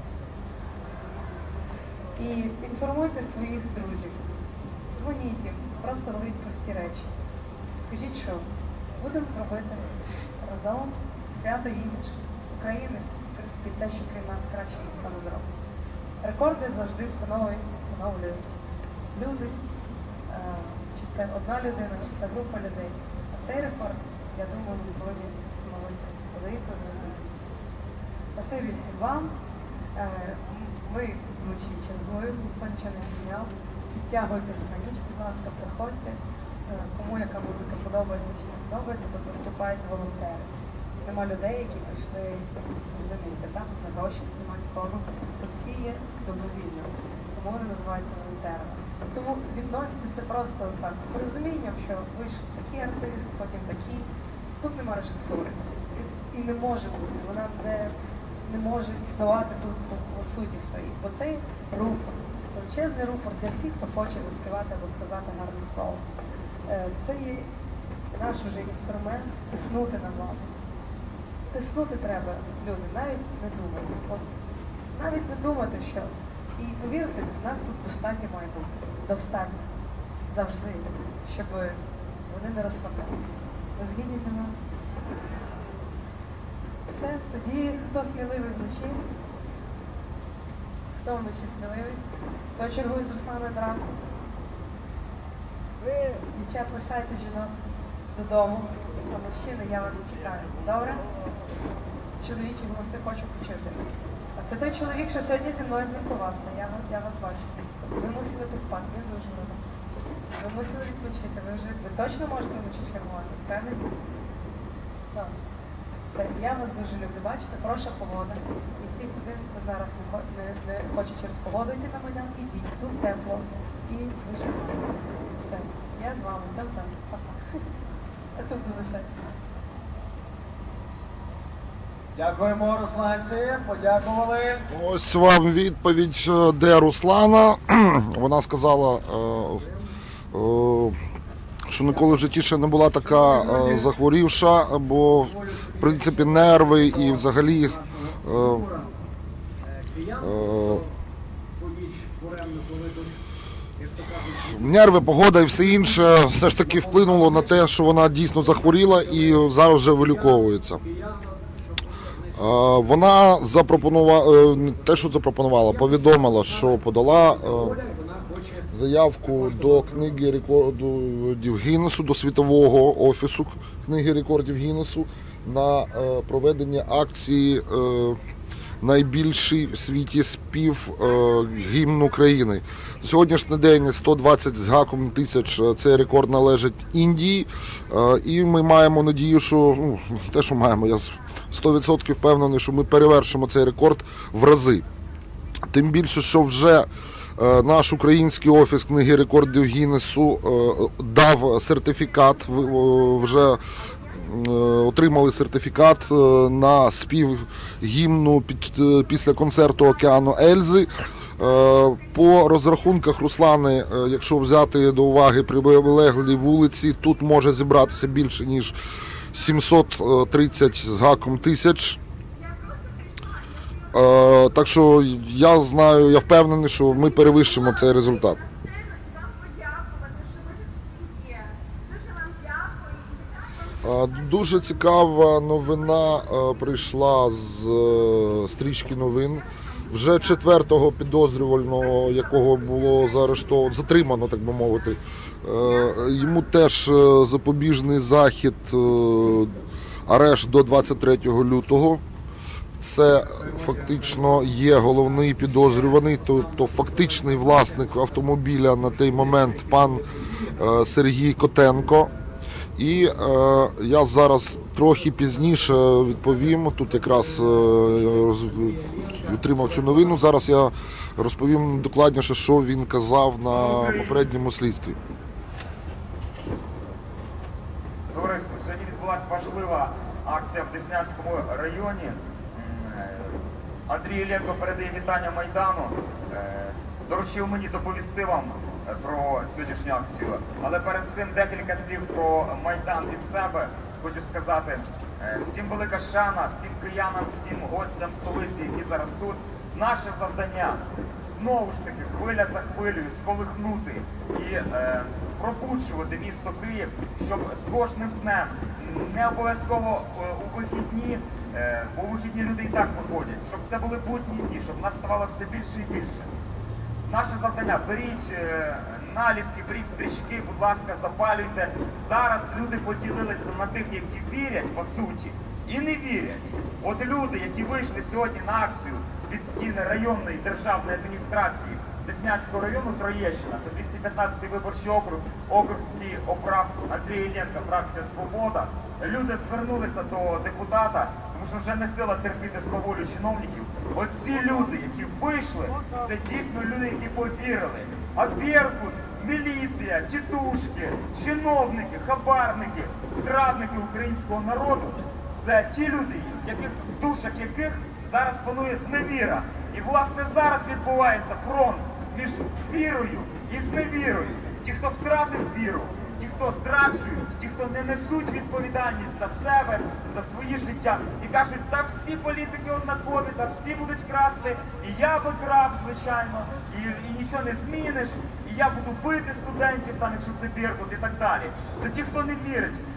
І інформуйте своїх друзів, дзвоніть їм, просто говоріть прості речі. Скажіть, що будемо робити разом свято імідж України, в принципі, те, що крім нас краще ніхто не зробить. Рекорди завжди встановлюють люди, чи це одна людина, чи це група людей. А цей рекорд, я думаю, ми повинні встановити великою кількістю. Спасибі всім вам. Ми вночі чергуємо, ніхто нічого не підняв. Підтягуйтесь на ніч, будь ласка, приходьте. Кому яка музика подобається чи не подобається, то виступають волонтери. Нема людей, які прийшли, розумієте, так? За гроші, нема нікого. Тут всі є добровільно, тому вони називаються волонтерами. Тому відноситися просто так, з порозумінням, що ви ж такий артист, потім такий. Тут нема режисури. І не може бути, вона не може існувати тут по суті своїй. Бо цей рупор, величезний рупор для всіх, хто хоче заспівати або сказати гарне слово. Це є наш вже інструмент тиснути на владу. Тиснути треба, люди, навіть не думати. От, навіть не думати, що... І повірте, нас тут достатньо має бути. Достатньо. Завжди. Щоб вони не розпадалися. Ви згідні зі мною? Все, тоді хто сміливий вночі? Хто вночі сміливий? Хто чергує з Русланою до ранку? Ви, дівчат, лишайте жінок додому, а мужчини, я вас чекаю. Добре? Чоловічі голоси хочу почути. А це той чоловік, що сьогодні зі мною знімкувався. Я вас бачу. Ви мусили поспати, він з Ужгорода. Ви мусили відпочити. Ви точно можете вночі чергувати? Впевнені? Так. Все, я вас дуже люблю. Бачите, хороша погода. І всі, хто дивиться зараз, не хоче через погоду йти на Майдан, ідіть. Тут тепло. І дуже гарно. Все. Я з вами. Цям-цям. Па-па. А тут залишаюся. Дякуємо, русланці, подякували. Ось вам відповідь, де Руслана. Вона сказала, що ніколи в житті ще не була така захворівша, бо, в принципі, нерви і взагалі нерви, погода і все інше все ж таки вплинуло на те, що вона дійсно захворіла і зараз вже виліковується. Вона запропонувала, не те, що запропонувала, повідомила, що подала заявку до книги рекордів Гіннесу, до світового офісу книги рекордів Гіннесу на проведення акції найбільший в світі спів гімн України. На сьогоднішній день 120 з гаком тисяч, цей рекорд належить Індії, і ми маємо надію, що, те, що маємо, я 100% впевнений, що ми перевершимо цей рекорд в рази. Тим більше, що вже наш український офіс книги рекордів Гіннесу дав сертифікат, вже отримали сертифікат на спів гімну після концерту «Океану Ельзи». По розрахунках Руслани, якщо взяти до уваги прилеглі вулиці, тут може зібратися більше, ніж 730 з гаком тисяч. Так що я знаю, я впевнений, що ми перевищимо цей результат. Дуже цікава новина прийшла з стрічки новин. Вже 4-го підозрюваного, якого було затримано, так би мовити, йому теж запобіжний захід, арешт до 23 лютого. Це фактично є головний підозрюваний, тобто фактичний власник автомобіля на той момент пан Сергій Котенко. І я зараз трохи пізніше відповім, тут якраз отримав цю новину, зараз я розповім докладніше, що він казав на попередньому слідстві. Товариство, сьогодні відбулася важлива акція в Деснянському районі. Андрій Іллєнко передає вітання Майдану, доручив мені доповісти вам про сьогоднішню акцію. Але перед цим декілька слів про Майдан від себе. Хочу сказати, всім велика шана, всім киянам, всім гостям столиці, які зараз тут. Наше завдання знову ж таки хвиля за хвилею сколихнути і пробуджувати місто Київ, щоб з кожним днем, не обов'язково у вихідні, бо у вихідні люди і так виходять, щоб це були будні дні, щоб нас ставало все більше і більше. Наше завдання, беріть наліпки, беріть стрічки, будь ласка, запалюйте. Зараз люди поділилися на тих, які вірять, по суті, і не вірять. От люди, які вийшли сьогодні на акцію під стіни районної державної адміністрації Деснянського району Троєщина, це 215-й виборчий округ, округ, який обрав Андрій Іллєнко, фракція «Свобода». Люди звернулися до депутата, тому що вже не сила терпіти сваволю чиновників. Оці люди, які вийшли, це дійсно люди, які повірили. А Беркут, міліція, тітушки, чиновники, хабарники, зрадники українського народу – це ті люди, в душах яких зараз панує зневіра. І, власне, зараз відбувається фронт між вірою і зневірою. Ті, хто втратив віру, ті, хто зраджують, ті, хто не несуть відповідальність за себе, за свої життя. І кажуть, та всі політики однакові, та всі будуть красти, і я би крав, звичайно, і нічого не зміниш, і я буду бити студентів, там, якщо це Беркут, і так далі. Це ті, хто не вірить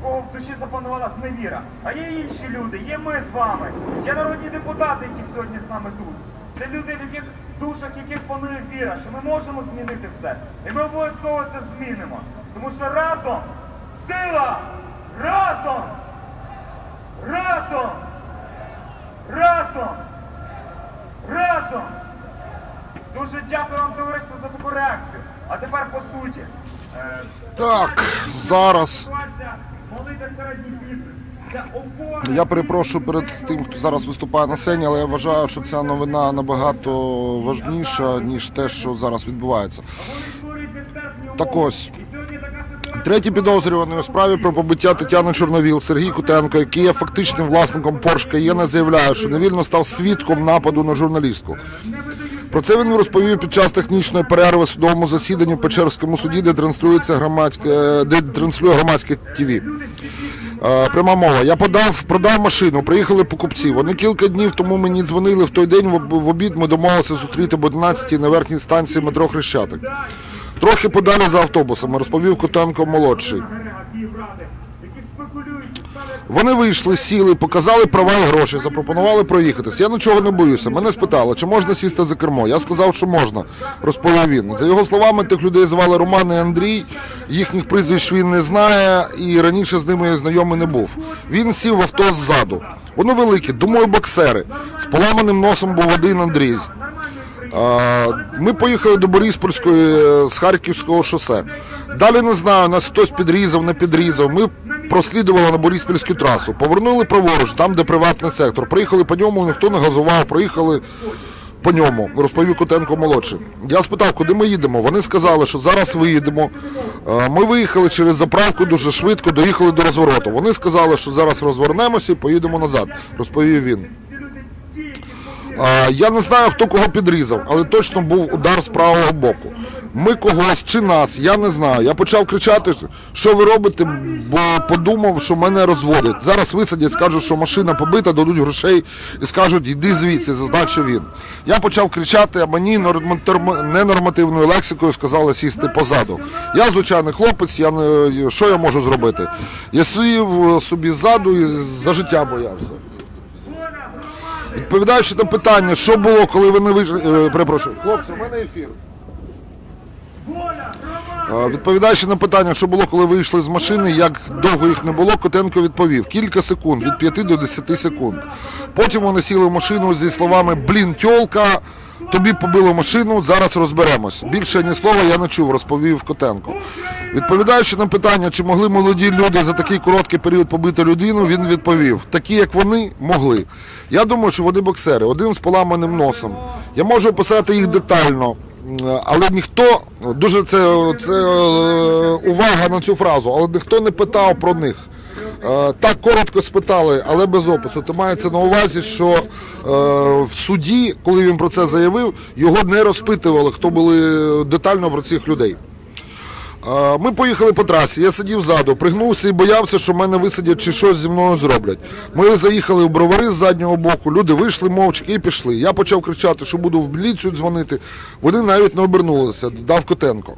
кого в душі запанувала зневіра. А є інші люди, є ми з вами, є народні депутати, які сьогодні з нами тут. Це люди, в яких душах, яких панує віра, що ми можемо змінити все. І ми обов'язково це змінимо. Тому що разом сила! Разом! Разом! Разом! Разом! Дуже дякую вам, товариство, за таку реакцію. А тепер по суті. Так, зараз. Молити середній бізнес. Це опора. Я перепрошую перед тим, хто зараз виступає на сцені, але я вважаю, що ця новина набагато важніша, ніж те, що зараз відбувається. Так ось. Третій підозрюваний у справі про побиття Тетяни Чорновіл Сергій Кутенко, який є фактичним власником Porsche Cayenne, заявляє, що невільно став свідком нападу на журналістку. Про це він розповів під час технічної перерви в судовому засіданні в Печерському суді, де транслює громадське ТВ. Пряма мова. Я продав машину, приїхали покупці. Вони кілька днів тому мені дзвонили в той день в обід, ми домовилися зустріти об 11-й на верхній станції метро Хрещатик. Трохи подалі за автобусами, розповів Кутенко-молодший. Вони вийшли, сіли, показали права і гроші, запропонували проїхатись. Я нічого не боюся. Мене спитали, чи можна сісти за кермо. Я сказав, що можна, розповів він. За його словами, тих людей звали Роман і Андрій, їхніх прізвищ він не знає і раніше з ними знайомий не був. Він сів в авто ззаду. Вони великі, думаю, боксери. З поламаним носом був один Андрій. Ми поїхали до Бориспільської з Харківського шосе. Далі не знаю, нас хтось підрізав, не підрізав. Ми прослідували на Бориспільську трасу. Повернули праворуч, там, де приватний сектор. Приїхали по ньому, ніхто не газував, проїхали по ньому, розповів Кутенко-молодший. Я спитав, куди ми їдемо. Вони сказали, що зараз виїдемо. Ми виїхали через заправку дуже швидко, доїхали до розвороту. Вони сказали, що зараз розвернемося і поїдемо назад, розповів він. Я не знаю, хто кого підрізав, але точно був удар з правого боку. Ми когось чи нас, я не знаю. Я почав кричати, що ви робите, бо подумав, що мене розводять. Зараз висадять, скажуть, що машина побита, дадуть грошей і скажуть, йди звідси, зазначив він. Я почав кричати, а мені ненормативною лексикою сказали сісти позаду. Я звичайний хлопець, що я можу зробити? Я сів собі ззаду і за життя боявся. Відповідаючи на питання, що було, коли вони вийшли... Перепрошую, хлопці, у мене ефір. Відповідаючи на питання, що було, коли вийшли з машини, як довго їх не було, Кутенко відповів: кілька секунд, від 5 до 10 секунд. Потім вони сіли в машину зі словами «Блін, тьолка, тобі побило машину, зараз розберемось». Більше ні слова я не чув, розповів Кутенко. Відповідаючи на питання, чи могли молоді люди за такий короткий період побити людину, він відповів: такі, як вони, могли. Я думаю, що вони боксери, один з поламаним носом. Я можу описати їх детально, але ніхто, дуже це увага на цю фразу, але ніхто не питав про них. Так коротко спитали, але без опису. То мається на увазі, що в суді, коли він про це заявив, його не розпитували, хто були детально про цих людей. Ми поїхали по трасі, я сидів ззаду, пригнувся і боявся, що мене висадять чи щось зі мною зроблять. Ми заїхали в Бровари з заднього боку, люди вийшли мовчки і пішли. Я почав кричати, що буду в міліцію дзвонити. Вони навіть не обернулися, додав Кутенко.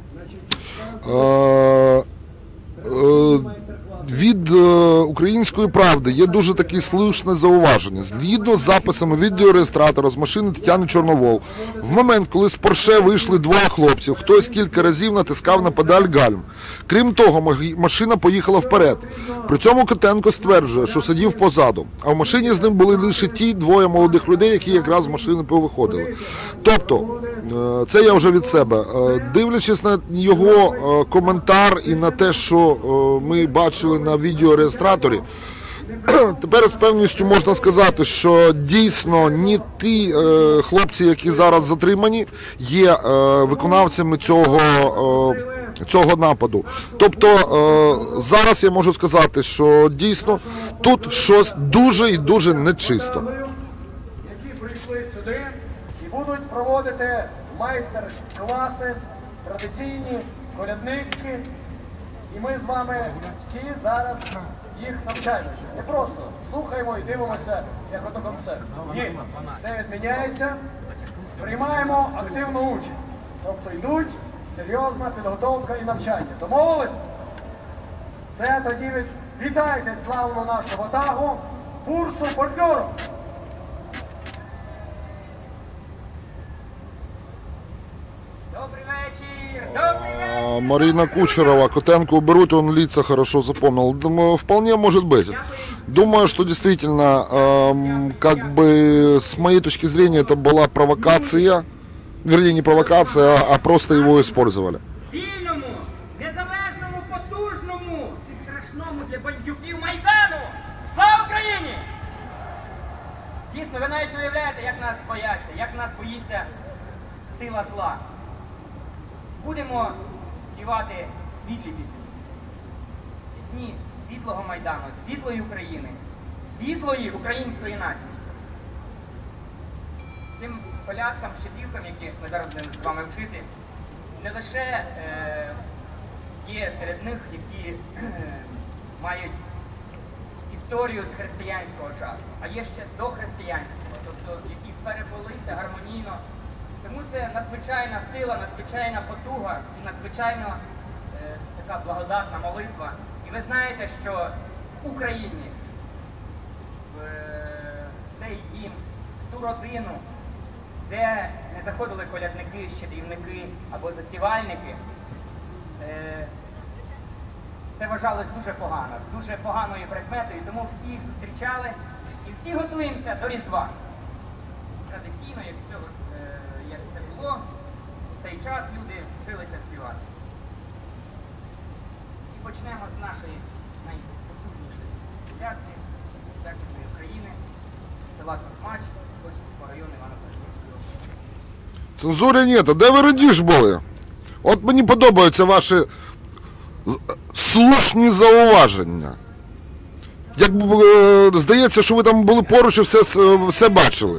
Від «Української правди» є дуже таке слушне зауваження. Згідно з записами відеореєстратора з машини Тетяни Чорновол, в момент, коли з Порше вийшли двоє хлопців, хтось кілька разів натискав на педаль гальм. Крім того, машина поїхала вперед. При цьому Кутенко стверджує, що сидів позаду, а в машині з ним були лише ті двоє молодих людей, які якраз з машини повиходили. Тобто, це я вже від себе. Дивлячись на його коментар і на те, що ми бачили на відеореєстраторі, тепер з певністю можна сказати, що дійсно ні ті хлопці, які зараз затримані, є виконавцями цього нападу. Тобто зараз я можу сказати, що дійсно тут щось дуже і дуже нечисто. Які прийшли сюди і будуть проводити майстер-класи традиційні, колядницькі. І ми з вами всі зараз їх навчаємося. Не просто слухаємо і дивимося, як ото концерт. Ні, все відміняється, приймаємо активну участь. Тобто йдуть серйозна підготовка і навчання. Домовились? Все, тоді Вітайте славну нашу ватагу, бурсу фольклору! Добрый вечер! Добрый вечер! Марина Кучерова, Котенко уберут, он лица хорошо запомнил. Думаю, вполне может быть. Думаю, что действительно, как бы с моей точки зрения, это была провокация. Вернее, не провокация, а просто его использовали. Вільному, незалежному, потужному і страшному для бандюків Майдану! Слава Україні! Дійсно, ви навіть не уявляєте, як нас бояться, як нас боїться сила зла. Будемо співати світлі пісні. Пісні світлого Майдану, світлої України, світлої української нації. Цим колядкам, щедрівкам, які ми зараз будемо з вами вчити, не лише є серед них, які мають історію з християнського часу, а є ще дохристиянського, тобто які переплелися гармонійно. Тому це надзвичайна сила, надзвичайна потуга і надзвичайно така благодатна молитва. І ви знаєте, що в Україні, в цей дім, в ту родину, де не заходили колядники, щедрівники або засівальники, це вважалось дуже погано, дуже поганою прикметою, тому всі їх зустрічали і всі готуємося до Різдва. Традиційно, як це було, у цей час люди вчилися співати. І почнемо з нашої найпотужнішої колядки Західної України, села Космач, Косівського району Івано-Франківської області. Цензури нет, а де ви раніше були? От мені подобаються ваші слушні зауваження. Як здається, що ви там були поруч і все бачили.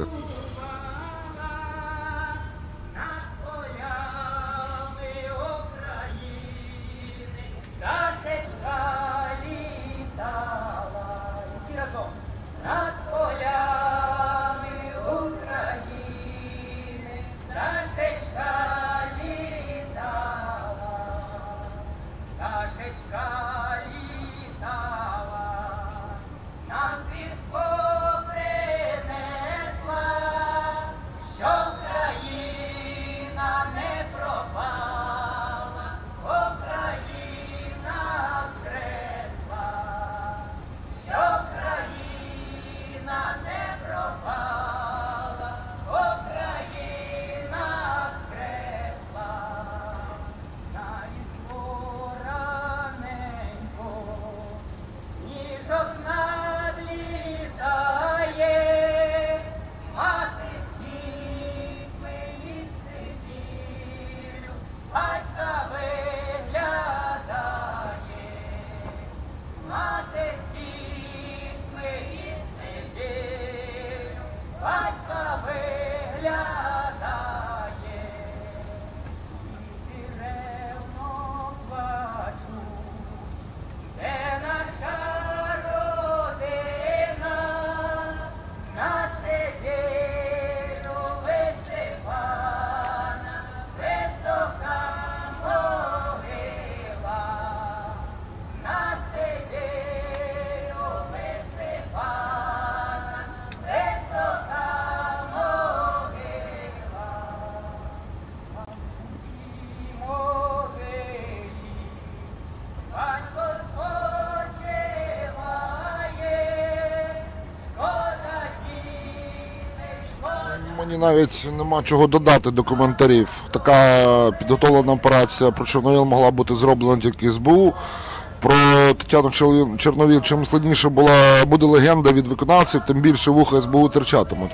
Мені навіть нема чого додати до коментарів. Така підготовлена операція про Чорновіл могла бути зроблена тільки СБУ. Про Тетяну Чорновіл чим складніше буде легенда від виконавців, тим більше вуха СБУ терчатимуть.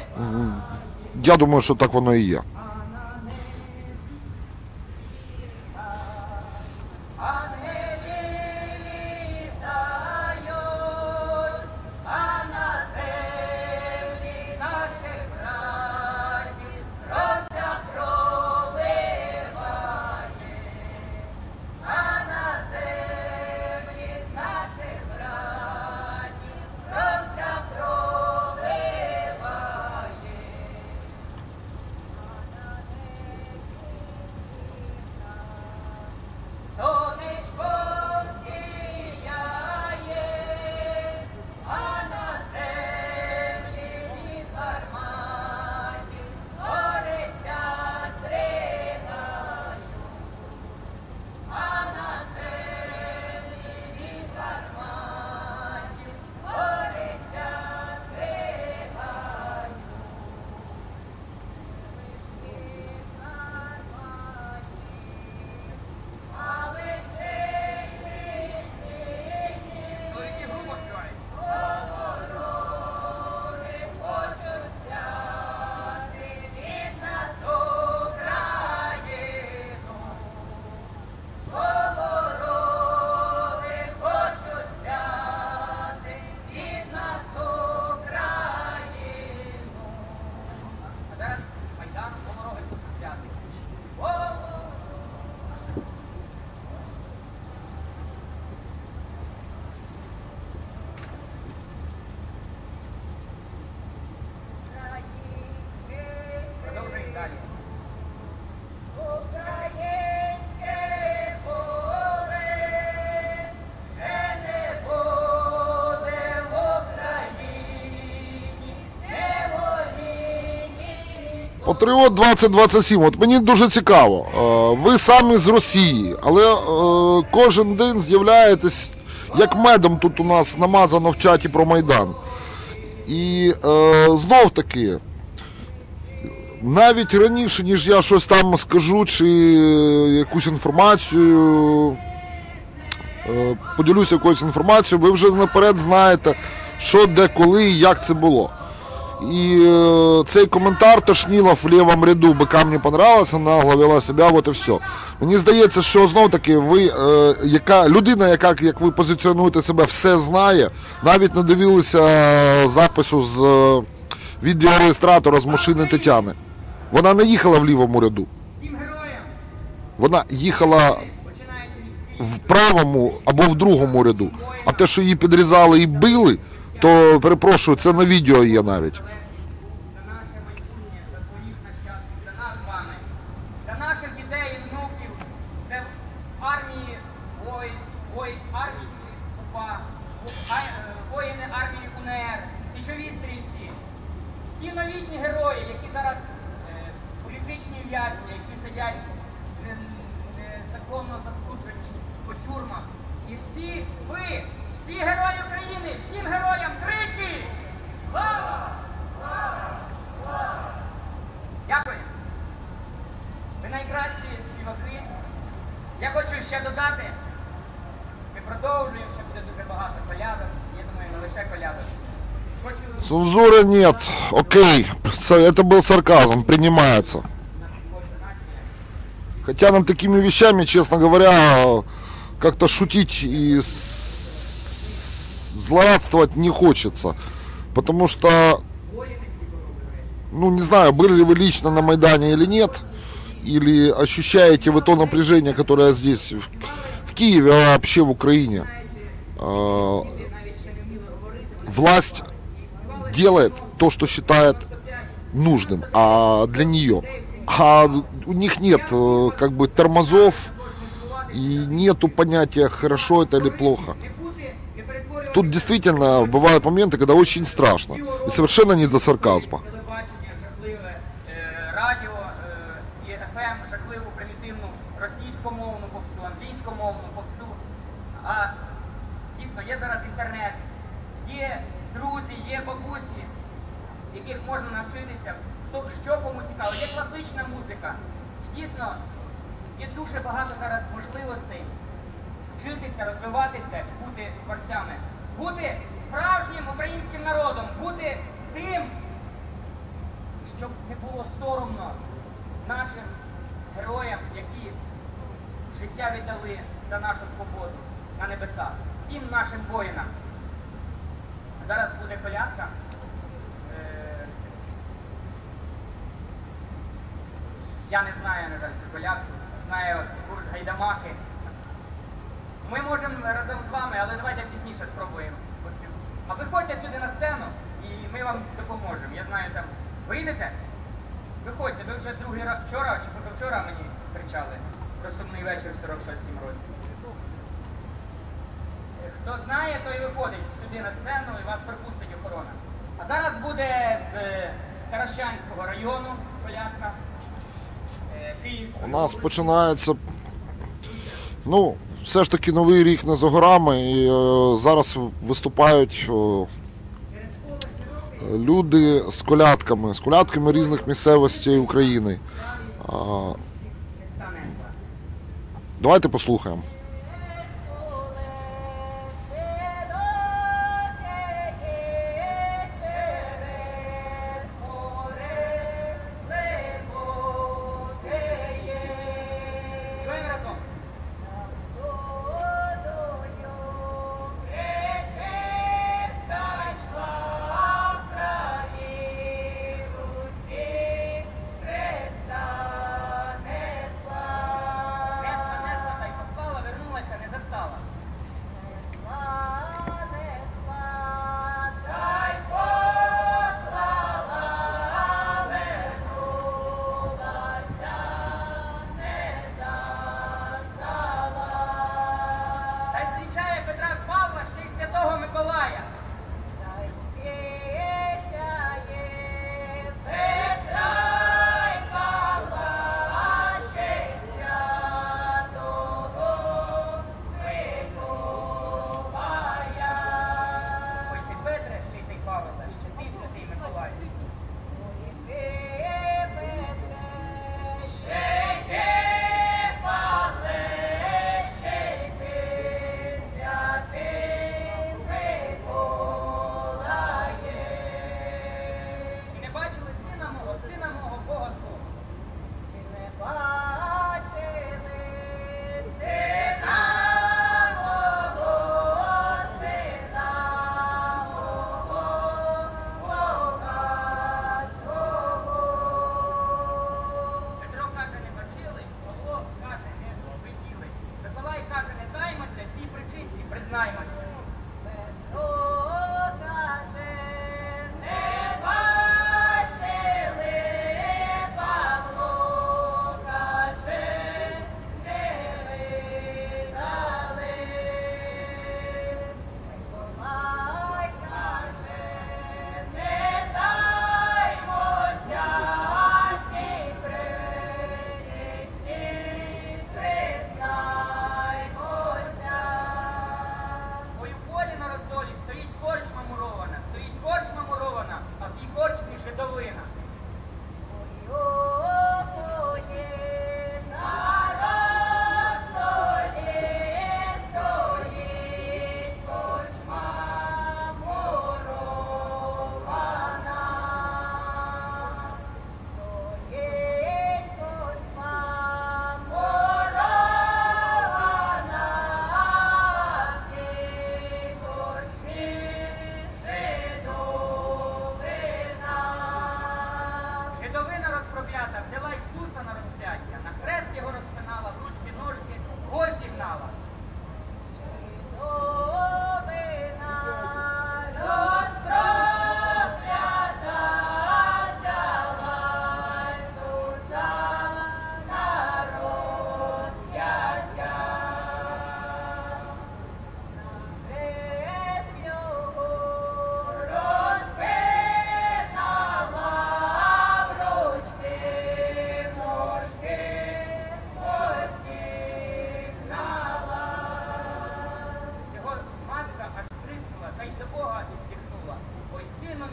Я думаю, що так воно і є. Патріот 2027. От мені дуже цікаво. Ви самі з Росії, але кожен день з'являєтесь, як медом тут у нас намазано в чаті про Майдан. І знов таки, навіть раніше, ніж я щось там скажу, чи якусь інформацію, поділюся якоюсь інформацією, ви вже наперед знаєте, що, де, коли і як це було. И цей коментар тошнило в лівому ряду, бикам не понравилось, нагло вела себе, от і все. Мені здається, що знов-таки ви, людина, яка, як ви позиціонуєте себе, все знає, навіть не дивилися запису з відеореєстратора з машини Тетяни. Вона не їхала в лівому ряду. Вона їхала в правому або в другому ряду. А те, що її підрізали і били, то, перепрошую, це на відео є навіть. За наших дітей і внуків, це армії, армії УПА, воїни армії УНР, січові стрільці, всі новітні герої, які зараз політичні в'язні, які сидять незаконно засуджені по тюрмах. І всі ви, всі герої України, всім героям тричі! Слава! Слава! Слава! Дякую! Ви найкращі співаки. Я хочу ще додати, ми продовжуємо, ще буде дуже багато колядок, я думаю, не лише колядок. Цензуры нет, окей, это был сарказм, принимается. Хотя над такими вещами, честно говоря, как-то шутить и злорадствовать не хочется. Потому что, ну не знаю, были ли вы лично на Майдане или нет, или ощущаете вы то напряжение, которое здесь, в Киеве, а вообще в Украине. Власть делает то, что считает нужным для нее. А у них нет как бы тормозов и нету понятия, хорошо это или плохо. Тут действительно бывают моменты, когда очень страшно. И совершенно не до сарказма. Радіо, ФМ, жахливу, примітивну російськомовну попсу, англійськомовну попсу. А дійсно є зараз інтернет, є друзі, є бабусі, яких можна навчитися, що кому цікаво. Є класична музика. І дійсно, є дуже багато зараз можливостей вчитися, розвиватися і бути творцями. Бути справжнім українським народом, бути тим, щоб не було соромно нашим героям, які життя віддали за нашу свободу на небесах. Всім нашим воїнам. Зараз буде колядка. Я не знаю, на жаль, цю колядку. Знаю гурт Гайдамаки. Ми можемо разом з вами, але давайте пізніше спробуємо. А виходьте сюди на сцену і ми вам допоможемо. Я знаю, там вийдете? Виходьте, ви вже другий раз, вчора чи позавчора мені кричали про сумний вечір в 46-м році. Хто знає, той виходить сюди на сцену і вас пропустить охорона. А зараз буде з Таращанського району колядка. У нас починається, ну, все ж таки Новий рік не за горами, і зараз виступають люди з колядками різних місцевостей України. Давайте послухаємо.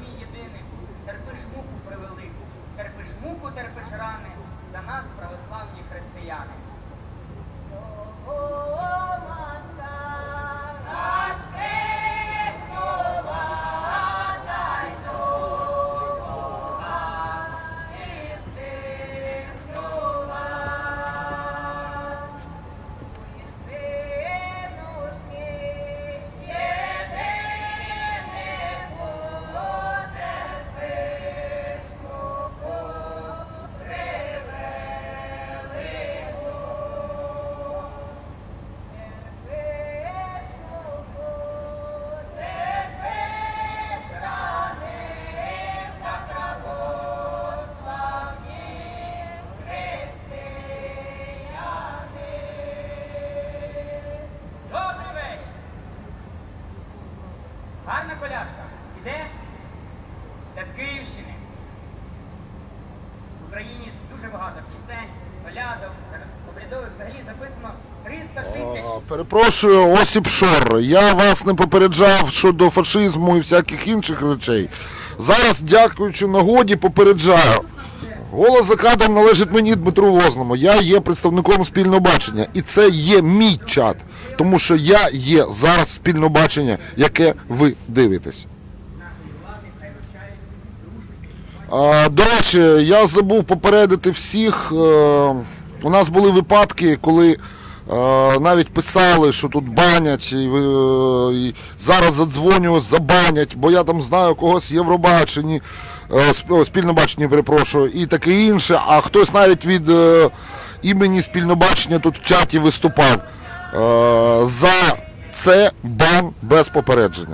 мій єдиний, терпиш муку превелику, терпиш муку, терпиш рани, за нас, православні християни. Гарна колядка. Іде? Це з Київщини. В Україні дуже багато пісень, колядок, обрядових взагалі записано 300 тисяч. Перепрошую, Осіп Шор, я вас не попереджав щодо фашизму і всяких інших речей. Зараз, дякуючи нагоді, попереджаю. Голос за кадром належить мені, Дмитру Возному. Я є представником спільного бачення. І це є мій чат. Тому що я є зараз спільне бачення, яке ви дивитесь. До речі, я забув попередити всіх. У нас були випадки, коли навіть писали, що тут банять, і зараз задзвоню, забанять, бо я там знаю когось в Євробаченні, спільнобаченні, перепрошую, і таке інше. А хтось навіть від імені спільнобачення тут в чаті виступав. За це бан без попередження.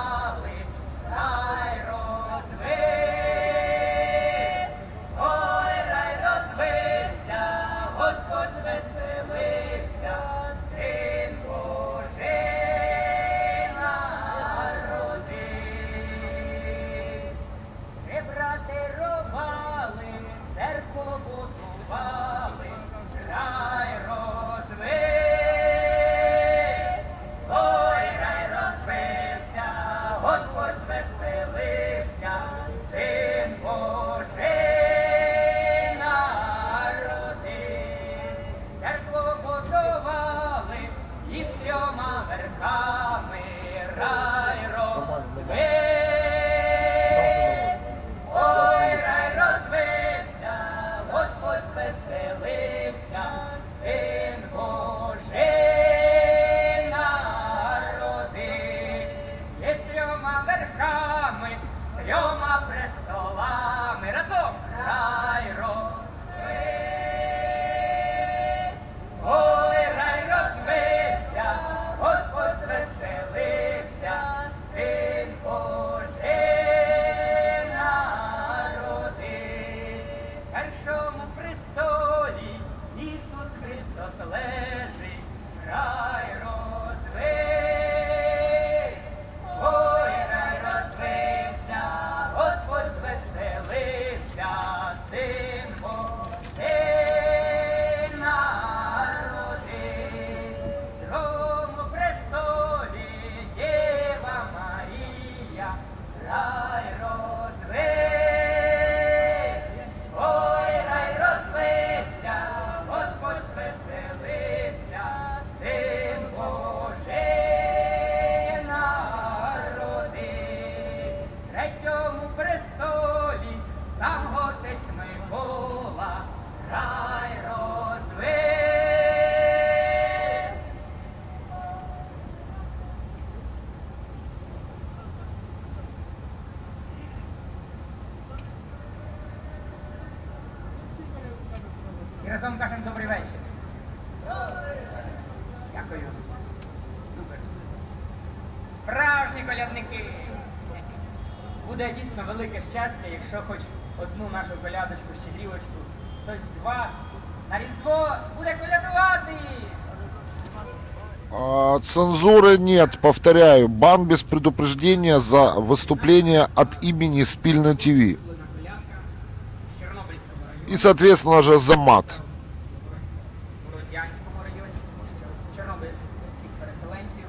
Ой, третьому престолі Ісус Христос лежить, рай розвився, ой, рай розвився, Господь звеселився, Син Божий народив. В другому престолі Дєва Марія, рай розвився, ой, рай розвився, Господь звеселився, Син Божий народив. В третьому престолі сам Отець Микола, рай розвив. І разом кажемо добрий вечір. Дякую. Супер. Справжні колядники. Буде дійсно велике щастя, якщо хоч одну нашу колядочку, щедрівочку, хтось з вас на Різдво буде колядувати. Цензуры нет, повторяю. Бан без предупреждения за выступление от имени Спільне ТВ. И, соответственно же, за мат. У Родянському районі, тому що чорнобильських переселенців.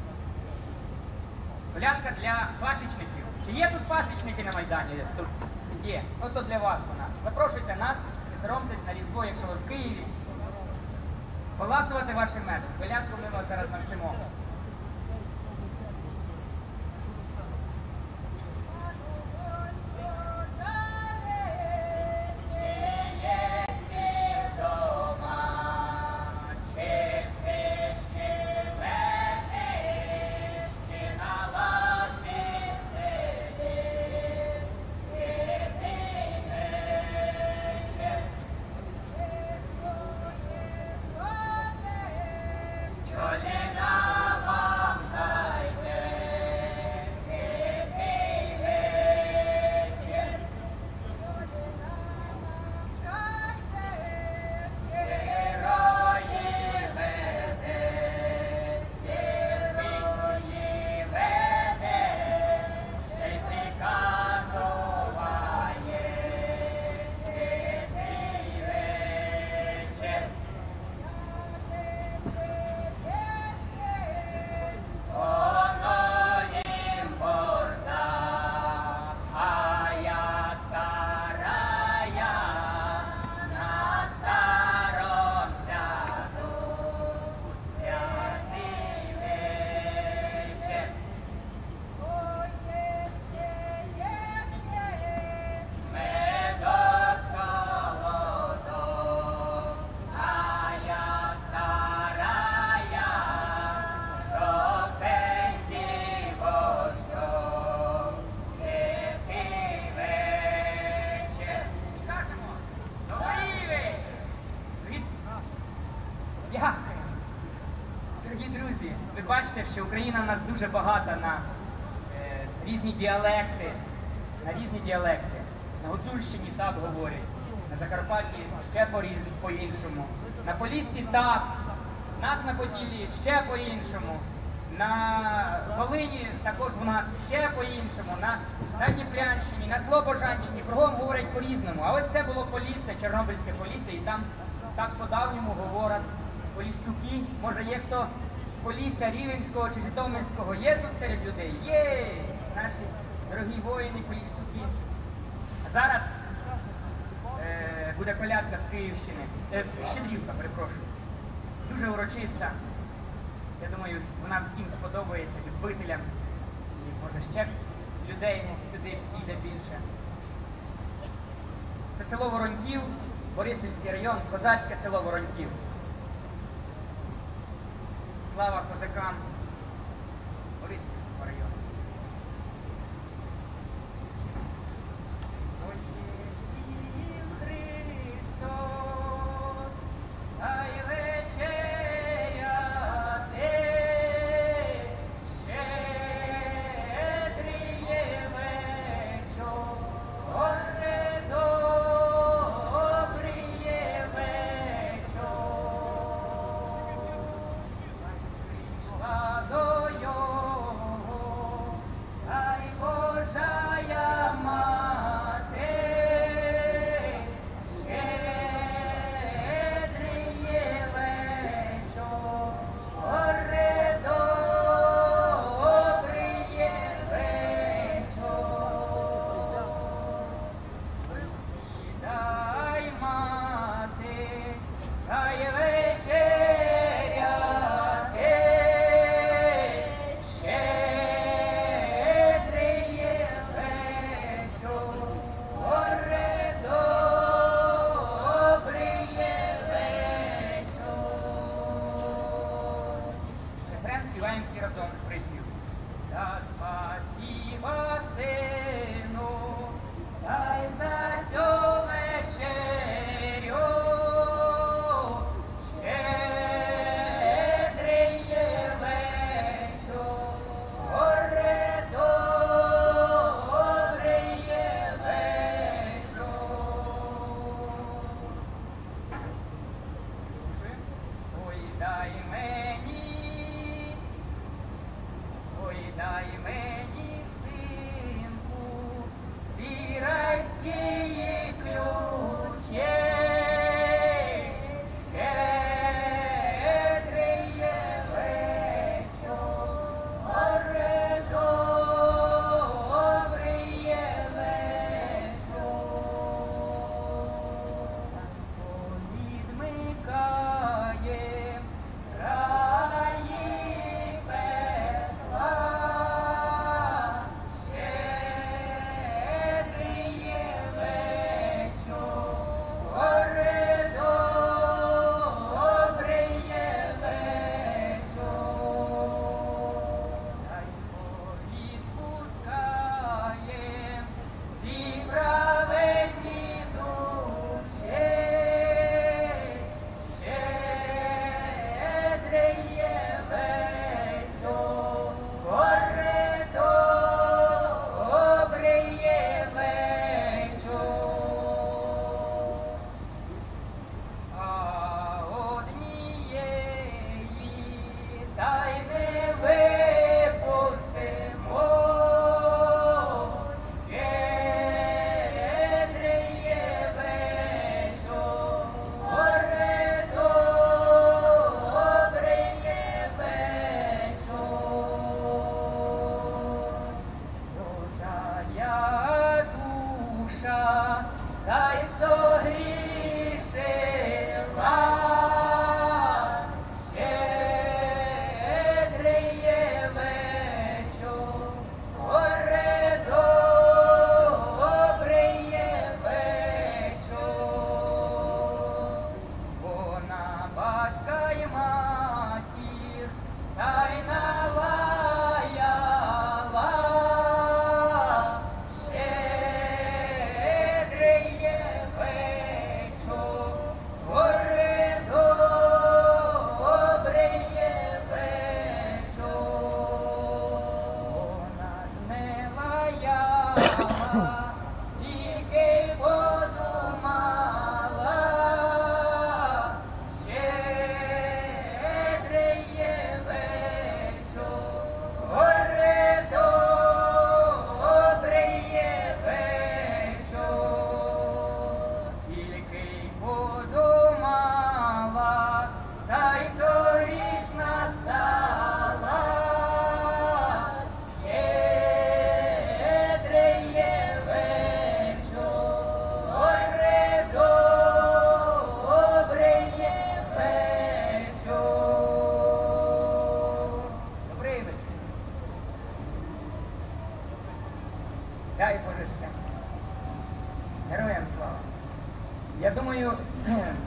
Колядка для пасічників. Чи є тут пасічники на Майдані? Тут є. Ото для вас вона. Запрошуйте нас, не соромтесь на Різдво, якщо ви в Києві. Поласувати вашим медом. Колядку ми вас зараз навчимо. Бачите, що Україна в нас дуже багата на різні діалекти. На Гуцульщині так говорять, на Закарпатті ще по-іншому. На Поліссі так, нас на Поділлі ще по-іншому. На Волині також в нас ще по-іншому. На Дніпрянщині, на Слобожанщині, кругом говорять по-різному. А ось це було Полісся, Чорнобильське Полісся, і там так по-давньому говорять поліщуки. Може є хто Полісся, Рівенського чи Житомирського є тут серед людей? Є! Наші дорогі воїни, поліщуки. А зараз буде колядка з Київщини. Щедрівка, перепрошую. Дуже урочиста. Я думаю, вона всім сподобається, любителям. І може ще людей сюди підійде більше. Це село Вороньків, Бориспільський район, козацьке село Вороньків. Слава козакам Бориспільського району. Воєсів Христос, та й вечеряти, щедріє вечор, добрий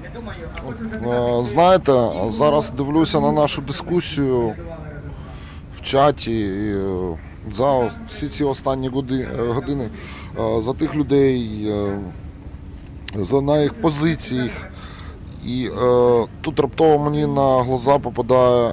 Знаєте, зараз дивлюся на нашу дискусію в чаті і, за всі ці останні години, за тих людей, на їх позиціях. І тут раптово мені на глаза попадає,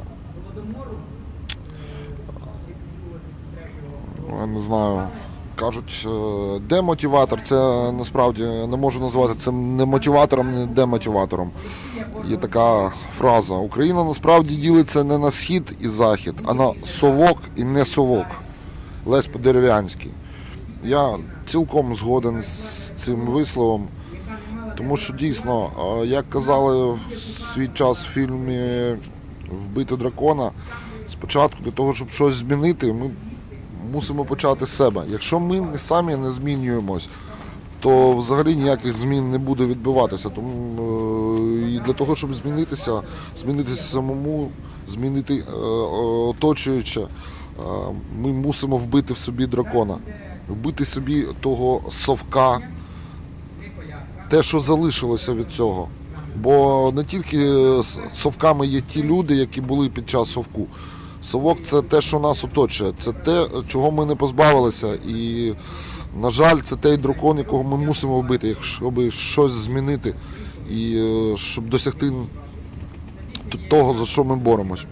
я не знаю, кажуть, демотиватор. Це насправді не можу назвати це не мотиватором, не демотиватором. Є така фраза: Україна насправді ділиться не на схід і захід, а на совок і не совок. Лесь Подерев'янський. Я цілком згоден з цим висловом, тому що дійсно, як казали в свій час в фільмі «Вбити дракона», спочатку для того, щоб щось змінити, ми мусимо почати з себе. Якщо ми самі не змінюємось, то взагалі ніяких змін не буде відбуватися. Тому і для того, щоб змінитися самому, змінити оточуюче, ми мусимо вбити в собі дракона, вбити собі того совка, те, що залишилося від цього. Бо не тільки совками є ті люди, які були під час совку. Совок – це те, що нас оточує, це те, чого ми не позбавилися. І, на жаль, це той дракон, якого ми мусимо вбити, щоб щось змінити і щоб досягти того, за що ми боремось.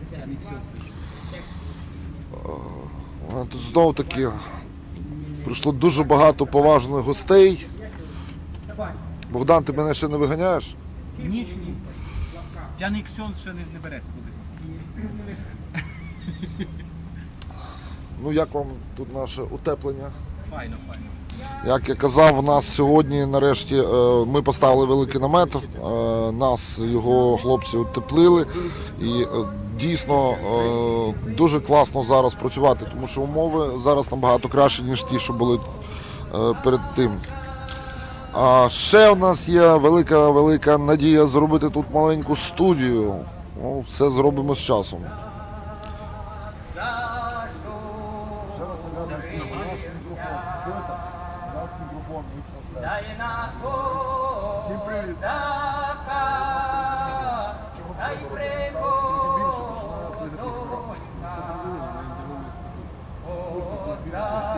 Тут знову таки прийшло дуже багато поважних гостей. Богдан, ти мене ще не виганяєш? Ні. П'яний ксьонз ще не береться туди. Ну, як вам тут наше утеплення? Файно. Як я казав, у нас сьогодні нарешті ми поставили великий намет, нас, його хлопці утеплили, і дійсно дуже класно зараз працювати, тому що умови зараз набагато кращі, ніж ті, що були перед тим. А ще у нас є велика надія зробити тут маленьку студію. Ну, все зробимо з часом. Ще раз нагадую всім, у нас мікрофон. Чуєте? У нас мікрофон, їх трансляція. Всім привіт. Чого треба робити? Більше починає плити програму. Це зробили, ми їм дивилися. Можна позбирати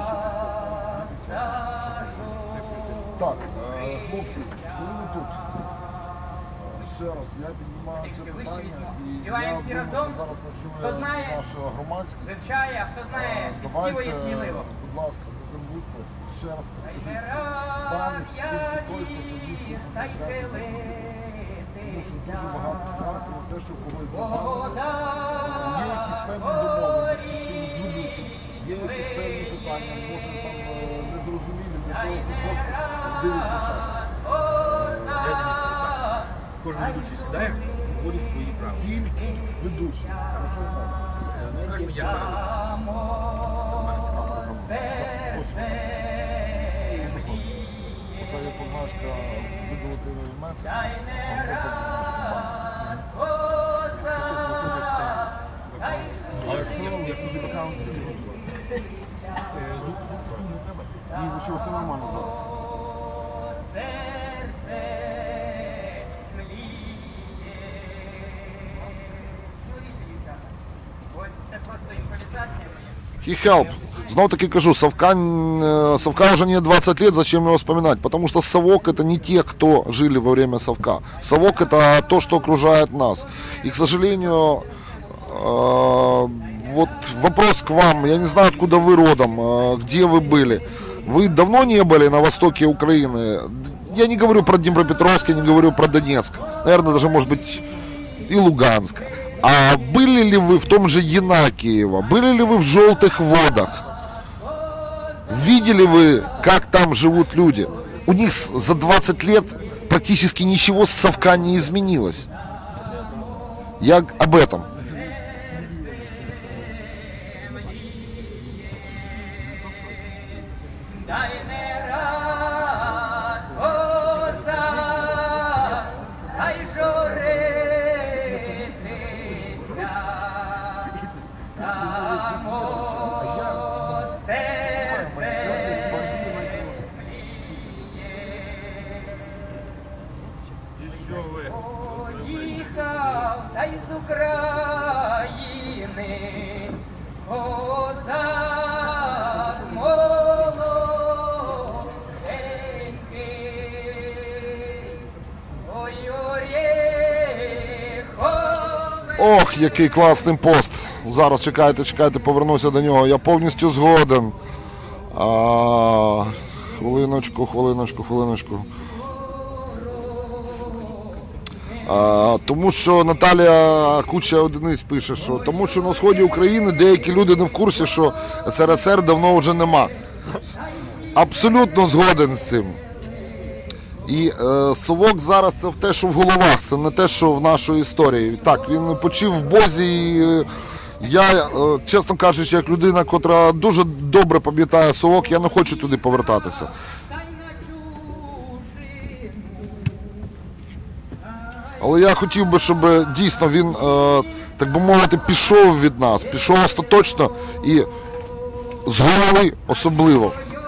1500. Так, хлопці, коли ви тут? Ще раз, я піднімаю це питання, і я думаю, що зараз почує наша громадськість. Давайте, будь ласка, не забудьте, ще раз покажіть пам'ять, скільки той, хто сидів тут на трансляції. Тому що дуже багато скарг про те, що когось забрали. Є якісь певні домовленості з тими злюбившими, є якісь певні питання, може там незрозумілі для того, хто просто дивиться чат. Кожен ведучий сідає, вводить свої правила. Тільки ведучий. Хорошо, незалежно як Дуже просто. Оце є позначка видалити меседж, а це Але я ж тобі аккаунт звук не треба. Ні, нічого, все нормально зараз. He help. Снова таки кажу, совка уже не 20 лет, зачем его вспоминать? Потому что совок — это не те, кто жили во время совка. Совок — это то, что окружает нас. И, к сожалению, вот вопрос к вам. Я не знаю, откуда вы родом, где вы были. Вы давно не были на востоке Украины? Я не говорю про Днепропетровск, я не говорю про Донецк. Наверное, даже, может быть, и Луганск. А были ли вы в том же Янакиево? Были ли вы в Желтых водах? Видели вы, как там живут люди? У них за 20 лет практически ничего с совка не изменилось. Я об этом. та й з України козак молоденький. Ой, ореховий. Ох, який класний пост. Зараз чекайте, повернуся до нього. Я повністю згоден. Хвилиночку. Тому що Наталія Куча Одиниць пише, що тому що на сході України деякі люди не в курсі, що СРСР давно вже нема. Абсолютно згоден з цим. І совок зараз це в те, що в головах, це не те, що в нашій історії. Так, він почив в Бозі, і я, чесно кажучи, як людина, котра дуже добре пам'ятає совок, я не хочу туди повертатися. Але я хотів би, щоб дійсно він, так би мовити, пішов від нас, пішов остаточно і з голови особливо.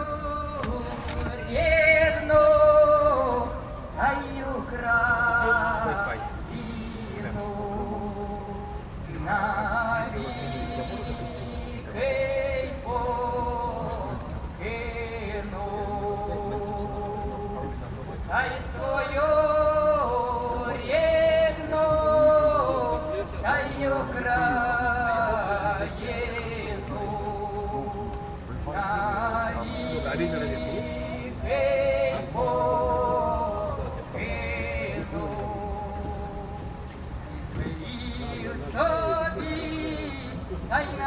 та й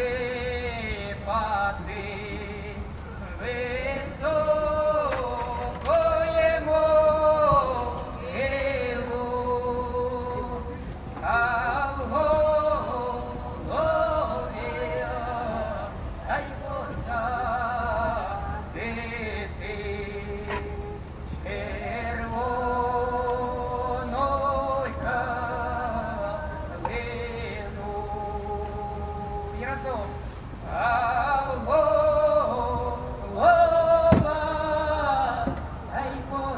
насипати високої могилу, а в голові та й посадити червоної калину. І разом. А в голова та й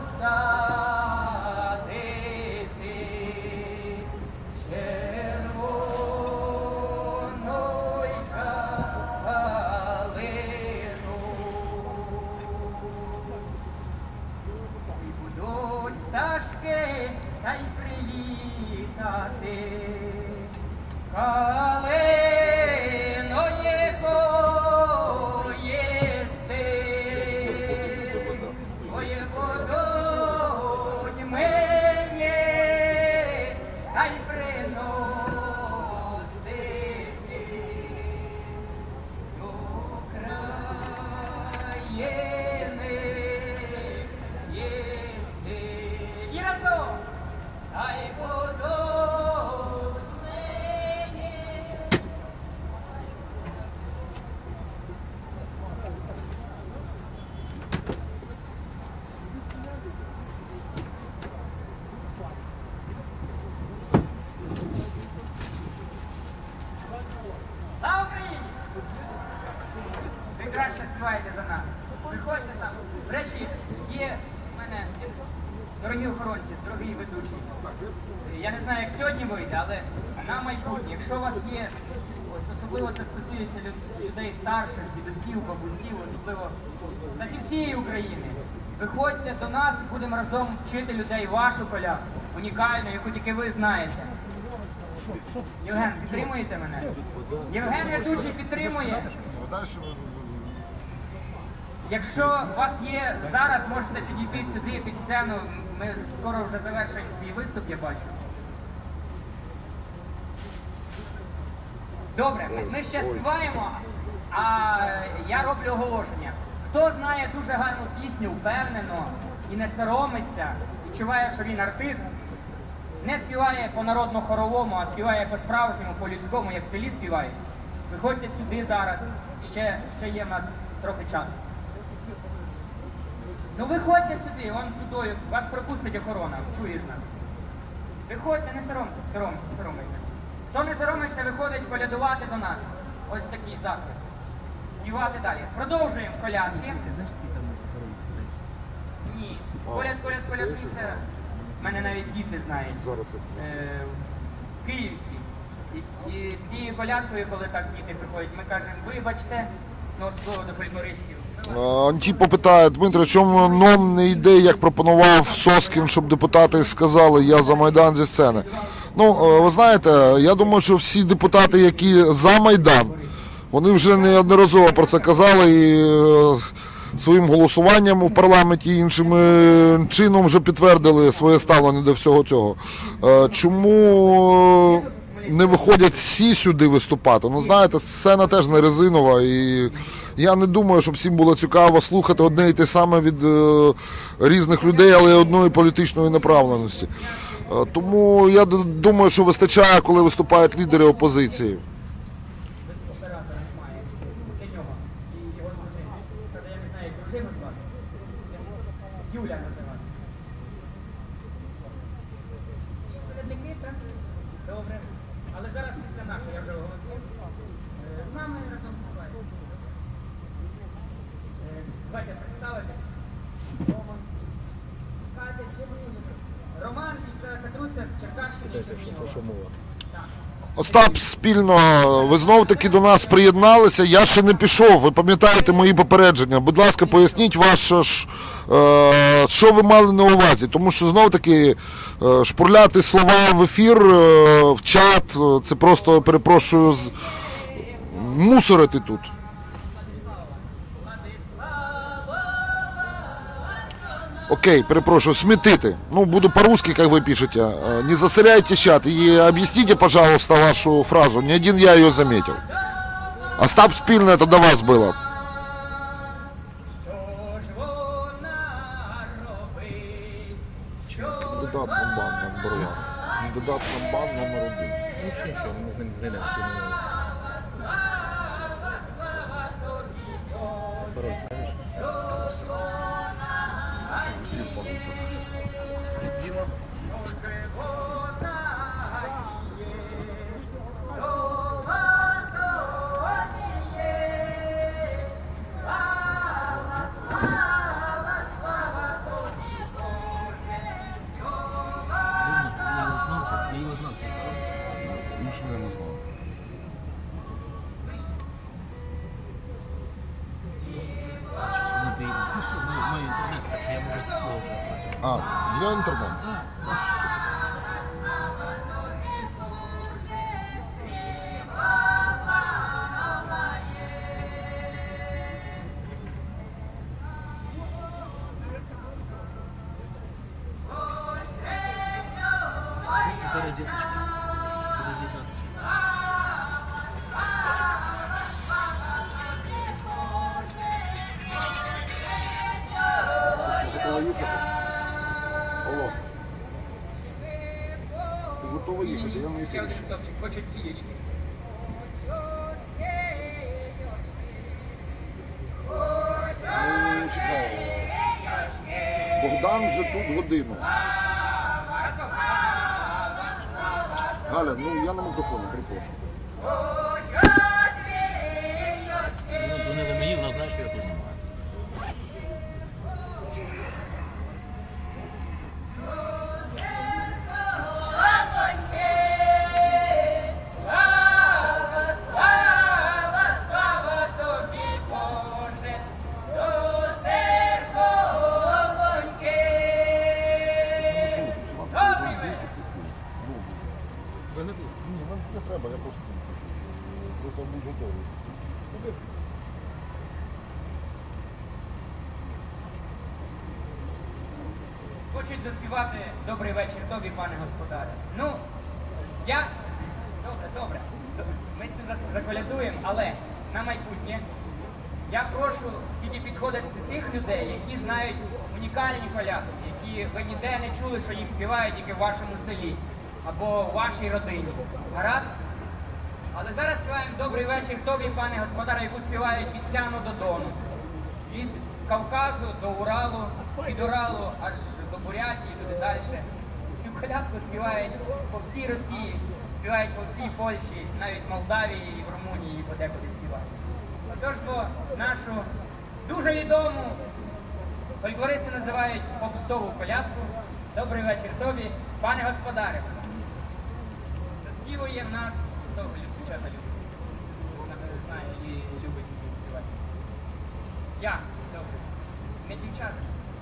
посадити червоної калину. І будуть пташки та й прилітати калиної поїсти. Ой, будуть мені та й приносити до країни їсти. І разом! Та й будуть мені. Слава Україні! Ви краще співаєте за нас. Приходьте там. До речі, є в мене дорогі охоронці, дорогі ведучі. Я не знаю, як сьогодні вийде, але на майбутнє, якщо у вас є, ось особливо це стосується людей старших, дідусів, бабусів, особливо та зі всієї України. Виходьте до нас, будемо разом вчити людей вашу колядку, унікальну, яку тільки ви знаєте. Євген, підтримуєте мене? Євген ведучий підтримує. Якщо у вас є зараз, можете підійти сюди під сцену. Ми скоро вже завершуємо свій виступ, я бачу. Добре, ми ще співаємо, а я роблю оголошення. Хто знає дуже гарну пісню, впевнено, і не соромиться, відчуває, що він артист, не співає по народно-хоровому, а співає по-справжньому, по-людському, як в селі співає. Виходьте сюди зараз, ще є в нас трохи часу. Ну виходьте сюди, вон туди, вас пропустить охорона, чуєш нас. Виходьте, не соромтесь, соромтеся. Хто не соромиться, виходить колядувати до нас. Ось такий заклик. Співати далі. Продовжуємо колядки. Ні. Коляд, це... В мене навіть діти знають. київський. І з цією колядкою, коли так діти приходять, ми кажемо, вибачте, ну, слово до фольклористів. Антіпо питає, Дмитро, чому ном не йде, як пропонував Соскін, щоб депутати сказали, я за Майдан зі сцени? Ну, ви знаєте, я думаю, що всі депутати, які за Майдан, вони вже неодноразово про це казали і своїм голосуванням у парламенті і іншим чином вже підтвердили своє ставлення до всього цього. Чому не виходять всі сюди виступати? Ну, знаєте, сцена теж не резинова, і я не думаю, щоб всім було цікаво слухати одне і те саме від різних людей, але одної політичної направленості. Тому я думаю, що вистачає, коли виступають лідери опозиції. Юля називати. Передники, так? Добре. Але зараз після нашої, я вже говорив. З нами разом буває. Давайте представити. Роман. Катя, Роман і Петруся з Черкащини. Остап, спільно, ви знов-таки до нас приєдналися, я ще не пішов, ви пам'ятаєте мої попередження. Будь ласка, поясніть що ви мали на увазі, тому що знов-таки шпурляти слова в ефір, в чат, це просто, перепрошую, мусорити тут. Окей, перепрошую, сметите. Ну, буду по-русски, как вы пишете. Не засоряйте чат. И объясните, пожалуйста, вашу фразу. Не один я ее заметил. Остап спільно, это до вас было. Кандидат на бан номер 1. Кандидат на бан номер 1. Ну, що, ми з ним знайдемо спільно. Пароль скажеш? Нічого я не знаю. Щось вони приїдуть. Ну все, маю інтернет, так що я можу зі свого вже працювати. А, є інтернет? Так, супер. Розеточка. Роз'єднатися. Готова їхати? Алло. Ти готова їхати? Я не Ще один стопчик, хочуть сієчки. Ну, чекай. Богдан вже тут годину. Галя, ну я на мікрофоні, перепрошую. Вони дзвонили мені, вона знає, що я тут. Не треба, я просто будь готовий. Хочуть заспівати «Добрий вечір тобі, пане господаре». Ну, я... Добре. Ми цю заколядуємо, але на майбутнє я прошу тільки підходити до тих людей, які знають унікальні колядки, які ви ніде не чули, що їх співають тільки в вашому селі або в вашій родині. Гаразд? Але зараз співаємо «Добрий вечір тобі, пане господаре», яку співають від Сяну до Дону. Від Кавказу до Уралу, від Уралу аж до Бурятії і туди далі. Цю колядку співають по всій Росії, співають по всій Польщі, навіть в Молдавії і в Румунії подекуди співають. Отож, бо нашу дуже відому фольклористи називають попсову колядку «Добрий вечір тобі, пане господаре». Співує в нас, хто дівчата любить. Вона мене знає і любить її співати. Я, добре. Не дівчата.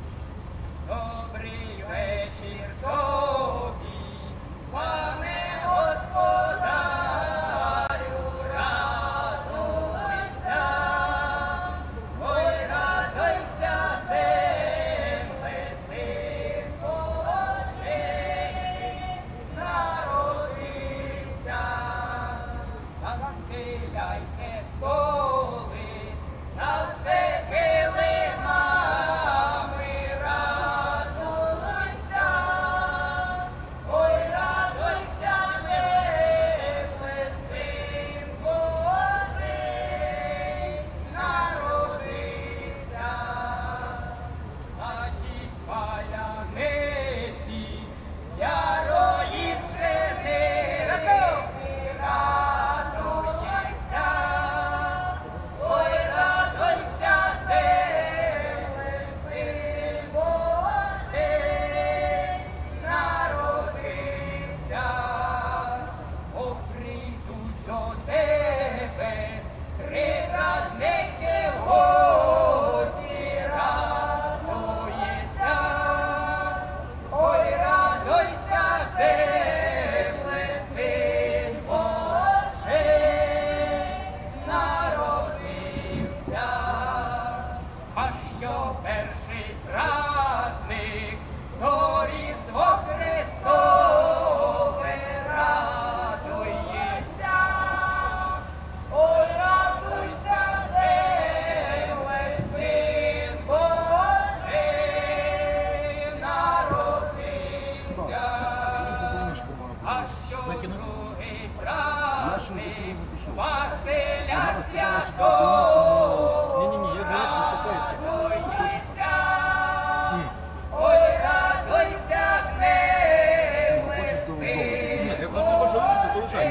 Добрий вечір тобі, пане господарю, радуйся, ой, радуйся, земле, син Божий народився. Заспіляйте столи, на все килимами, радуйся, ой, радуйся, земле, син Божий народився. Садіть паляниці, з ярої пшениці, радуйся, ой, радуйся, земле, син Божий народився. О, прийдуть до тебе три праздники в гості, радуйся, ой, радуйся, земле, син Божий народився. А що перший праздник, то Різдво Христове, радується, ой, радуйся, земле, син Божий народився. А що другий праздник, Василя Святого, радуйся, ой, радуйся, земле, син Божий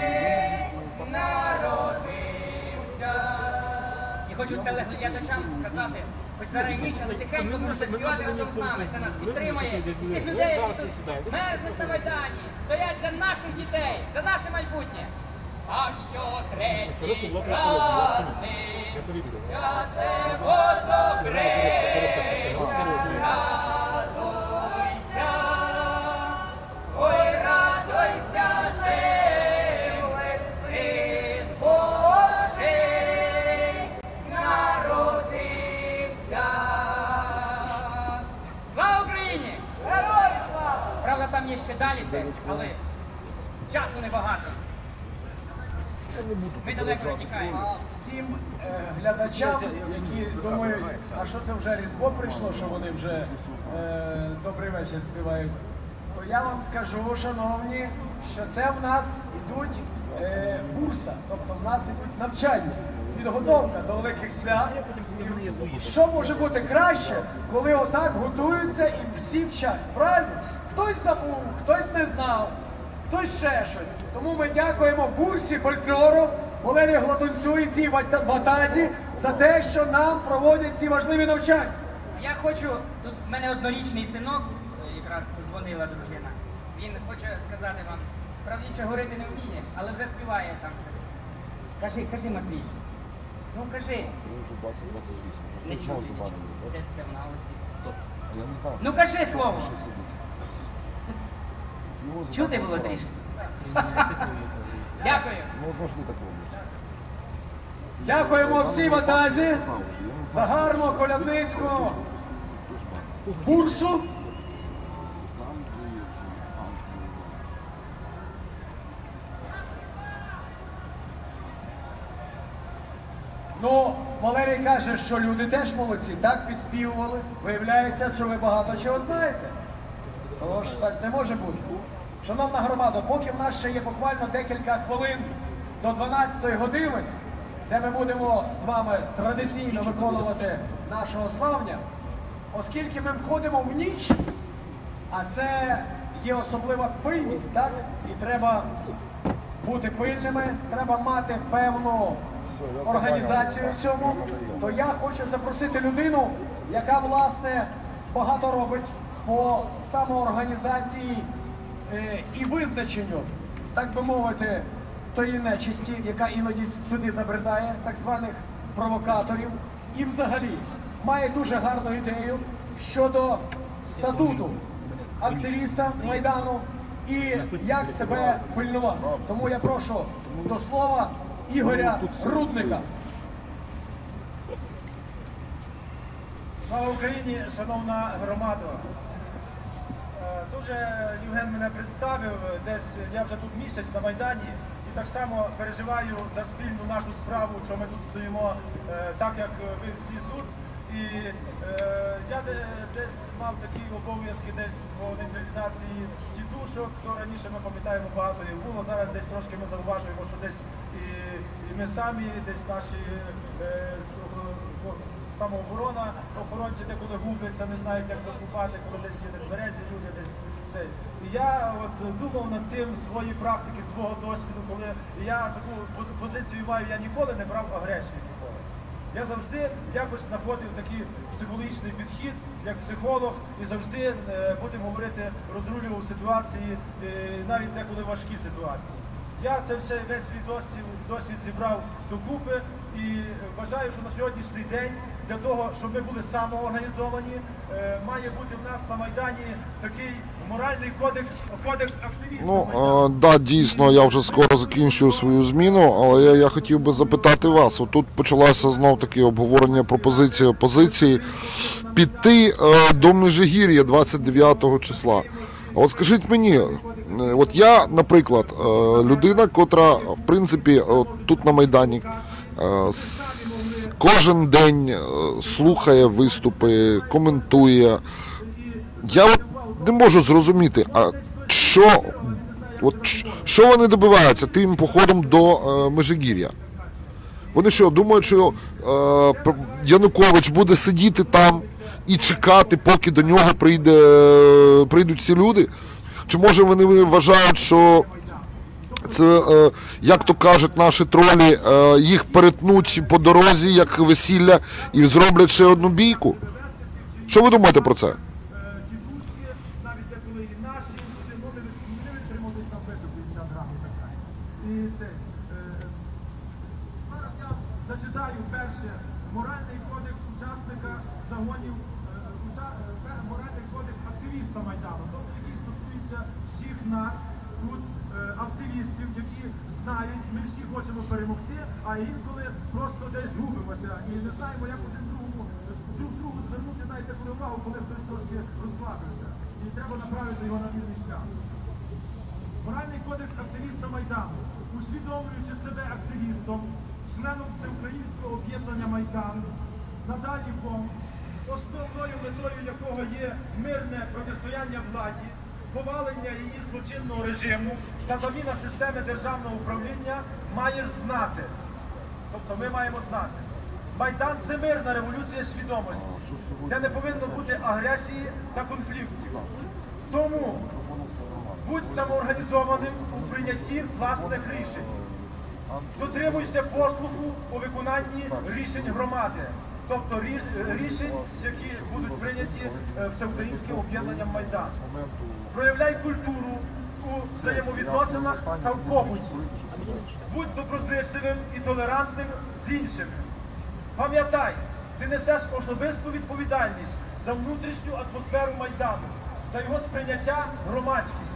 народився. І хочу телеглядачам сказати, хоч зараз ніч, але тихенько можете співати разом з нами. Це нас підтримує. Тих людей, які тут мерзнуть на Майдані, стоять за наших дітей, за наше майбутнє. А що третій праздник, святе водохреща, радуйся, ой, радуйся, земле, син Божий народився. Слава Україні! Героям слава! Правда, там є ще далі текст, але часу небагато. Ми далеко не тікаємо. Всім глядачам, які думають, а що це вже Різдво прийшло, що вони вже добрий вечір співають, то я вам скажу, шановні, що це в нас ідуть бурса, тобто в нас ідуть навчання, підготовка до великих свят. Що може бути краще, коли отак готуються і всі вчать, правильно? Хтось забув, хтось не знав, хтось ще щось. Тому ми дякуємо бурсі фольклору Валерії Гладунцю і цій ватазі за те, що нам проводять ці важливі навчання. Я хочу, тут в мене однорічний синок, якраз позвонила дружина. Він хоче сказати вам, правдіше говорити не вміє, але вже співає там. Кажи, Матвій. Ну кажи. Він вже 20-28, вже знову забанений. Де це вона ось? Я не знаю. Ну кажи слово. Його Чути було забанили. трішки? Дякую. Ну завжди так роблять. Дякуємо всій ватазі за гарну колядницьку бурсу. Ну, Валерій каже, що люди теж молодці, так підспівували. Виявляється, що ви багато чого знаєте. Тож так не може бути. Шановна громада, поки в нас ще є буквально декілька хвилин до 12-ї години, де ми будемо з вами традиційно виконувати нашого славня, оскільки ми входимо в ніч, а це є особлива пильність, так? І треба бути пильними, треба мати певну організацію в цьому, то я хочу запросити людину, яка, власне, багато робить по самоорганізації і визначенню так би мовити, тої нечисті, яка іноді сюди забредає, так званих провокаторів, і взагалі має дуже гарну ідею щодо статуту активіста Майдану і як себе пильнувати. Тому я прошу до слова Ігоря Рудника. Слава Україні, шановна громада! Дуже Євген мене представив, десь я вже тут місяць на Майдані і так само переживаю за спільну нашу справу, що ми тут стоїмо, так як ви всі тут. І я десь мав такі обов'язки десь по нейтралізації тітушок, то раніше ми пам'ятаємо багато їх було, зараз десь трошки ми зауважуємо, що десь і ми самі, десь наші самооборона, охоронці деколи губляться, не знають, як поступати, коли десь є нетверезі люди, десь це. І я от думав над тим своєї практики, свого досвіду, коли я таку позицію маю, я ніколи не брав агресію ніколи. Я завжди якось знаходив такий психологічний підхід, як психолог, і завжди, будемо говорити, розрулював ситуації, навіть деколи важкі ситуації. Я це весь свій досвід зібрав докупи і вважаю, що на сьогоднішній день для того, щоб ми були самоорганізовані, має бути в нас на Майдані такий моральний кодекс активістів. Ну, да, дійсно, я вже скоро закінчую свою зміну, але я хотів би запитати вас. Отут почалося знов таки обговорення пропозиції опозиції піти до Межигір'я 29 числа. А от скажіть мені, от я, наприклад, людина, котра, в принципі, тут на Майдані кожен день слухає виступи, коментує. Я от не можу зрозуміти, а що вони добиваються тим походом до Межигір'я? Вони що, думають, що Янукович буде сидіти там і чекати, поки до нього прийдуть ці люди? Чи може вони вважають, що це, як то кажуть наші тролі, їх перетнуть по дорозі, як весілля, і зроблять ще одну бійку? Що ви думаєте про це? Зачитаю перше. Моральний кодекс учасника загонів, моральний кодекс активіста Майдану, тобто який стосується всіх нас, тут активістів, які знають, ми всі хочемо перемогти, а інколи просто десь губимося і не знаємо, як один другу звернути, знаєте, увагу, коли хтось трошки розслабився. І треба направити його на вірний шлях. Моральний кодекс активіста Майдану. Усвідомлюючи себе активістом, членом Всеукраїнського об'єднання Майдан, надалі фонд, основною метою якого є мирне протистояння владі, повалення її злочинного режиму та заміна системи державного управління, маєш знати. Тобто ми маємо знати. Майдан – це мирна революція свідомості, де не повинно бути агресії та конфліктів. Тому будь самоорганізованим у прийнятті власних рішень. Дотримуйся послуху у виконанні рішень громади, тобто рішень, які будуть прийняті Всеукраїнським об'єднанням Майдан. Проявляй культуру у взаємовідносинах та в побуті. Будь доброзичливим і толерантним з іншими. Пам'ятай, ти несеш особисту відповідальність за внутрішню атмосферу Майдану, за його сприйняття громадськістю.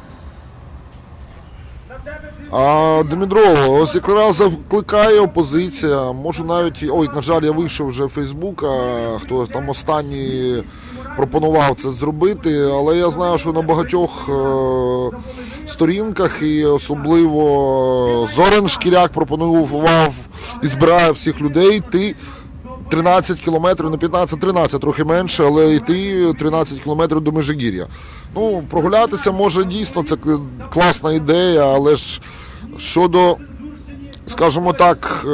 Дмитро, ось якраз закликає опозиція, може навіть, ой, на жаль, я вийшов вже в Фейсбук, хто там останній пропонував це зробити, але я знаю, що на багатьох сторінках і особливо Зорян Шкіряк пропонував і збирає всіх людей йти 13 кілометрів, не 15, 13, трохи менше, але йти 13 кілометрів до Межигір'я. Ну, прогулятися може дійсно, це класна ідея, але ж щодо, скажімо так,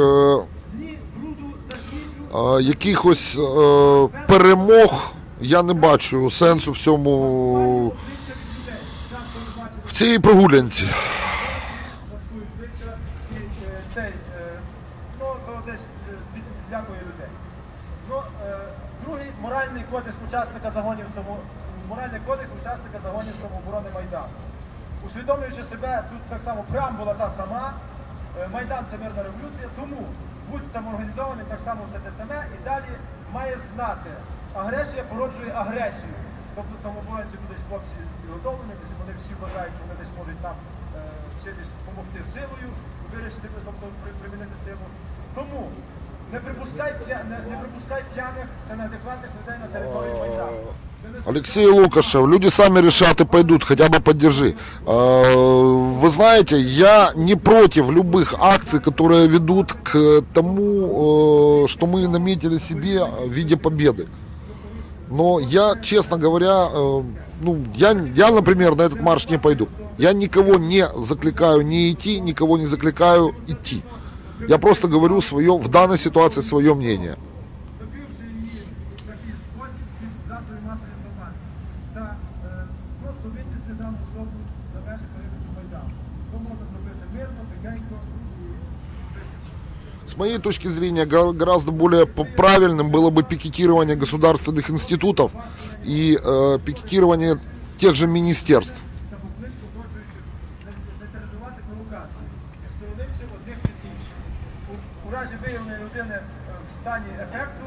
якихось перемог, я не бачу сенсу в цій прогулянці. Другий моральний кодекс учасника загонів самооборони Майдану. усвідомлюючи себе, тут так само преамбула та сама, Майдан це мирна революція, тому будь самоорганізованим, так само все те саме, і далі має знати, агресія породжує агресію. Тобто самоборонці будуть хлопці підготовлені, вони всі вважають, що вони десь можуть нам чимось допомогти силою, вирішити, тобто примінити силу. Тому не припускай п'яних та неадекватних людей на території Майдану. Алексей Лукашев, люди сами решат и пойдут, хотя бы поддержи. Вы знаете, я не против любых акций, которые ведут к тому, что мы наметили себе в виде победы. Но я, честно говоря, я, например, на этот марш не пойду. Я никого не закликаю не идти, никого не закликаю идти. Я просто говорю в данной ситуации свое мнение. С моей точки зрения, гораздо более правильным было бы пикетирование государственных институтов и пикетирование тех же министерств. У разі виявлення людини в стані ефекту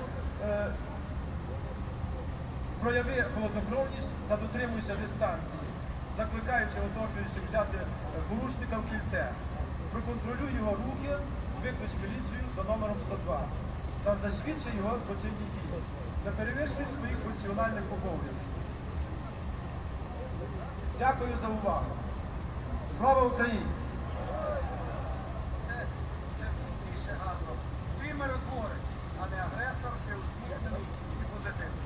прояви холоднокровність та дотримуйся дистанції, закликаючи оточуючих взяти порушника в кільце. Проконтролюй його рухи, виклич міліцію за номером 102 та засвідчи його злочинні дії. Не перевищуй своїх функціональних обов'язків. Дякую за увагу. Слава Україні! Це ще гарно. Ти миротворець, а не агресор, ти усміхнений і позитивний.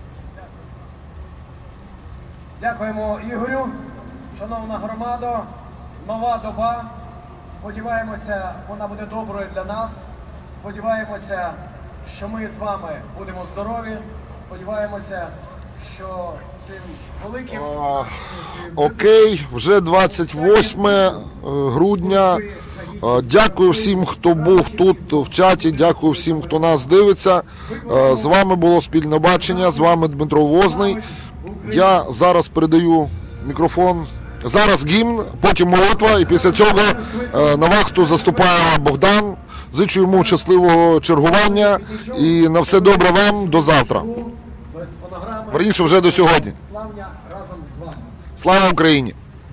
Дякуємо Ігорю. Шановна громадо, нова доба. Сподіваємося, вона буде доброю для нас. Сподіваємося, що ми з вами будемо здорові. Сподіваємося, що цим великим... Окей, вже 28 грудня. Дякую всім, хто був тут в чаті, дякую всім, хто нас дивиться. З вами було Спільне бачення, з вами Дмитро Возний. Я зараз передаю мікрофон. Зараз гімн, потім молитва, і після цього на вахту заступає Богдан. Зичу йому щасливого чергування і на все добре вам до завтра. Верніше, вже до сьогодні. Славня разом з вами. Слава Україні!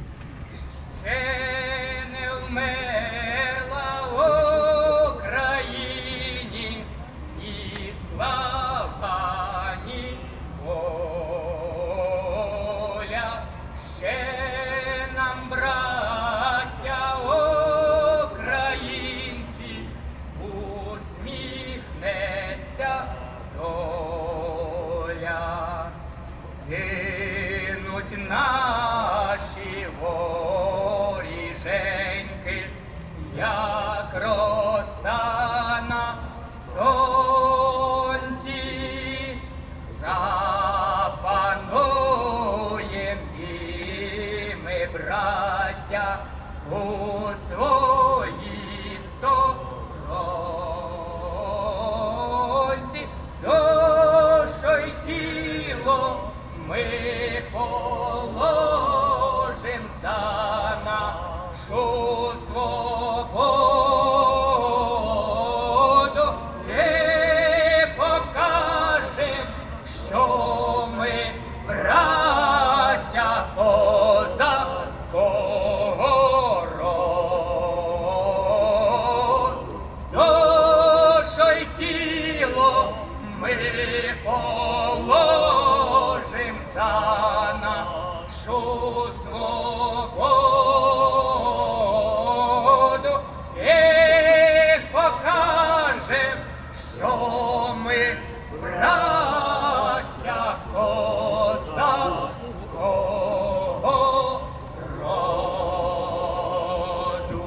Наші воріженьки, як роса на сонці, запануєм і ми, браття, у своїй сторонці, душу й тіло ми положим за нашу свободу і покажем, що ми браття козацького роду. Душу й тіло ми положим за нашу свободу і покажем, що ми браття козацького роду.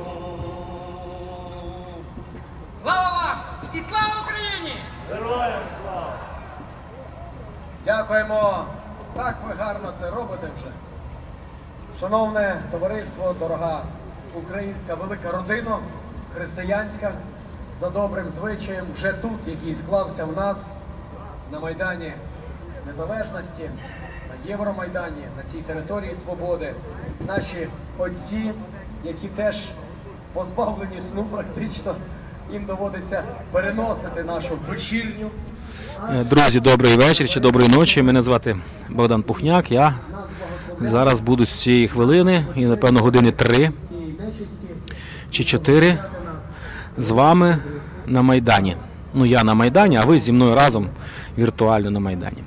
Слава і слава Україні! Героям слава! Дякуємо. Так ви гарно це робите вже. Шановне товариство, дорога українська велика родина, християнська, за добрим звичаєм вже тут, який склався в нас на Майдані Незалежності, на Євромайдані, на цій території свободи. наші отці, які теж позбавлені сну практично, їм доводиться переносити нашу вечірню. Друзі, добрий вечір чи доброї ночі. Мене звати Богдан Пухняк. Я зараз буду з цієї хвилини і, напевно, години 3 чи 4 з вами на Майдані. Ну, я на Майдані, а ви зі мною разом віртуально на Майдані.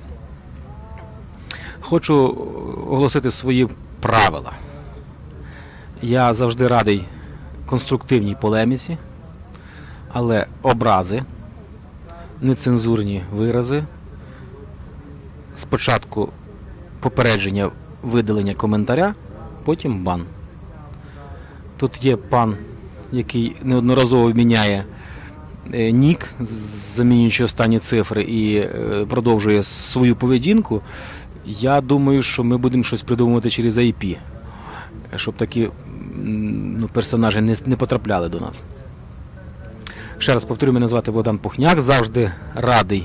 Хочу оголосити свої правила. Я завжди радий конструктивній полеміці, але образи, нецензурні вирази, спочатку попередження видалення коментаря, потім бан. Тут є пан, який неодноразово міняє нік, замінюючи останні цифри, і продовжує свою поведінку. Я думаю, що ми будемо щось придумувати через IP, щоб такі персонажі не потрапляли до нас. Ще раз повторюю, мене звати Богдан Пухняк, завжди радий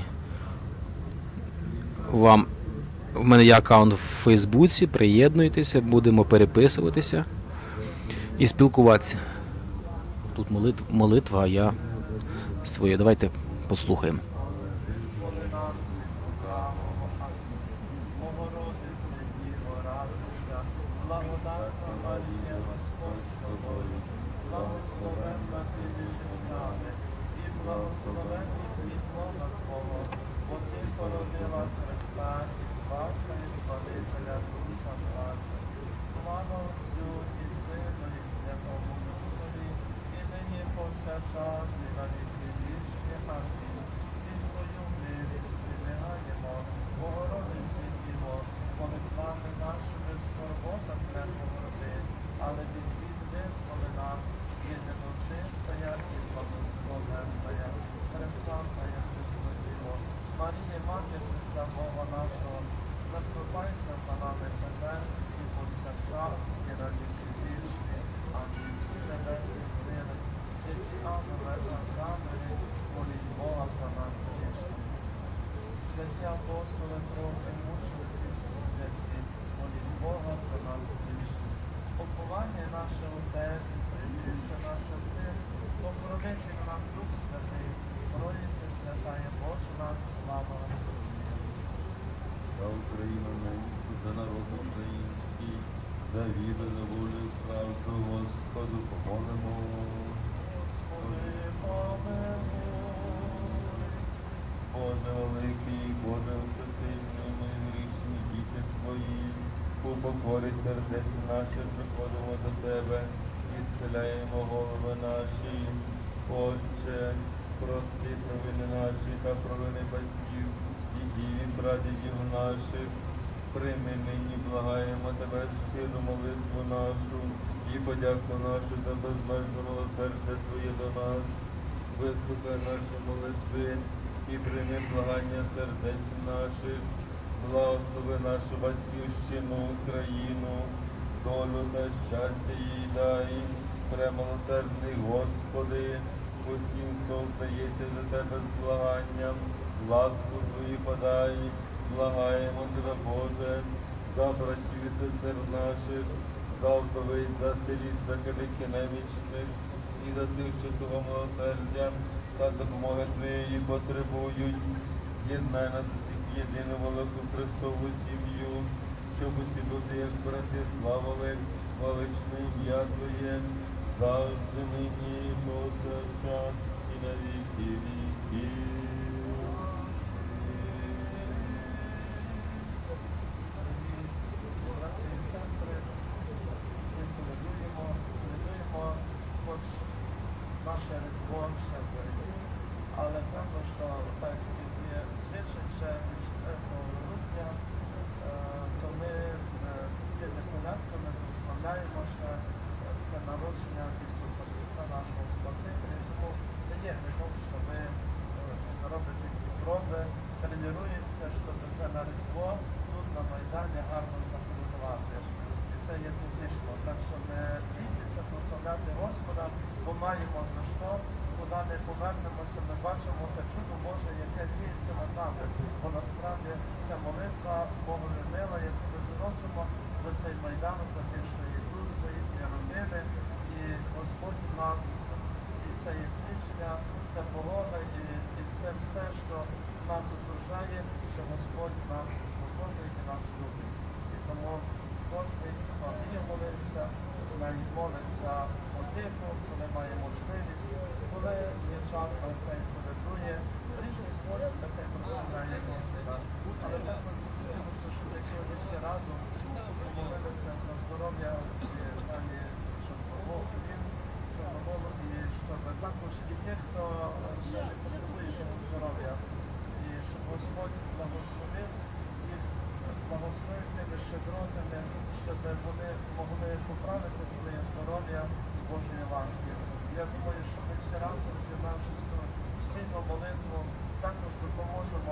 вам. У мене є аккаунт в Фейсбуці, приєднуйтеся, будемо переписуватися і спілкуватися. Тут молитва, а я своє. Давайте послухаємо. Благословенна ти між жінками, і благословенний плід лона Твого, бо ти породила Христа і Спаса, і Збавителя душам нашим. Слава Отцю і Сину, і Святому Духові, і нині повсякчас, і на віки вічні. Амінь. Під Твою милість прибігаємо, Богородице Діво, молитвами нашими скорботам не погорди, але від бід визволи нас, єдино чистая і благословенная, преславная Христодіво, Марія, Мати Христа Бога нашого, заступайся за нами тепер і повсякчас, і на віки вічні. Амінь. Всі небесні сили, святі ангели, архангели, моліть Бога за нас грішних. Святі апостоли, пророки, мученики, всі святі, моліть Бога за нас грішних. Уповання наше Отець, прибіжище наше Син, покровитель нам Дух Святий, Троїця святая Боже нас, слава Тобі. За Україну неньку, за народ український, за віру, за волю і правду, Господу помолимо. Господи, помилуй. Боже великий, Боже всесильний, ми грішні діти Твої, у покорі сердець наших приходимо до Тебе і схиляємо голови наші. Отче, прости провини наші та провини батьків і дів, прадідів наших. Прийми нині, благаємо Тебе, щиру молитву нашу і подяку нашу за безмежне милосердя Твоє до нас. Вислухай наші молитви і прийми благання сердець наших. Благослови нашу батьківщину, Україну, долю та щастя їй дай, премилосердний Господи, усім, хто вдається за Тебе з благанням, ласку Твою подай, благаємо Тебе, Боже, за братів і сестер наших, за вдовиць, за сиріт, за каліки немічних, і за тих, що Твого милосердя та допомоги Твоєї потребують. Єднай нас усіх в єдину велику Христову сім'ю, щоб усі люди, як брати, славили величне ім'я Твоє, завжди нині і повсякчас і на віки віків. Брати і сестри, ми колядуємо, хоч наше Різдво ще впереді, але певно, що так є звичай ще від 4 грудня, то ми тими колядками прославляємо ще це народження Ісуса Христа, нашого Спасителя. Тому не є гріхом, що ви робите ці проби, тренуєтеся, щоб вже на Різдво тут на Майдані гарно заколядувати. це є потішно. Так що не бійтеся прославляти Господа, бо маємо за що, куди не повернемося, ми бачимо те чудо Боже, яке діється над нами. Бо насправді ця молитва Богові мила, яку ми заносимо за цей Майдан, за те, що є тут, за їхні родини. І Господь нас, і це є свідчення, це погода, і це все, що нас окружає, що Господь нас свободний і нас любить. І тому кожен, хто вміє молитися, навіть молиться по тиху, коли має можливість, коли є час, нехай колядує, в різний спосіб, нехай прославляє Господа. Але також хотілося, щоб ми сьогодні всі разом молилися за здоров'я пані Чорноволу, і щоб також і тих, хто ще не потребує того здоров'я, і щоб Господь благословив їх, благословив тими щедротами, щоб вони могли поправити своє здоров'я з Божої ласки. Я думаю, що ми всі разом, з'єднавши спільну молитву, також допоможемо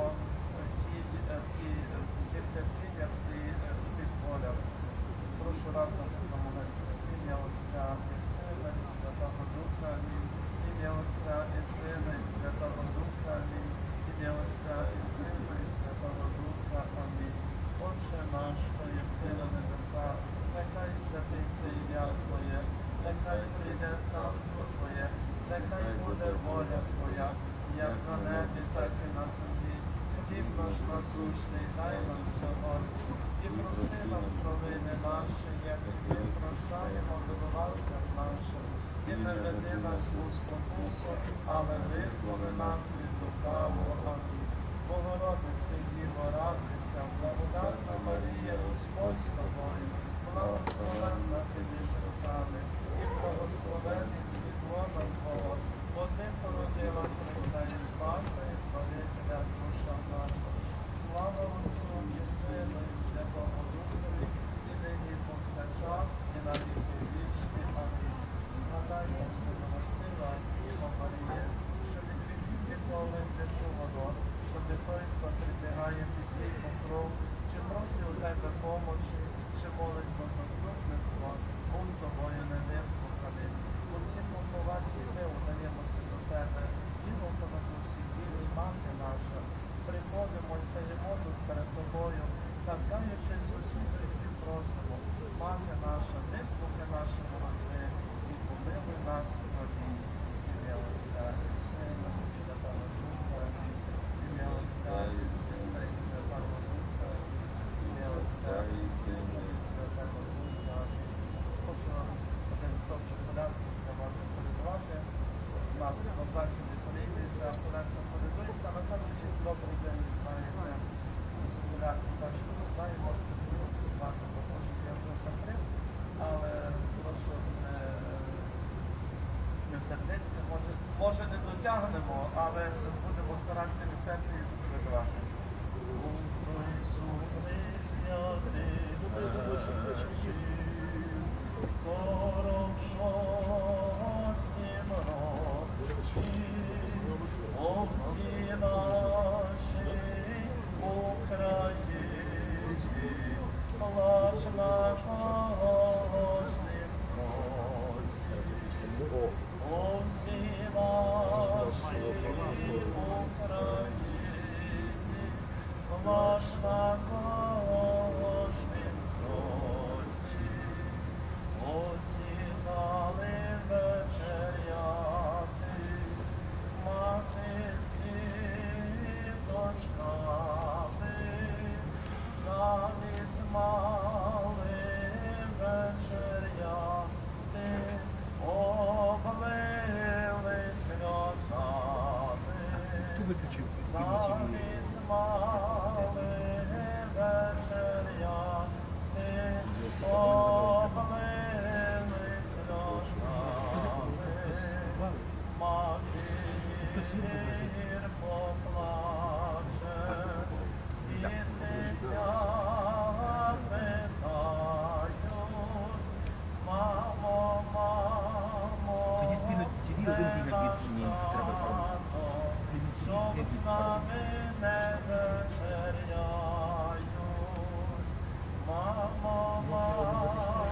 тим терпінням, в тих болях. Прошу разом на молитву. Ім'я Отця і Сина і Святого Духа. Амінь. Ім'я Отця і Сина і Святого Духа. Амінь. Ім'я Отця і Сина і Святого Духа. Амінь. Отче наш, що єси на небесах, нехай святиться ім'я Твоє, нехай прийде царство Твоє, нехай буде воля Твоя, як на небі, так і на землі. Хліб наш насущний, дай нам сьогодні, і прости нам провини наші, як і ми прощаємо винуватцям нашим, і не веди нас у спокусу, але визволи нас від лукавого. Амінь. Богородице, Діво, радуйся, благодатна Марія, Господь з тобою, благословенна ти між жінками, і благословений плід лона Твого, бо ти породила Христа і Спаса, і Збавителя душа наша. Слава Отцю і Сину, і Святому Духові, і нині і повсякчас, і на віки вічні. Амінь. Згадаймо всемилостива Діво Марія, що від віків відмовив течу воду, щоб той, хто прибігає під твій покров, чи просить у тебе помочі, чи молить про заступництво, був тобою не вислуханий. У тім похованні ми удаємося до тебе, Діво понадусі, Діво і Мати наша, приходимо, стаємо тут перед тобою, та каючись усі гріхи просимо, Мати наша, вислухай наші молитви і помилуй нас Твої. Ім'я Отця і Сина і Святого Духа. Ім'я Отця і Сина і Святого Духа. Ім'я Отця і Сина і Святого Духа. Хочу один стопчик колядки для вас заполюбувати. У нас на західні політиця, колядка полюбується, але там є добрий день, знаєте, цю колядку. Так що, хто знає, можете проголосувати, бо трошки я вже закрив, але прошу не сердиться, може не дотягнемо, але будемо старатися від серця і заповідувати. Отці наші Україні, плач на кожнім кроці. Отці наші Україні, плач на кожнім кроці. Осідали вечеряти, мати з діточками, замість мали вечеряти, облили сльозами. Замість мали вечеряти, облили сльозами. Матір поплаче, дітися питають, мамо, мамо, де тато, щоб з нами не вечеряють, мамо, мамо.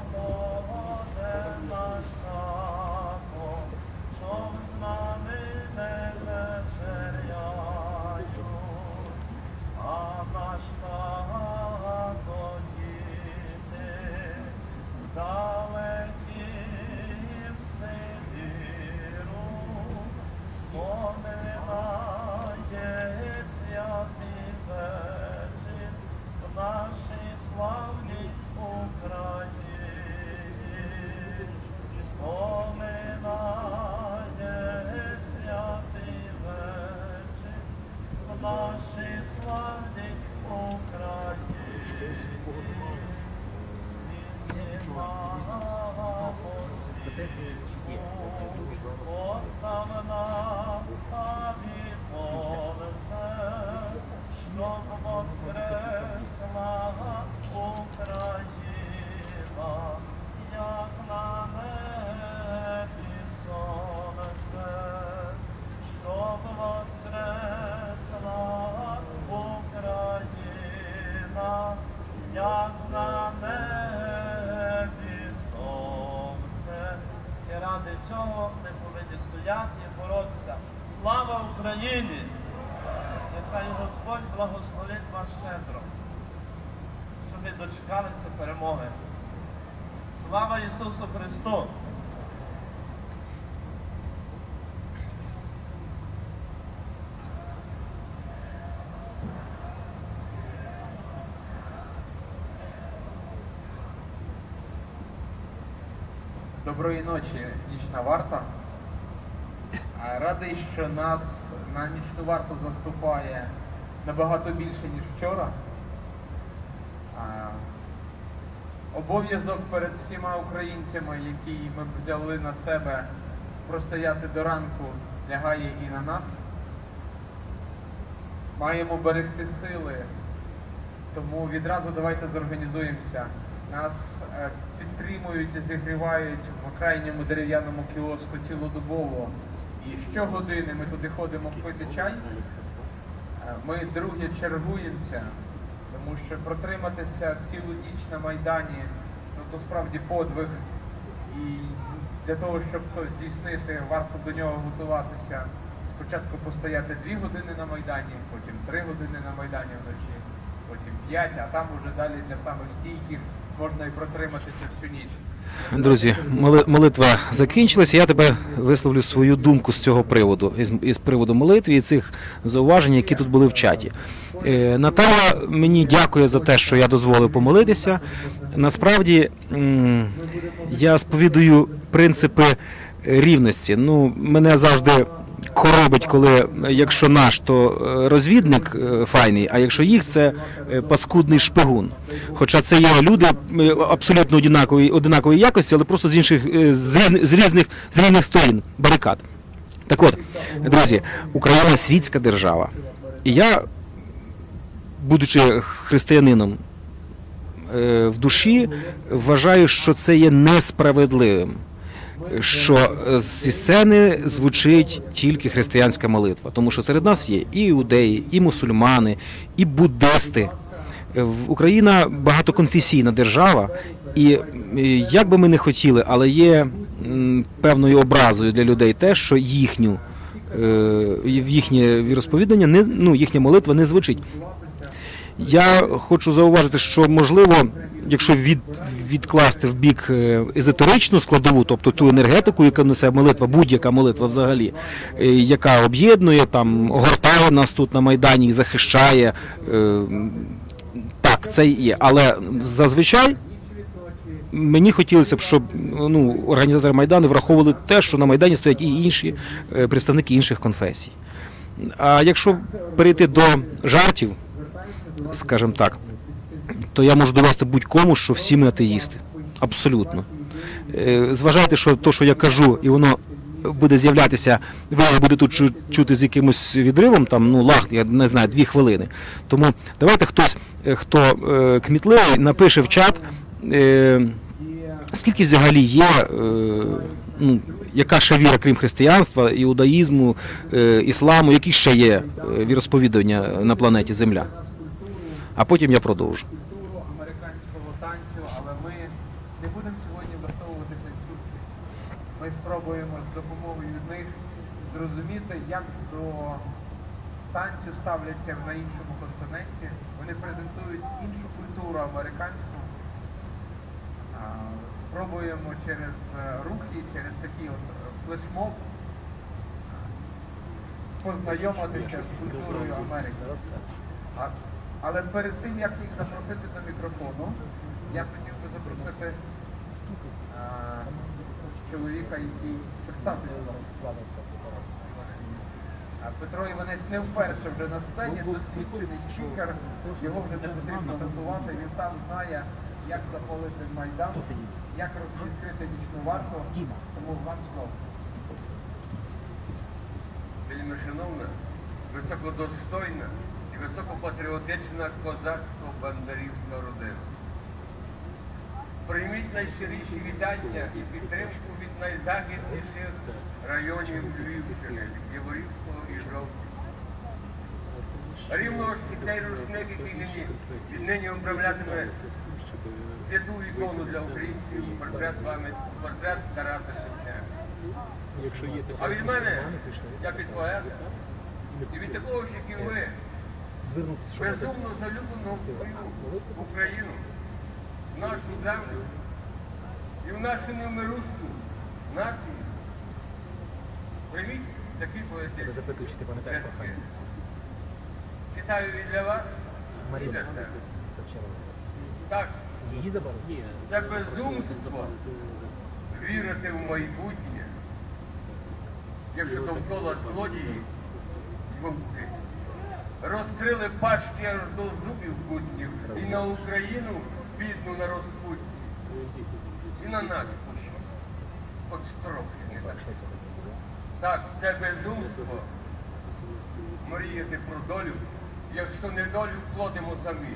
Постав нам, а відмовився, щоб воскресла Україна, як на небі сонце, щоб воскресла Україна, як на небі сонце. І ради цього ми повинні стояти і боротися. Слава Україні! Нехай Господь благословить вас щедро, щоб ми дочекалися перемоги. Слава Ісусу Христу! Доброї ночі, нічна варта. Радий, що нас на нічну варту заступає набагато більше, ніж вчора. Обов'язок перед всіма українцями, які ми взяли на себе простояти до ранку, лягає і на нас. Маємо берегти сили, тому відразу давайте зорганізуємося. Нас підтримують і зігрівають в крайньому дерев'яному кіоску цілодобово. І щогодини ми туди ходимо пити чай. Ми друге чергуємося, тому що протриматися цілу ніч на Майдані, ну, то справді подвиг. І для того, щоб то здійснити, варто до нього готуватися. Спочатку постояти 2 години на Майдані, потім 3 години на Майдані вночі, потім 5, а там уже далі для самих стійких можна і протриматися всю ніч. Друзі, молитва закінчилася. Я тепер висловлю свою думку з цього приводу, із приводу молитви і цих зауважень, які тут були в чаті. Наталя мені дякує за те, що я дозволив помолитися. Насправді, я сповідую принципи рівності. Ну, мене завжди коробить, коли якщо наш, то розвідник файний, а якщо їх, це паскудний шпигун. Хоча це є люди абсолютно однакової якості, але просто з різних сторін барикад. Так от, друзі, Україна світська держава. І я, будучи християнином в душі, вважаю, що це є несправедливим. Що зі сцени звучить тільки християнська молитва, тому що серед нас є і іудеї, і мусульмани, і буддисти. Україна багатоконфесійна держава, і як би ми не хотіли, але є певною образою для людей те, що їхнє віросповідання, їхня молитва не звучить. Я хочу зауважити, що можливо, якщо відкласти в бік езотеричну складову, тобто ту енергетику, яка несе молитва, будь-яка молитва взагалі, яка об'єднує, там, огортає нас тут на Майдані і захищає, так, це є. Але зазвичай мені хотілося б, щоб організатори Майдану враховували те, що на Майдані стоять і інші представники інших конфесій. А якщо перейти до жартів, скажімо так, то я можу довести будь-кому, що всі ми атеїсти. Абсолютно. Зважайте, що те, що я кажу, і воно буде з'являтися, ви буде тут чути з якимось відривом, там, я не знаю, 2 хвилини. Тому давайте хтось, хто кмітливий, напише в чат, скільки взагалі є, яка ще віра, крім християнства, іудаїзму, ісламу, які ще є віросповідання на планеті Земля. А потім я продовжу. Американського танцю, але ми не будемо сьогодні влаштовувати танцювки. Ми спробуємо з допомогою них зрозуміти, як до танцю ставляться на іншому континенті. Вони презентують іншу культуру американську. Спробуємо через рухи, через такий флешмоб познайомитися з культурою Америки. Але перед тим, як їх запросити до мікрофону, я хотів би запросити чоловіка, який представився. Петро Іванець не вперше вже на сцені, досвідчений спікер, його вже не потрібно готувати, він сам знає, як запалити Майдан, як відкрити нічну варту, тому вам слово. Вельмишановна, високодостойна і високопатріотична козацько-бандерівська родина. Прийміть найщиріші вітання і підтримку від найзахідніших районів Львівщини, Яворівського і Жовківського. Рівно ж і цей рушник, який віднині управлятиме святу ікону для українців, портрет Тараса Шевченка. А від мене, як від поета, і від такого ж, як і ви, безумно залюбленого в свою Україну, в нашу землю і в нашу невмирущу націю, прийміть такі поетичні рядки. Читаю і для вас, і для себе. Так, це безумство вірити в майбутнє, якщо довкола злодії й вовки розкрили пащі аж до зубів кутнів і на Україну бідну на розпутні, і на нас хоч трохи не так. Так, це безумство мріяти про долю, якщо недолю плодимо самі.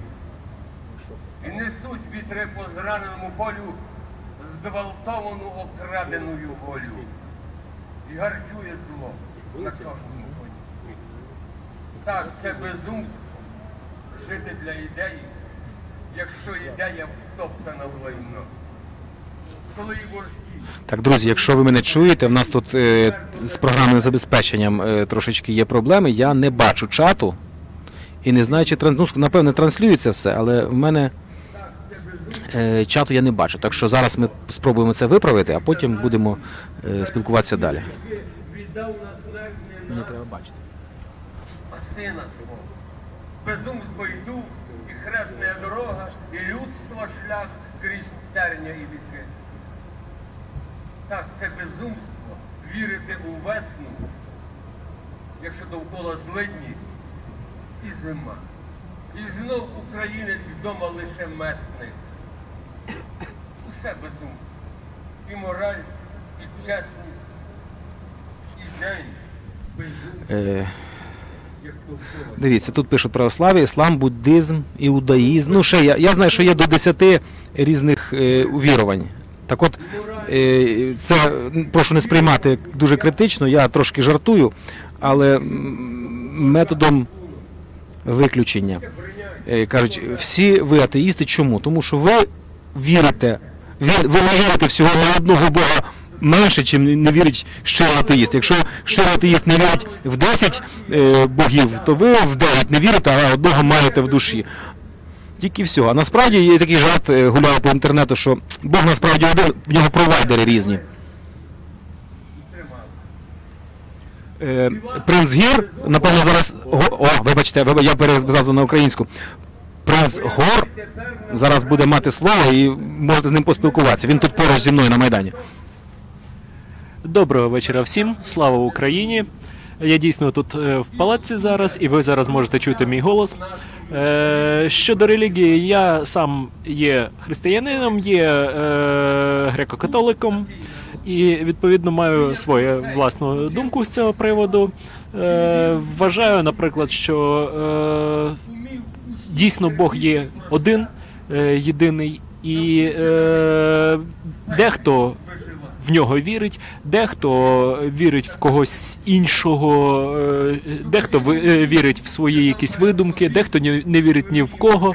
І несуть вітри по зраненому полю зґвалтовану окраденою волю. І гарчує зло на чорному коні. Так, це безумство жити для ідеї, якщо ідея втоптана в лайно. Коли і вожді. Так, друзі, якщо ви мене чуєте, в нас тут з програмним забезпеченням трошечки є проблеми. Я не бачу чату і не знаю, чи напевне транслюється все, але в мене чату я не бачу. Так що зараз ми спробуємо це виправити, а потім будемо спілкуватися далі. Мені треба бачити. А сина свого, безумство і дух, і хресна дорога, і людство шлях крізь терня і віки. Так, це безумство вірити у весну, якщо довкола злидні і зима. І знов українець вдома лише месник. Усе безумство. І мораль, і чесність, і день безумство. Дивіться, тут пишуть православ'я, іслам, буддизм, іудаїзм. Ну, ще я знаю, що є до 10 різних увірувань. Так от, це прошу не сприймати дуже критично, я трошки жартую, але методом виключення. Кажуть, всі ви атеїсти. Чому? Тому що ви вірите, ви не вірите всього на одного Бога менше, чим не вірить щиро атеїст. Якщо щиро атеїст не вірить в 10 богів, то ви в 9 не вірите, а одного маєте в душі. Тільки всього. А насправді є такий жарт, гуляв по інтернету, що Бог насправді один, в нього провайдери різні. Принц Гір, напевно, зараз... вибачте, я перезав на українську. Принц Гор зараз буде мати слово і можете з ним поспілкуватися. Він тут поруч зі мною на Майдані. Доброго вечора всім, слава Україні. Я дійсно тут в палаці зараз, і ви зараз можете чути мій голос. Щодо релігії, я сам є християнином, є греко-католиком, і відповідно маю свою власну думку з цього приводу. Вважаю, наприклад, що дійсно Бог є один, єдиний, і дехто в нього вірить, дехто вірить в когось іншого, дехто вірить в свої якісь видумки, дехто не вірить ні в кого,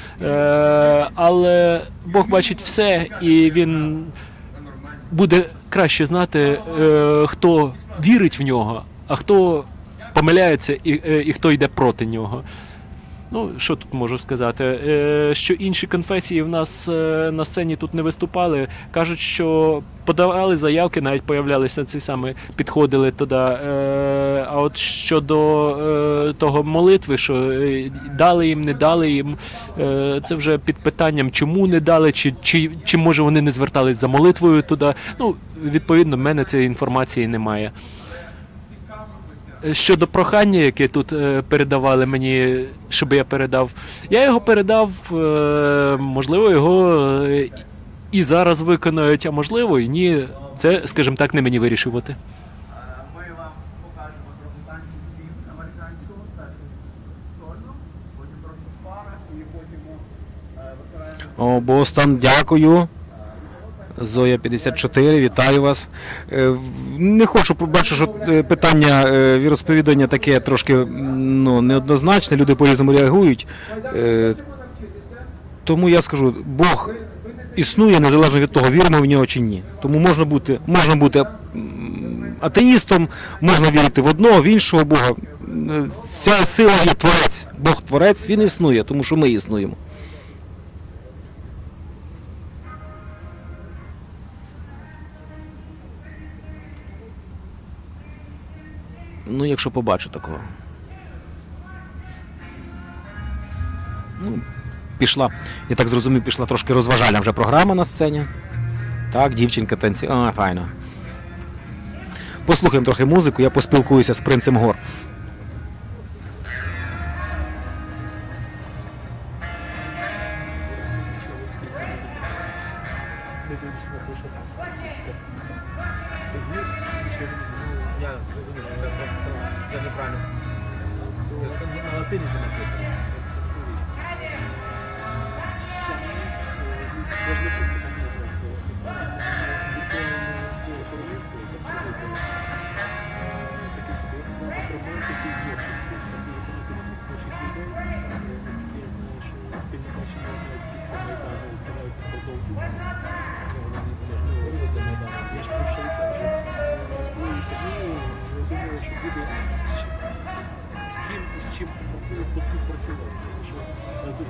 але Бог бачить все, і Він буде краще знати, хто вірить в нього, а хто помиляється і хто йде проти нього. Ну, що тут можу сказати? Що інші конфесії в нас на сцені тут не виступали. Кажуть, що подавали заявки, навіть появлялися ці самі, підходили туди. А от щодо того молитви, що дали їм, не дали їм, це вже під питанням, чому не дали, чи може вони не звертались за молитвою туди. Ну, відповідно, в мене цієї інформації немає. щодо прохання, яке тут передавали мені, щоб я передав, я його передав, можливо, його і зараз виконають, а можливо, і ні. Це, скажімо так, не мені вирішувати. Ми вам покажемо трохи танців слів американського, першу сольно, потім трохи в парах і потім виконаємо. О, Бостон, дякую. Зоя 54, вітаю вас. Не хочу, бачу, що питання віросповідання таке трошки неоднозначне, люди по-різному реагують. Тому я скажу, Бог існує незалежно від того, віримо в нього чи ні. Тому можна бути атеїстом, можна вірити в одного, в іншого Бога. Ця сила є творець. Бог творець, він існує, тому що ми існуємо. Ну, якщо побачу такого. Ну, пішла, я так зрозумів, пішла трошки розважальна вже програма на сцені. Так, дівчинка танці. А, файно. Послухаємо трохи музику, я поспілкуюся з Принцем Гор. Я зрозумів, що це неправильно. Це на латиниці написано. З чим поспівпрацювати, що у нас дуже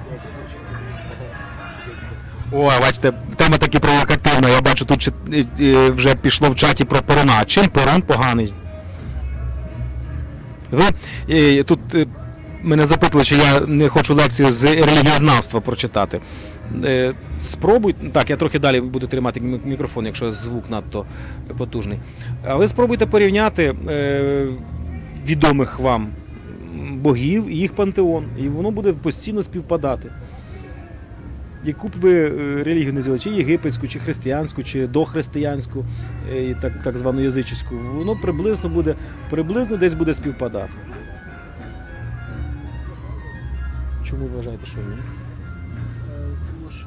багато. О, бачите, тема таки провокативна. Я бачу, тут вже пішло в чаті про Перуна. Чим Перун поганий? Ви тут мене запитали, чи я не хочу лекцію з релігієзнавства прочитати. Спробуйте, так, я трохи далі буду тримати мікрофон, якщо звук надто потужний. А ви спробуйте порівняти відомих вам богів і їх пантеон, і воно буде постійно співпадати. Яку б ви релігію не взяли, чи єгипетську, чи християнську, чи дохристиянську, так звану язичську, воно приблизно десь буде співпадати. Чому ви вважаєте, що ні? Тому що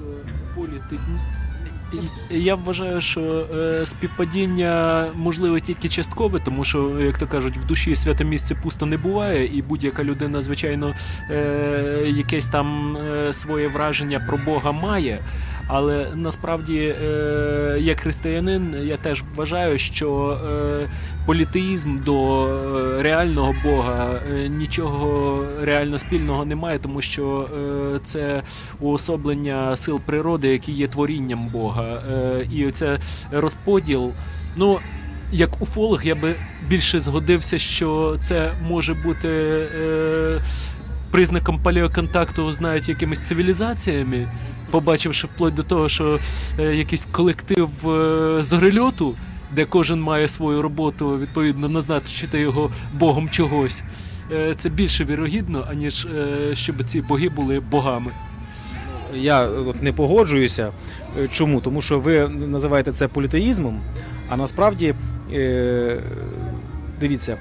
я вважаю, що співпадіння можливе тільки часткове, тому що, як то кажуть, в душі святе місце пусто не буває, і будь-яка людина, звичайно, якесь там своє враження про Бога має. Але насправді, як християнин, я теж вважаю, що політеїзм до реального Бога нічого реально спільного не має, тому що це уособлення сил природи, які є творінням Бога. І це розподіл, ну, як уфолог я би більше згодився, що це може бути признаком палеоконтакту, знають, якимись цивілізаціями, побачивши вплоть до того, що якийсь колектив зорильоту, де кожен має свою роботу, відповідно, назначити його богом чогось. Це більше вірогідно, аніж щоб ці боги були богами. Я не погоджуюся. Чому? Тому що ви називаєте це політеїзмом, а насправді, дивіться,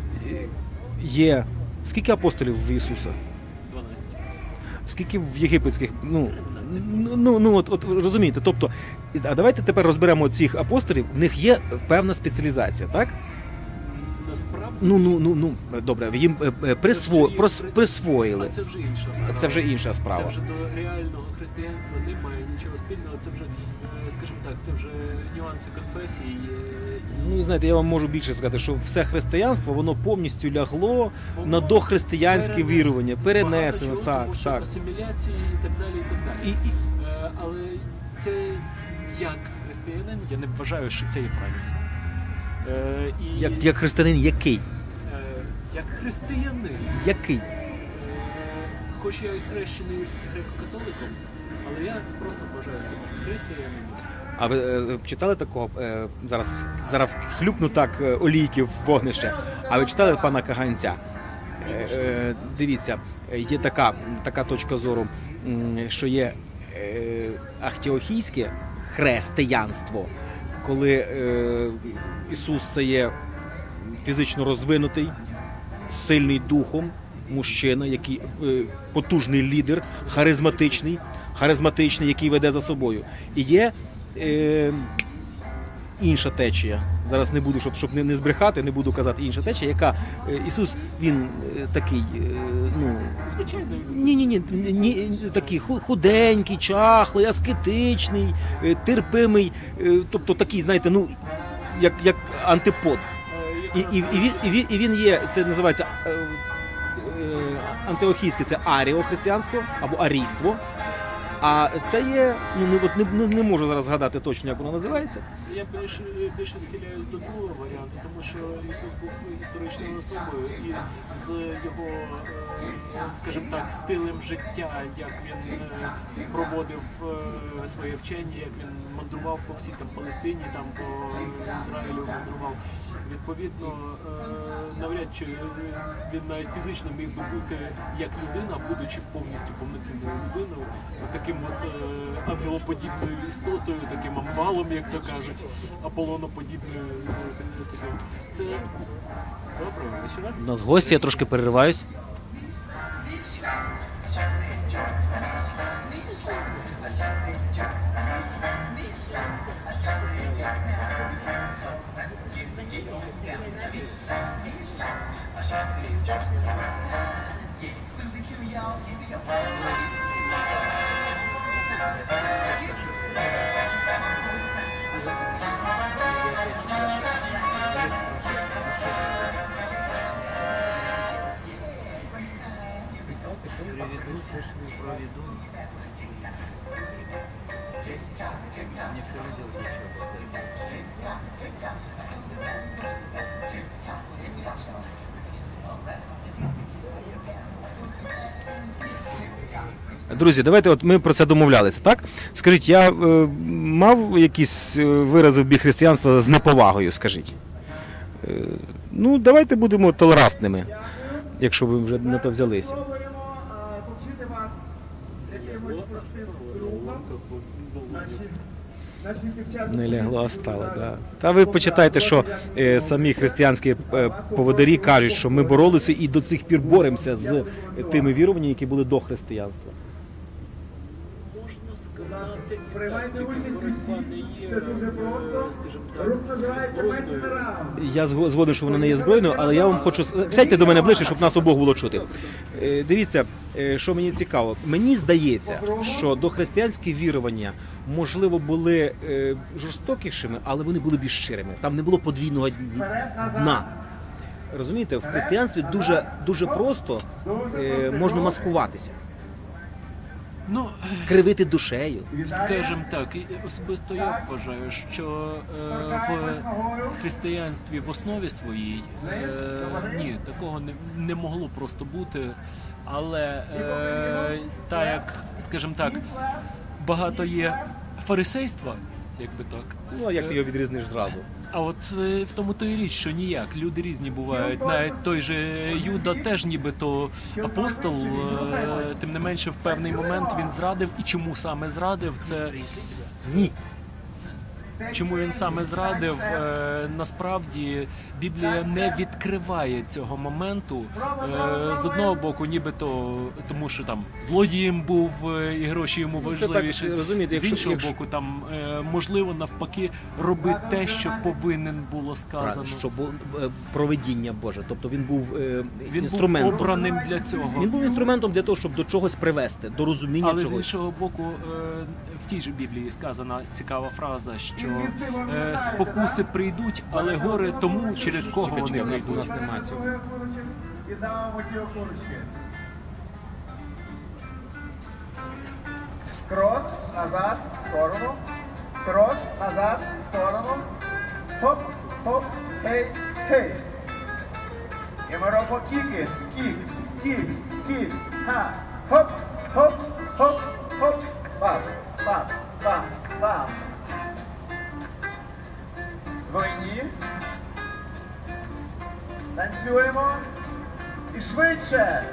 є скільки апостолів в Ісуса? 12. Скільки в єгипетських, от розумієте, тобто, а давайте тепер розберемо цих апостолів, в них є певна спеціалізація, так? Насправді? Добре, їм присвоїли. А це вже інша справа. Це вже інша справа. Це вже до реального християнства немає нічого спільного, це вже, скажімо так, це вже нюанси конфесії. Ну, знаєте, я вам можу більше сказати, що все християнство, воно повністю лягло на дохристиянське вірування, перенесено, так. Тому що асиміляції і так далі, і так далі. Але це як християнин, я не вважаю, що це є правильно. Як християнин який? Як християнин. Який? Хоч я і хрещений греко-католиком, але я просто вважаю себе християнином. А ви читали такого, зараз хлюпну так олійки в вогнище, а ви читали пана Каганця? Дивіться, є така точка зору, що є антиохійське християнство, коли Ісус це є фізично розвинутий, сильний духом мужчина, який потужний лідер, харизматичний, який веде за собою. І є інша течія. Зараз не буду, щоб не збрехати, не буду казати інша течія, яка Ісус, він такий, такий худенький, чахлий, аскетичний, терпимий, тобто такий, знаєте, як антипод. І він є, це називається антиохійське, це аріохристиянство або арійство. А це є, не можу зараз згадати точно, як воно називається. Я більше схиляюсь до другого варіанту, тому що Ісус був історичною особою, і з його, скажімо так, стилем життя, як він проводив своє вчення, як він мандрував по всій Палестині, по Ізраїлю мандрував. Відповідно, навряд чи він навіть фізично міг би бути як людина, будучи повністю повноцінною людиною, таким ангелоподібною істотою, таким амвалом, як то кажуть, аполлоноподібною. Це добре, ще раз? У нас гості, я трошки перериваюсь. Друзі, давайте, от ми про це домовлялися, так? Скажіть, я мав якісь вирази в бік християнства з неповагою, скажіть? Давайте будемо толерантними, якщо ви вже на то взялися. Не лягла, а стала, да. Та ви почитайте, що самі християнські поводарі кажуть, що ми боролися і до цих пір боремося з тими віруваннями, які були до християнства. Приймайте участь усі, це дуже просто, рух називається «Мессенджерам». Я згоден, що вона не є збройною, але я вам хочу... Сядьте до мене ближче, щоб нас обох було чути. Дивіться, що мені цікаво. Мені здається, що дохристиянські вірування, можливо, були жорстокішими, але вони були більш щирими. Там не було подвійного дна. Розумієте, в християнстві дуже просто можна маскуватися. Кривити душею. Скажімо так, особисто я вважаю, що в християнстві в основі своїй ні, такого не могло просто бути, але так як, скажімо так, багато є фарисейства, якби так. А як ти його відрізниш зразу? А от в тому то і річ, що ніяк. Люди різні бувають. Навіть той же Юда теж нібито апостол, тим не менше в певний момент він зрадив. І чому саме зрадив, це ні. Чому він саме зрадив, насправді Біблія не відкриває цього моменту. З одного боку, нібито тому, що там злодієм був і гроші йому важливіші. З іншого боку, там можливо навпаки робить те, що повинен було сказано. Що провидіння Боже, тобто він був інструментом. Він був обраним для цього. Він був інструментом для того, щоб до чогось привести, до розуміння чогось. Але з іншого боку, в тій же Біблії сказана цікава фраза, що спокуси прийдуть, але горе тому, через кого вони прийдуть. У нас немає цього. Крос, назад, в сторону. Крос, назад, в сторону. Хоп, хоп, хей, хей. І ми робимо кіки, кік, кік, кік, ха. Хоп, хоп, хоп, хоп. Бам, бам, бам, бам. Двойні. Танцюємо. І швидше.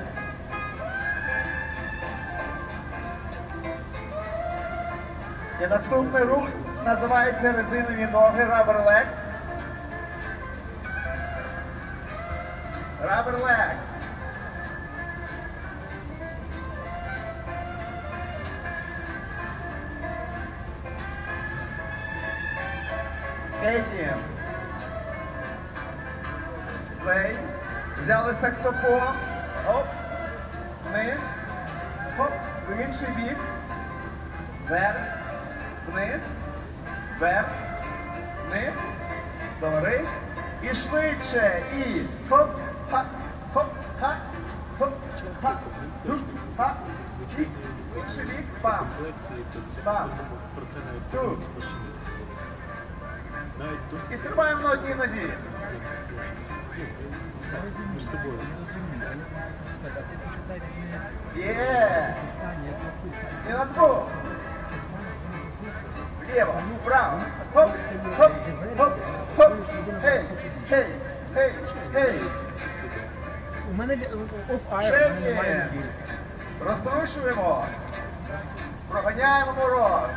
І наступний рух називається резинові ноги Rubber Legs. Rubber Legs. Кейті. Плей. Взяли саксофон. Оп. Вниз. Хоп. В інший бік. Вверх. Вниз. Вверх. Вниз. Догори. І швидше. І хоп. Ха. Хоп. Ха. Хоп. Ха. Хуп. Ха. І інший бік. Пам. Пам. Тут. І стрибаємо на одній нозі. Є. І на двох. Вліво, вправо. Хоп, хоп, хоп, хоп. Гей, гей, гей, гей. У мене оф-айр, у мене немає ефіру. Розтрушуємо. Проганяємо мороз.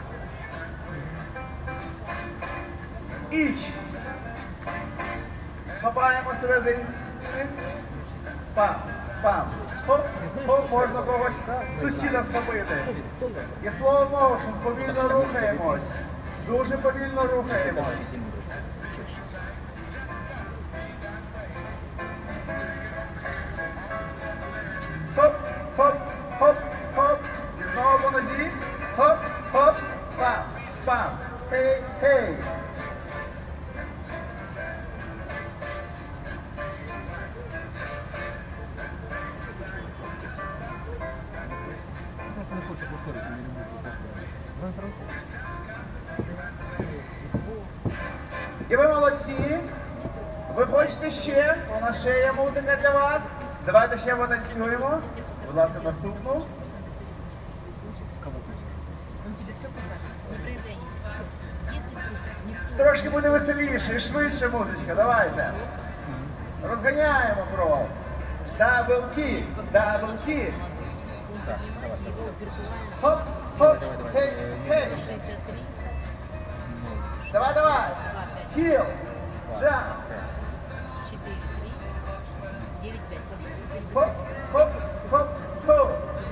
Іч. Хапаємо себе за різниці. Пам, пам. Хоп, хоп, можна когось сусіда схопити. І slow motion, повільно рухаємось. Дуже повільно рухаємось. Хоп, хоп, хоп, хоп. І знову по нозі. Хоп, хоп, пам, пам. Хей, хей. Просто не хочу повторитися, не люблю. І ви молодці. Ви хочете ще? У нас ще є музика для вас. Давайте ще потанцюємо. Будь ласка, наступну. Он тебе все покажет. Не проявляй никакого. Если вдруг никто... Трошки буде веселіше і швидше музичка. Давайте. Розганяємо кров. Дабл-кік, дабл-кік. Хоп, хоп, хей, хей. Давай, давай. Хіл, джамп. 4, 3, 9, 5. Хоп, хоп, хоп, хоп.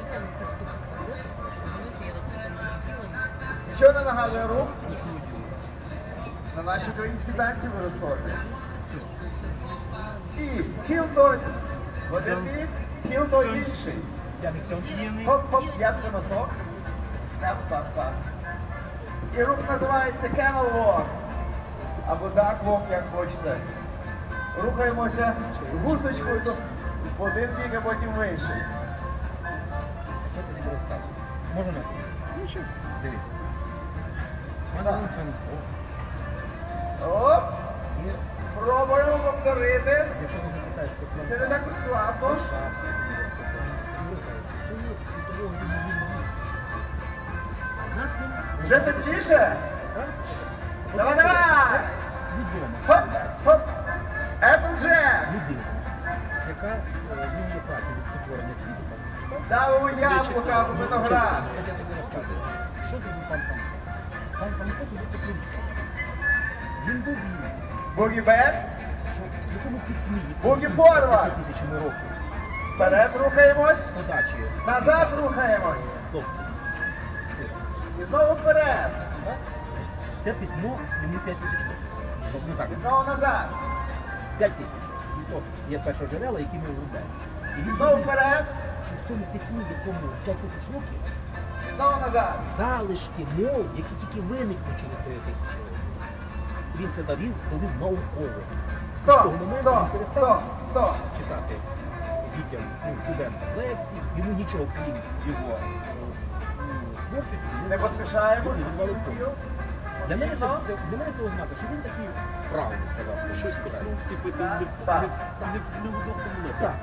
Що не нагадує рух? На наші українські танці ви розходите. І хіл той в один бік, хіл той в інший. Хоп-хоп, п'ятка носок. Тап-тап-тап. І рух називається camel walk. Або duck walk, як хочете. Рухаємося гусочкою в один бік, а потім в інший. Що ти не розказуєш? Можна? Нічого. Дивіться. Оп! Пробуємо повторити. Якщо не запитаєш, то це не так складно. Вже тепліше? Давай, давай! Хоп, хоп! Applejack! Яка вільна праця від сотворення світу? Давимо яблука або виноград. Я тобі розказую. Що за пан там? Пан Франко туди покличка. Він був вільний. Бугі Бек? В якому письмі? Бугі Форвард! Тисячами років. Вперед рухаємось. Подачі. Назад рухаємось. Хлопці. І знову вперед. Це письмо йому 5 тисяч років. Тобто так. І знову назад. 5 тисяч. От є першого джерела, які ми виробляємо. І він Знову вперед. Що в цьому письмі, якому 5 тисяч років, і знову назад. Залишки мов, які тільки виникнуть через 3 тисячі років. Він це довів науково. З того моменту він перестав читати дітям, студентам лекцій, йому нічого крім його творчості. Не поспішаємо. Для мене це ознака, що він такий правильно сказав. Щось таке. Типу, ти не в удобному лепі. Так.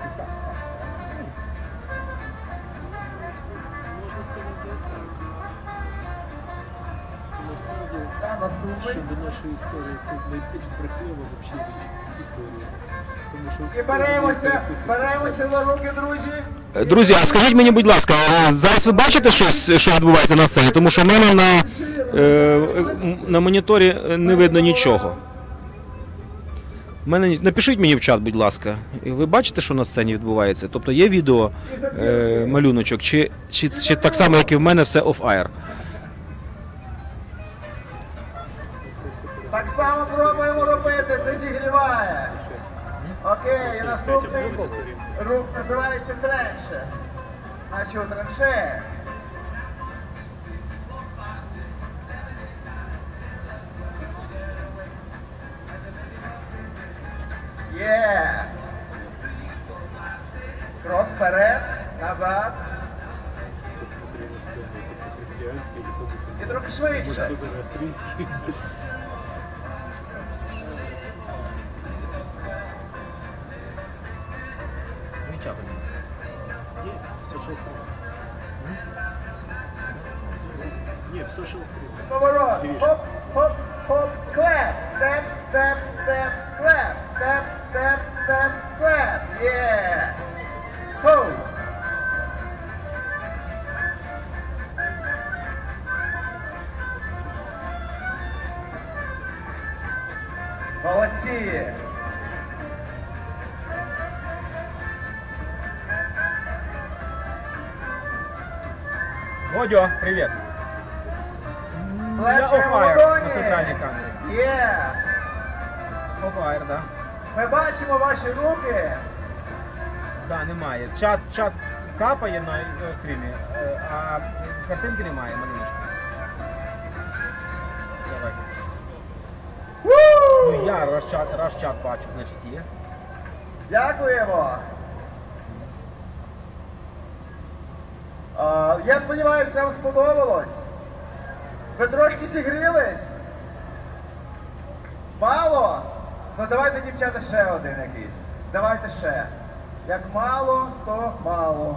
Можна сказати так. насправді щодо нашої історії це найбільш брехлива взагалі історія. Тому що І беремося на руки, друзі. Друзі, а скажіть мені, будь ласка, зараз ви бачите щось, що відбувається на сцені? Тому що в мене на моніторі не видно нічого. Напишіть мені в чат, будь ласка. Ви бачите, що на сцені відбувається? Тобто є відео, малюночок, чи так само, як і в мене, все off-air? Так само пробуємо робити, це зігріває. Окей, і наступний рух називається тренше. Значить, у транше. Є. Крок вперед, назад. І трохи швидше. Поворот. Хоп, хоп, хоп, клеп. Степ, степ, степ, клеп. Степ, степ, степ, клеп. Є. Хоу. Молодці. Водю, привіт. Я off-air на центральній камері. Є. Off-air, да. Ми бачимо ваші руки. Да, немає. Чат капає на стрімі, а картинки немає, малюночка. Давай. Ну я раз чат бачу, значить є. Дякуємо. Я сподіваюся, вам сподобалось. Ви трошки зігрілись? Мало? Ну давайте, дівчата, ще один якийсь. Давайте ще. Як мало, то мало.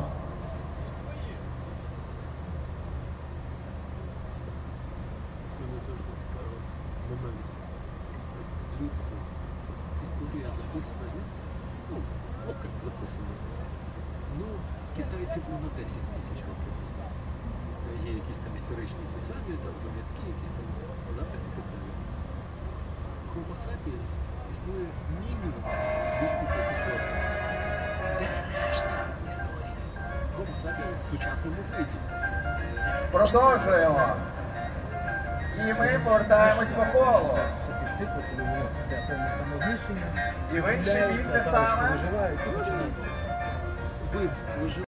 Мене завжди цікаво момент людства. Історія записана людства. Ну, як записана. Ну, китайців на 10 тисяч років. Є якісь там історичні ці самі, там пам'ятки, якісь там записи питання. Homo sapiens існує мінімум 200 тисяч років. Де решта історії? Homo sapiens в сучасному виді. Продовжуємо. І ми повертаємось по колу. Ці цикли, коли у нас йде повне самознищення, І в інший бік те саме. виживають і починають. Вид виживає.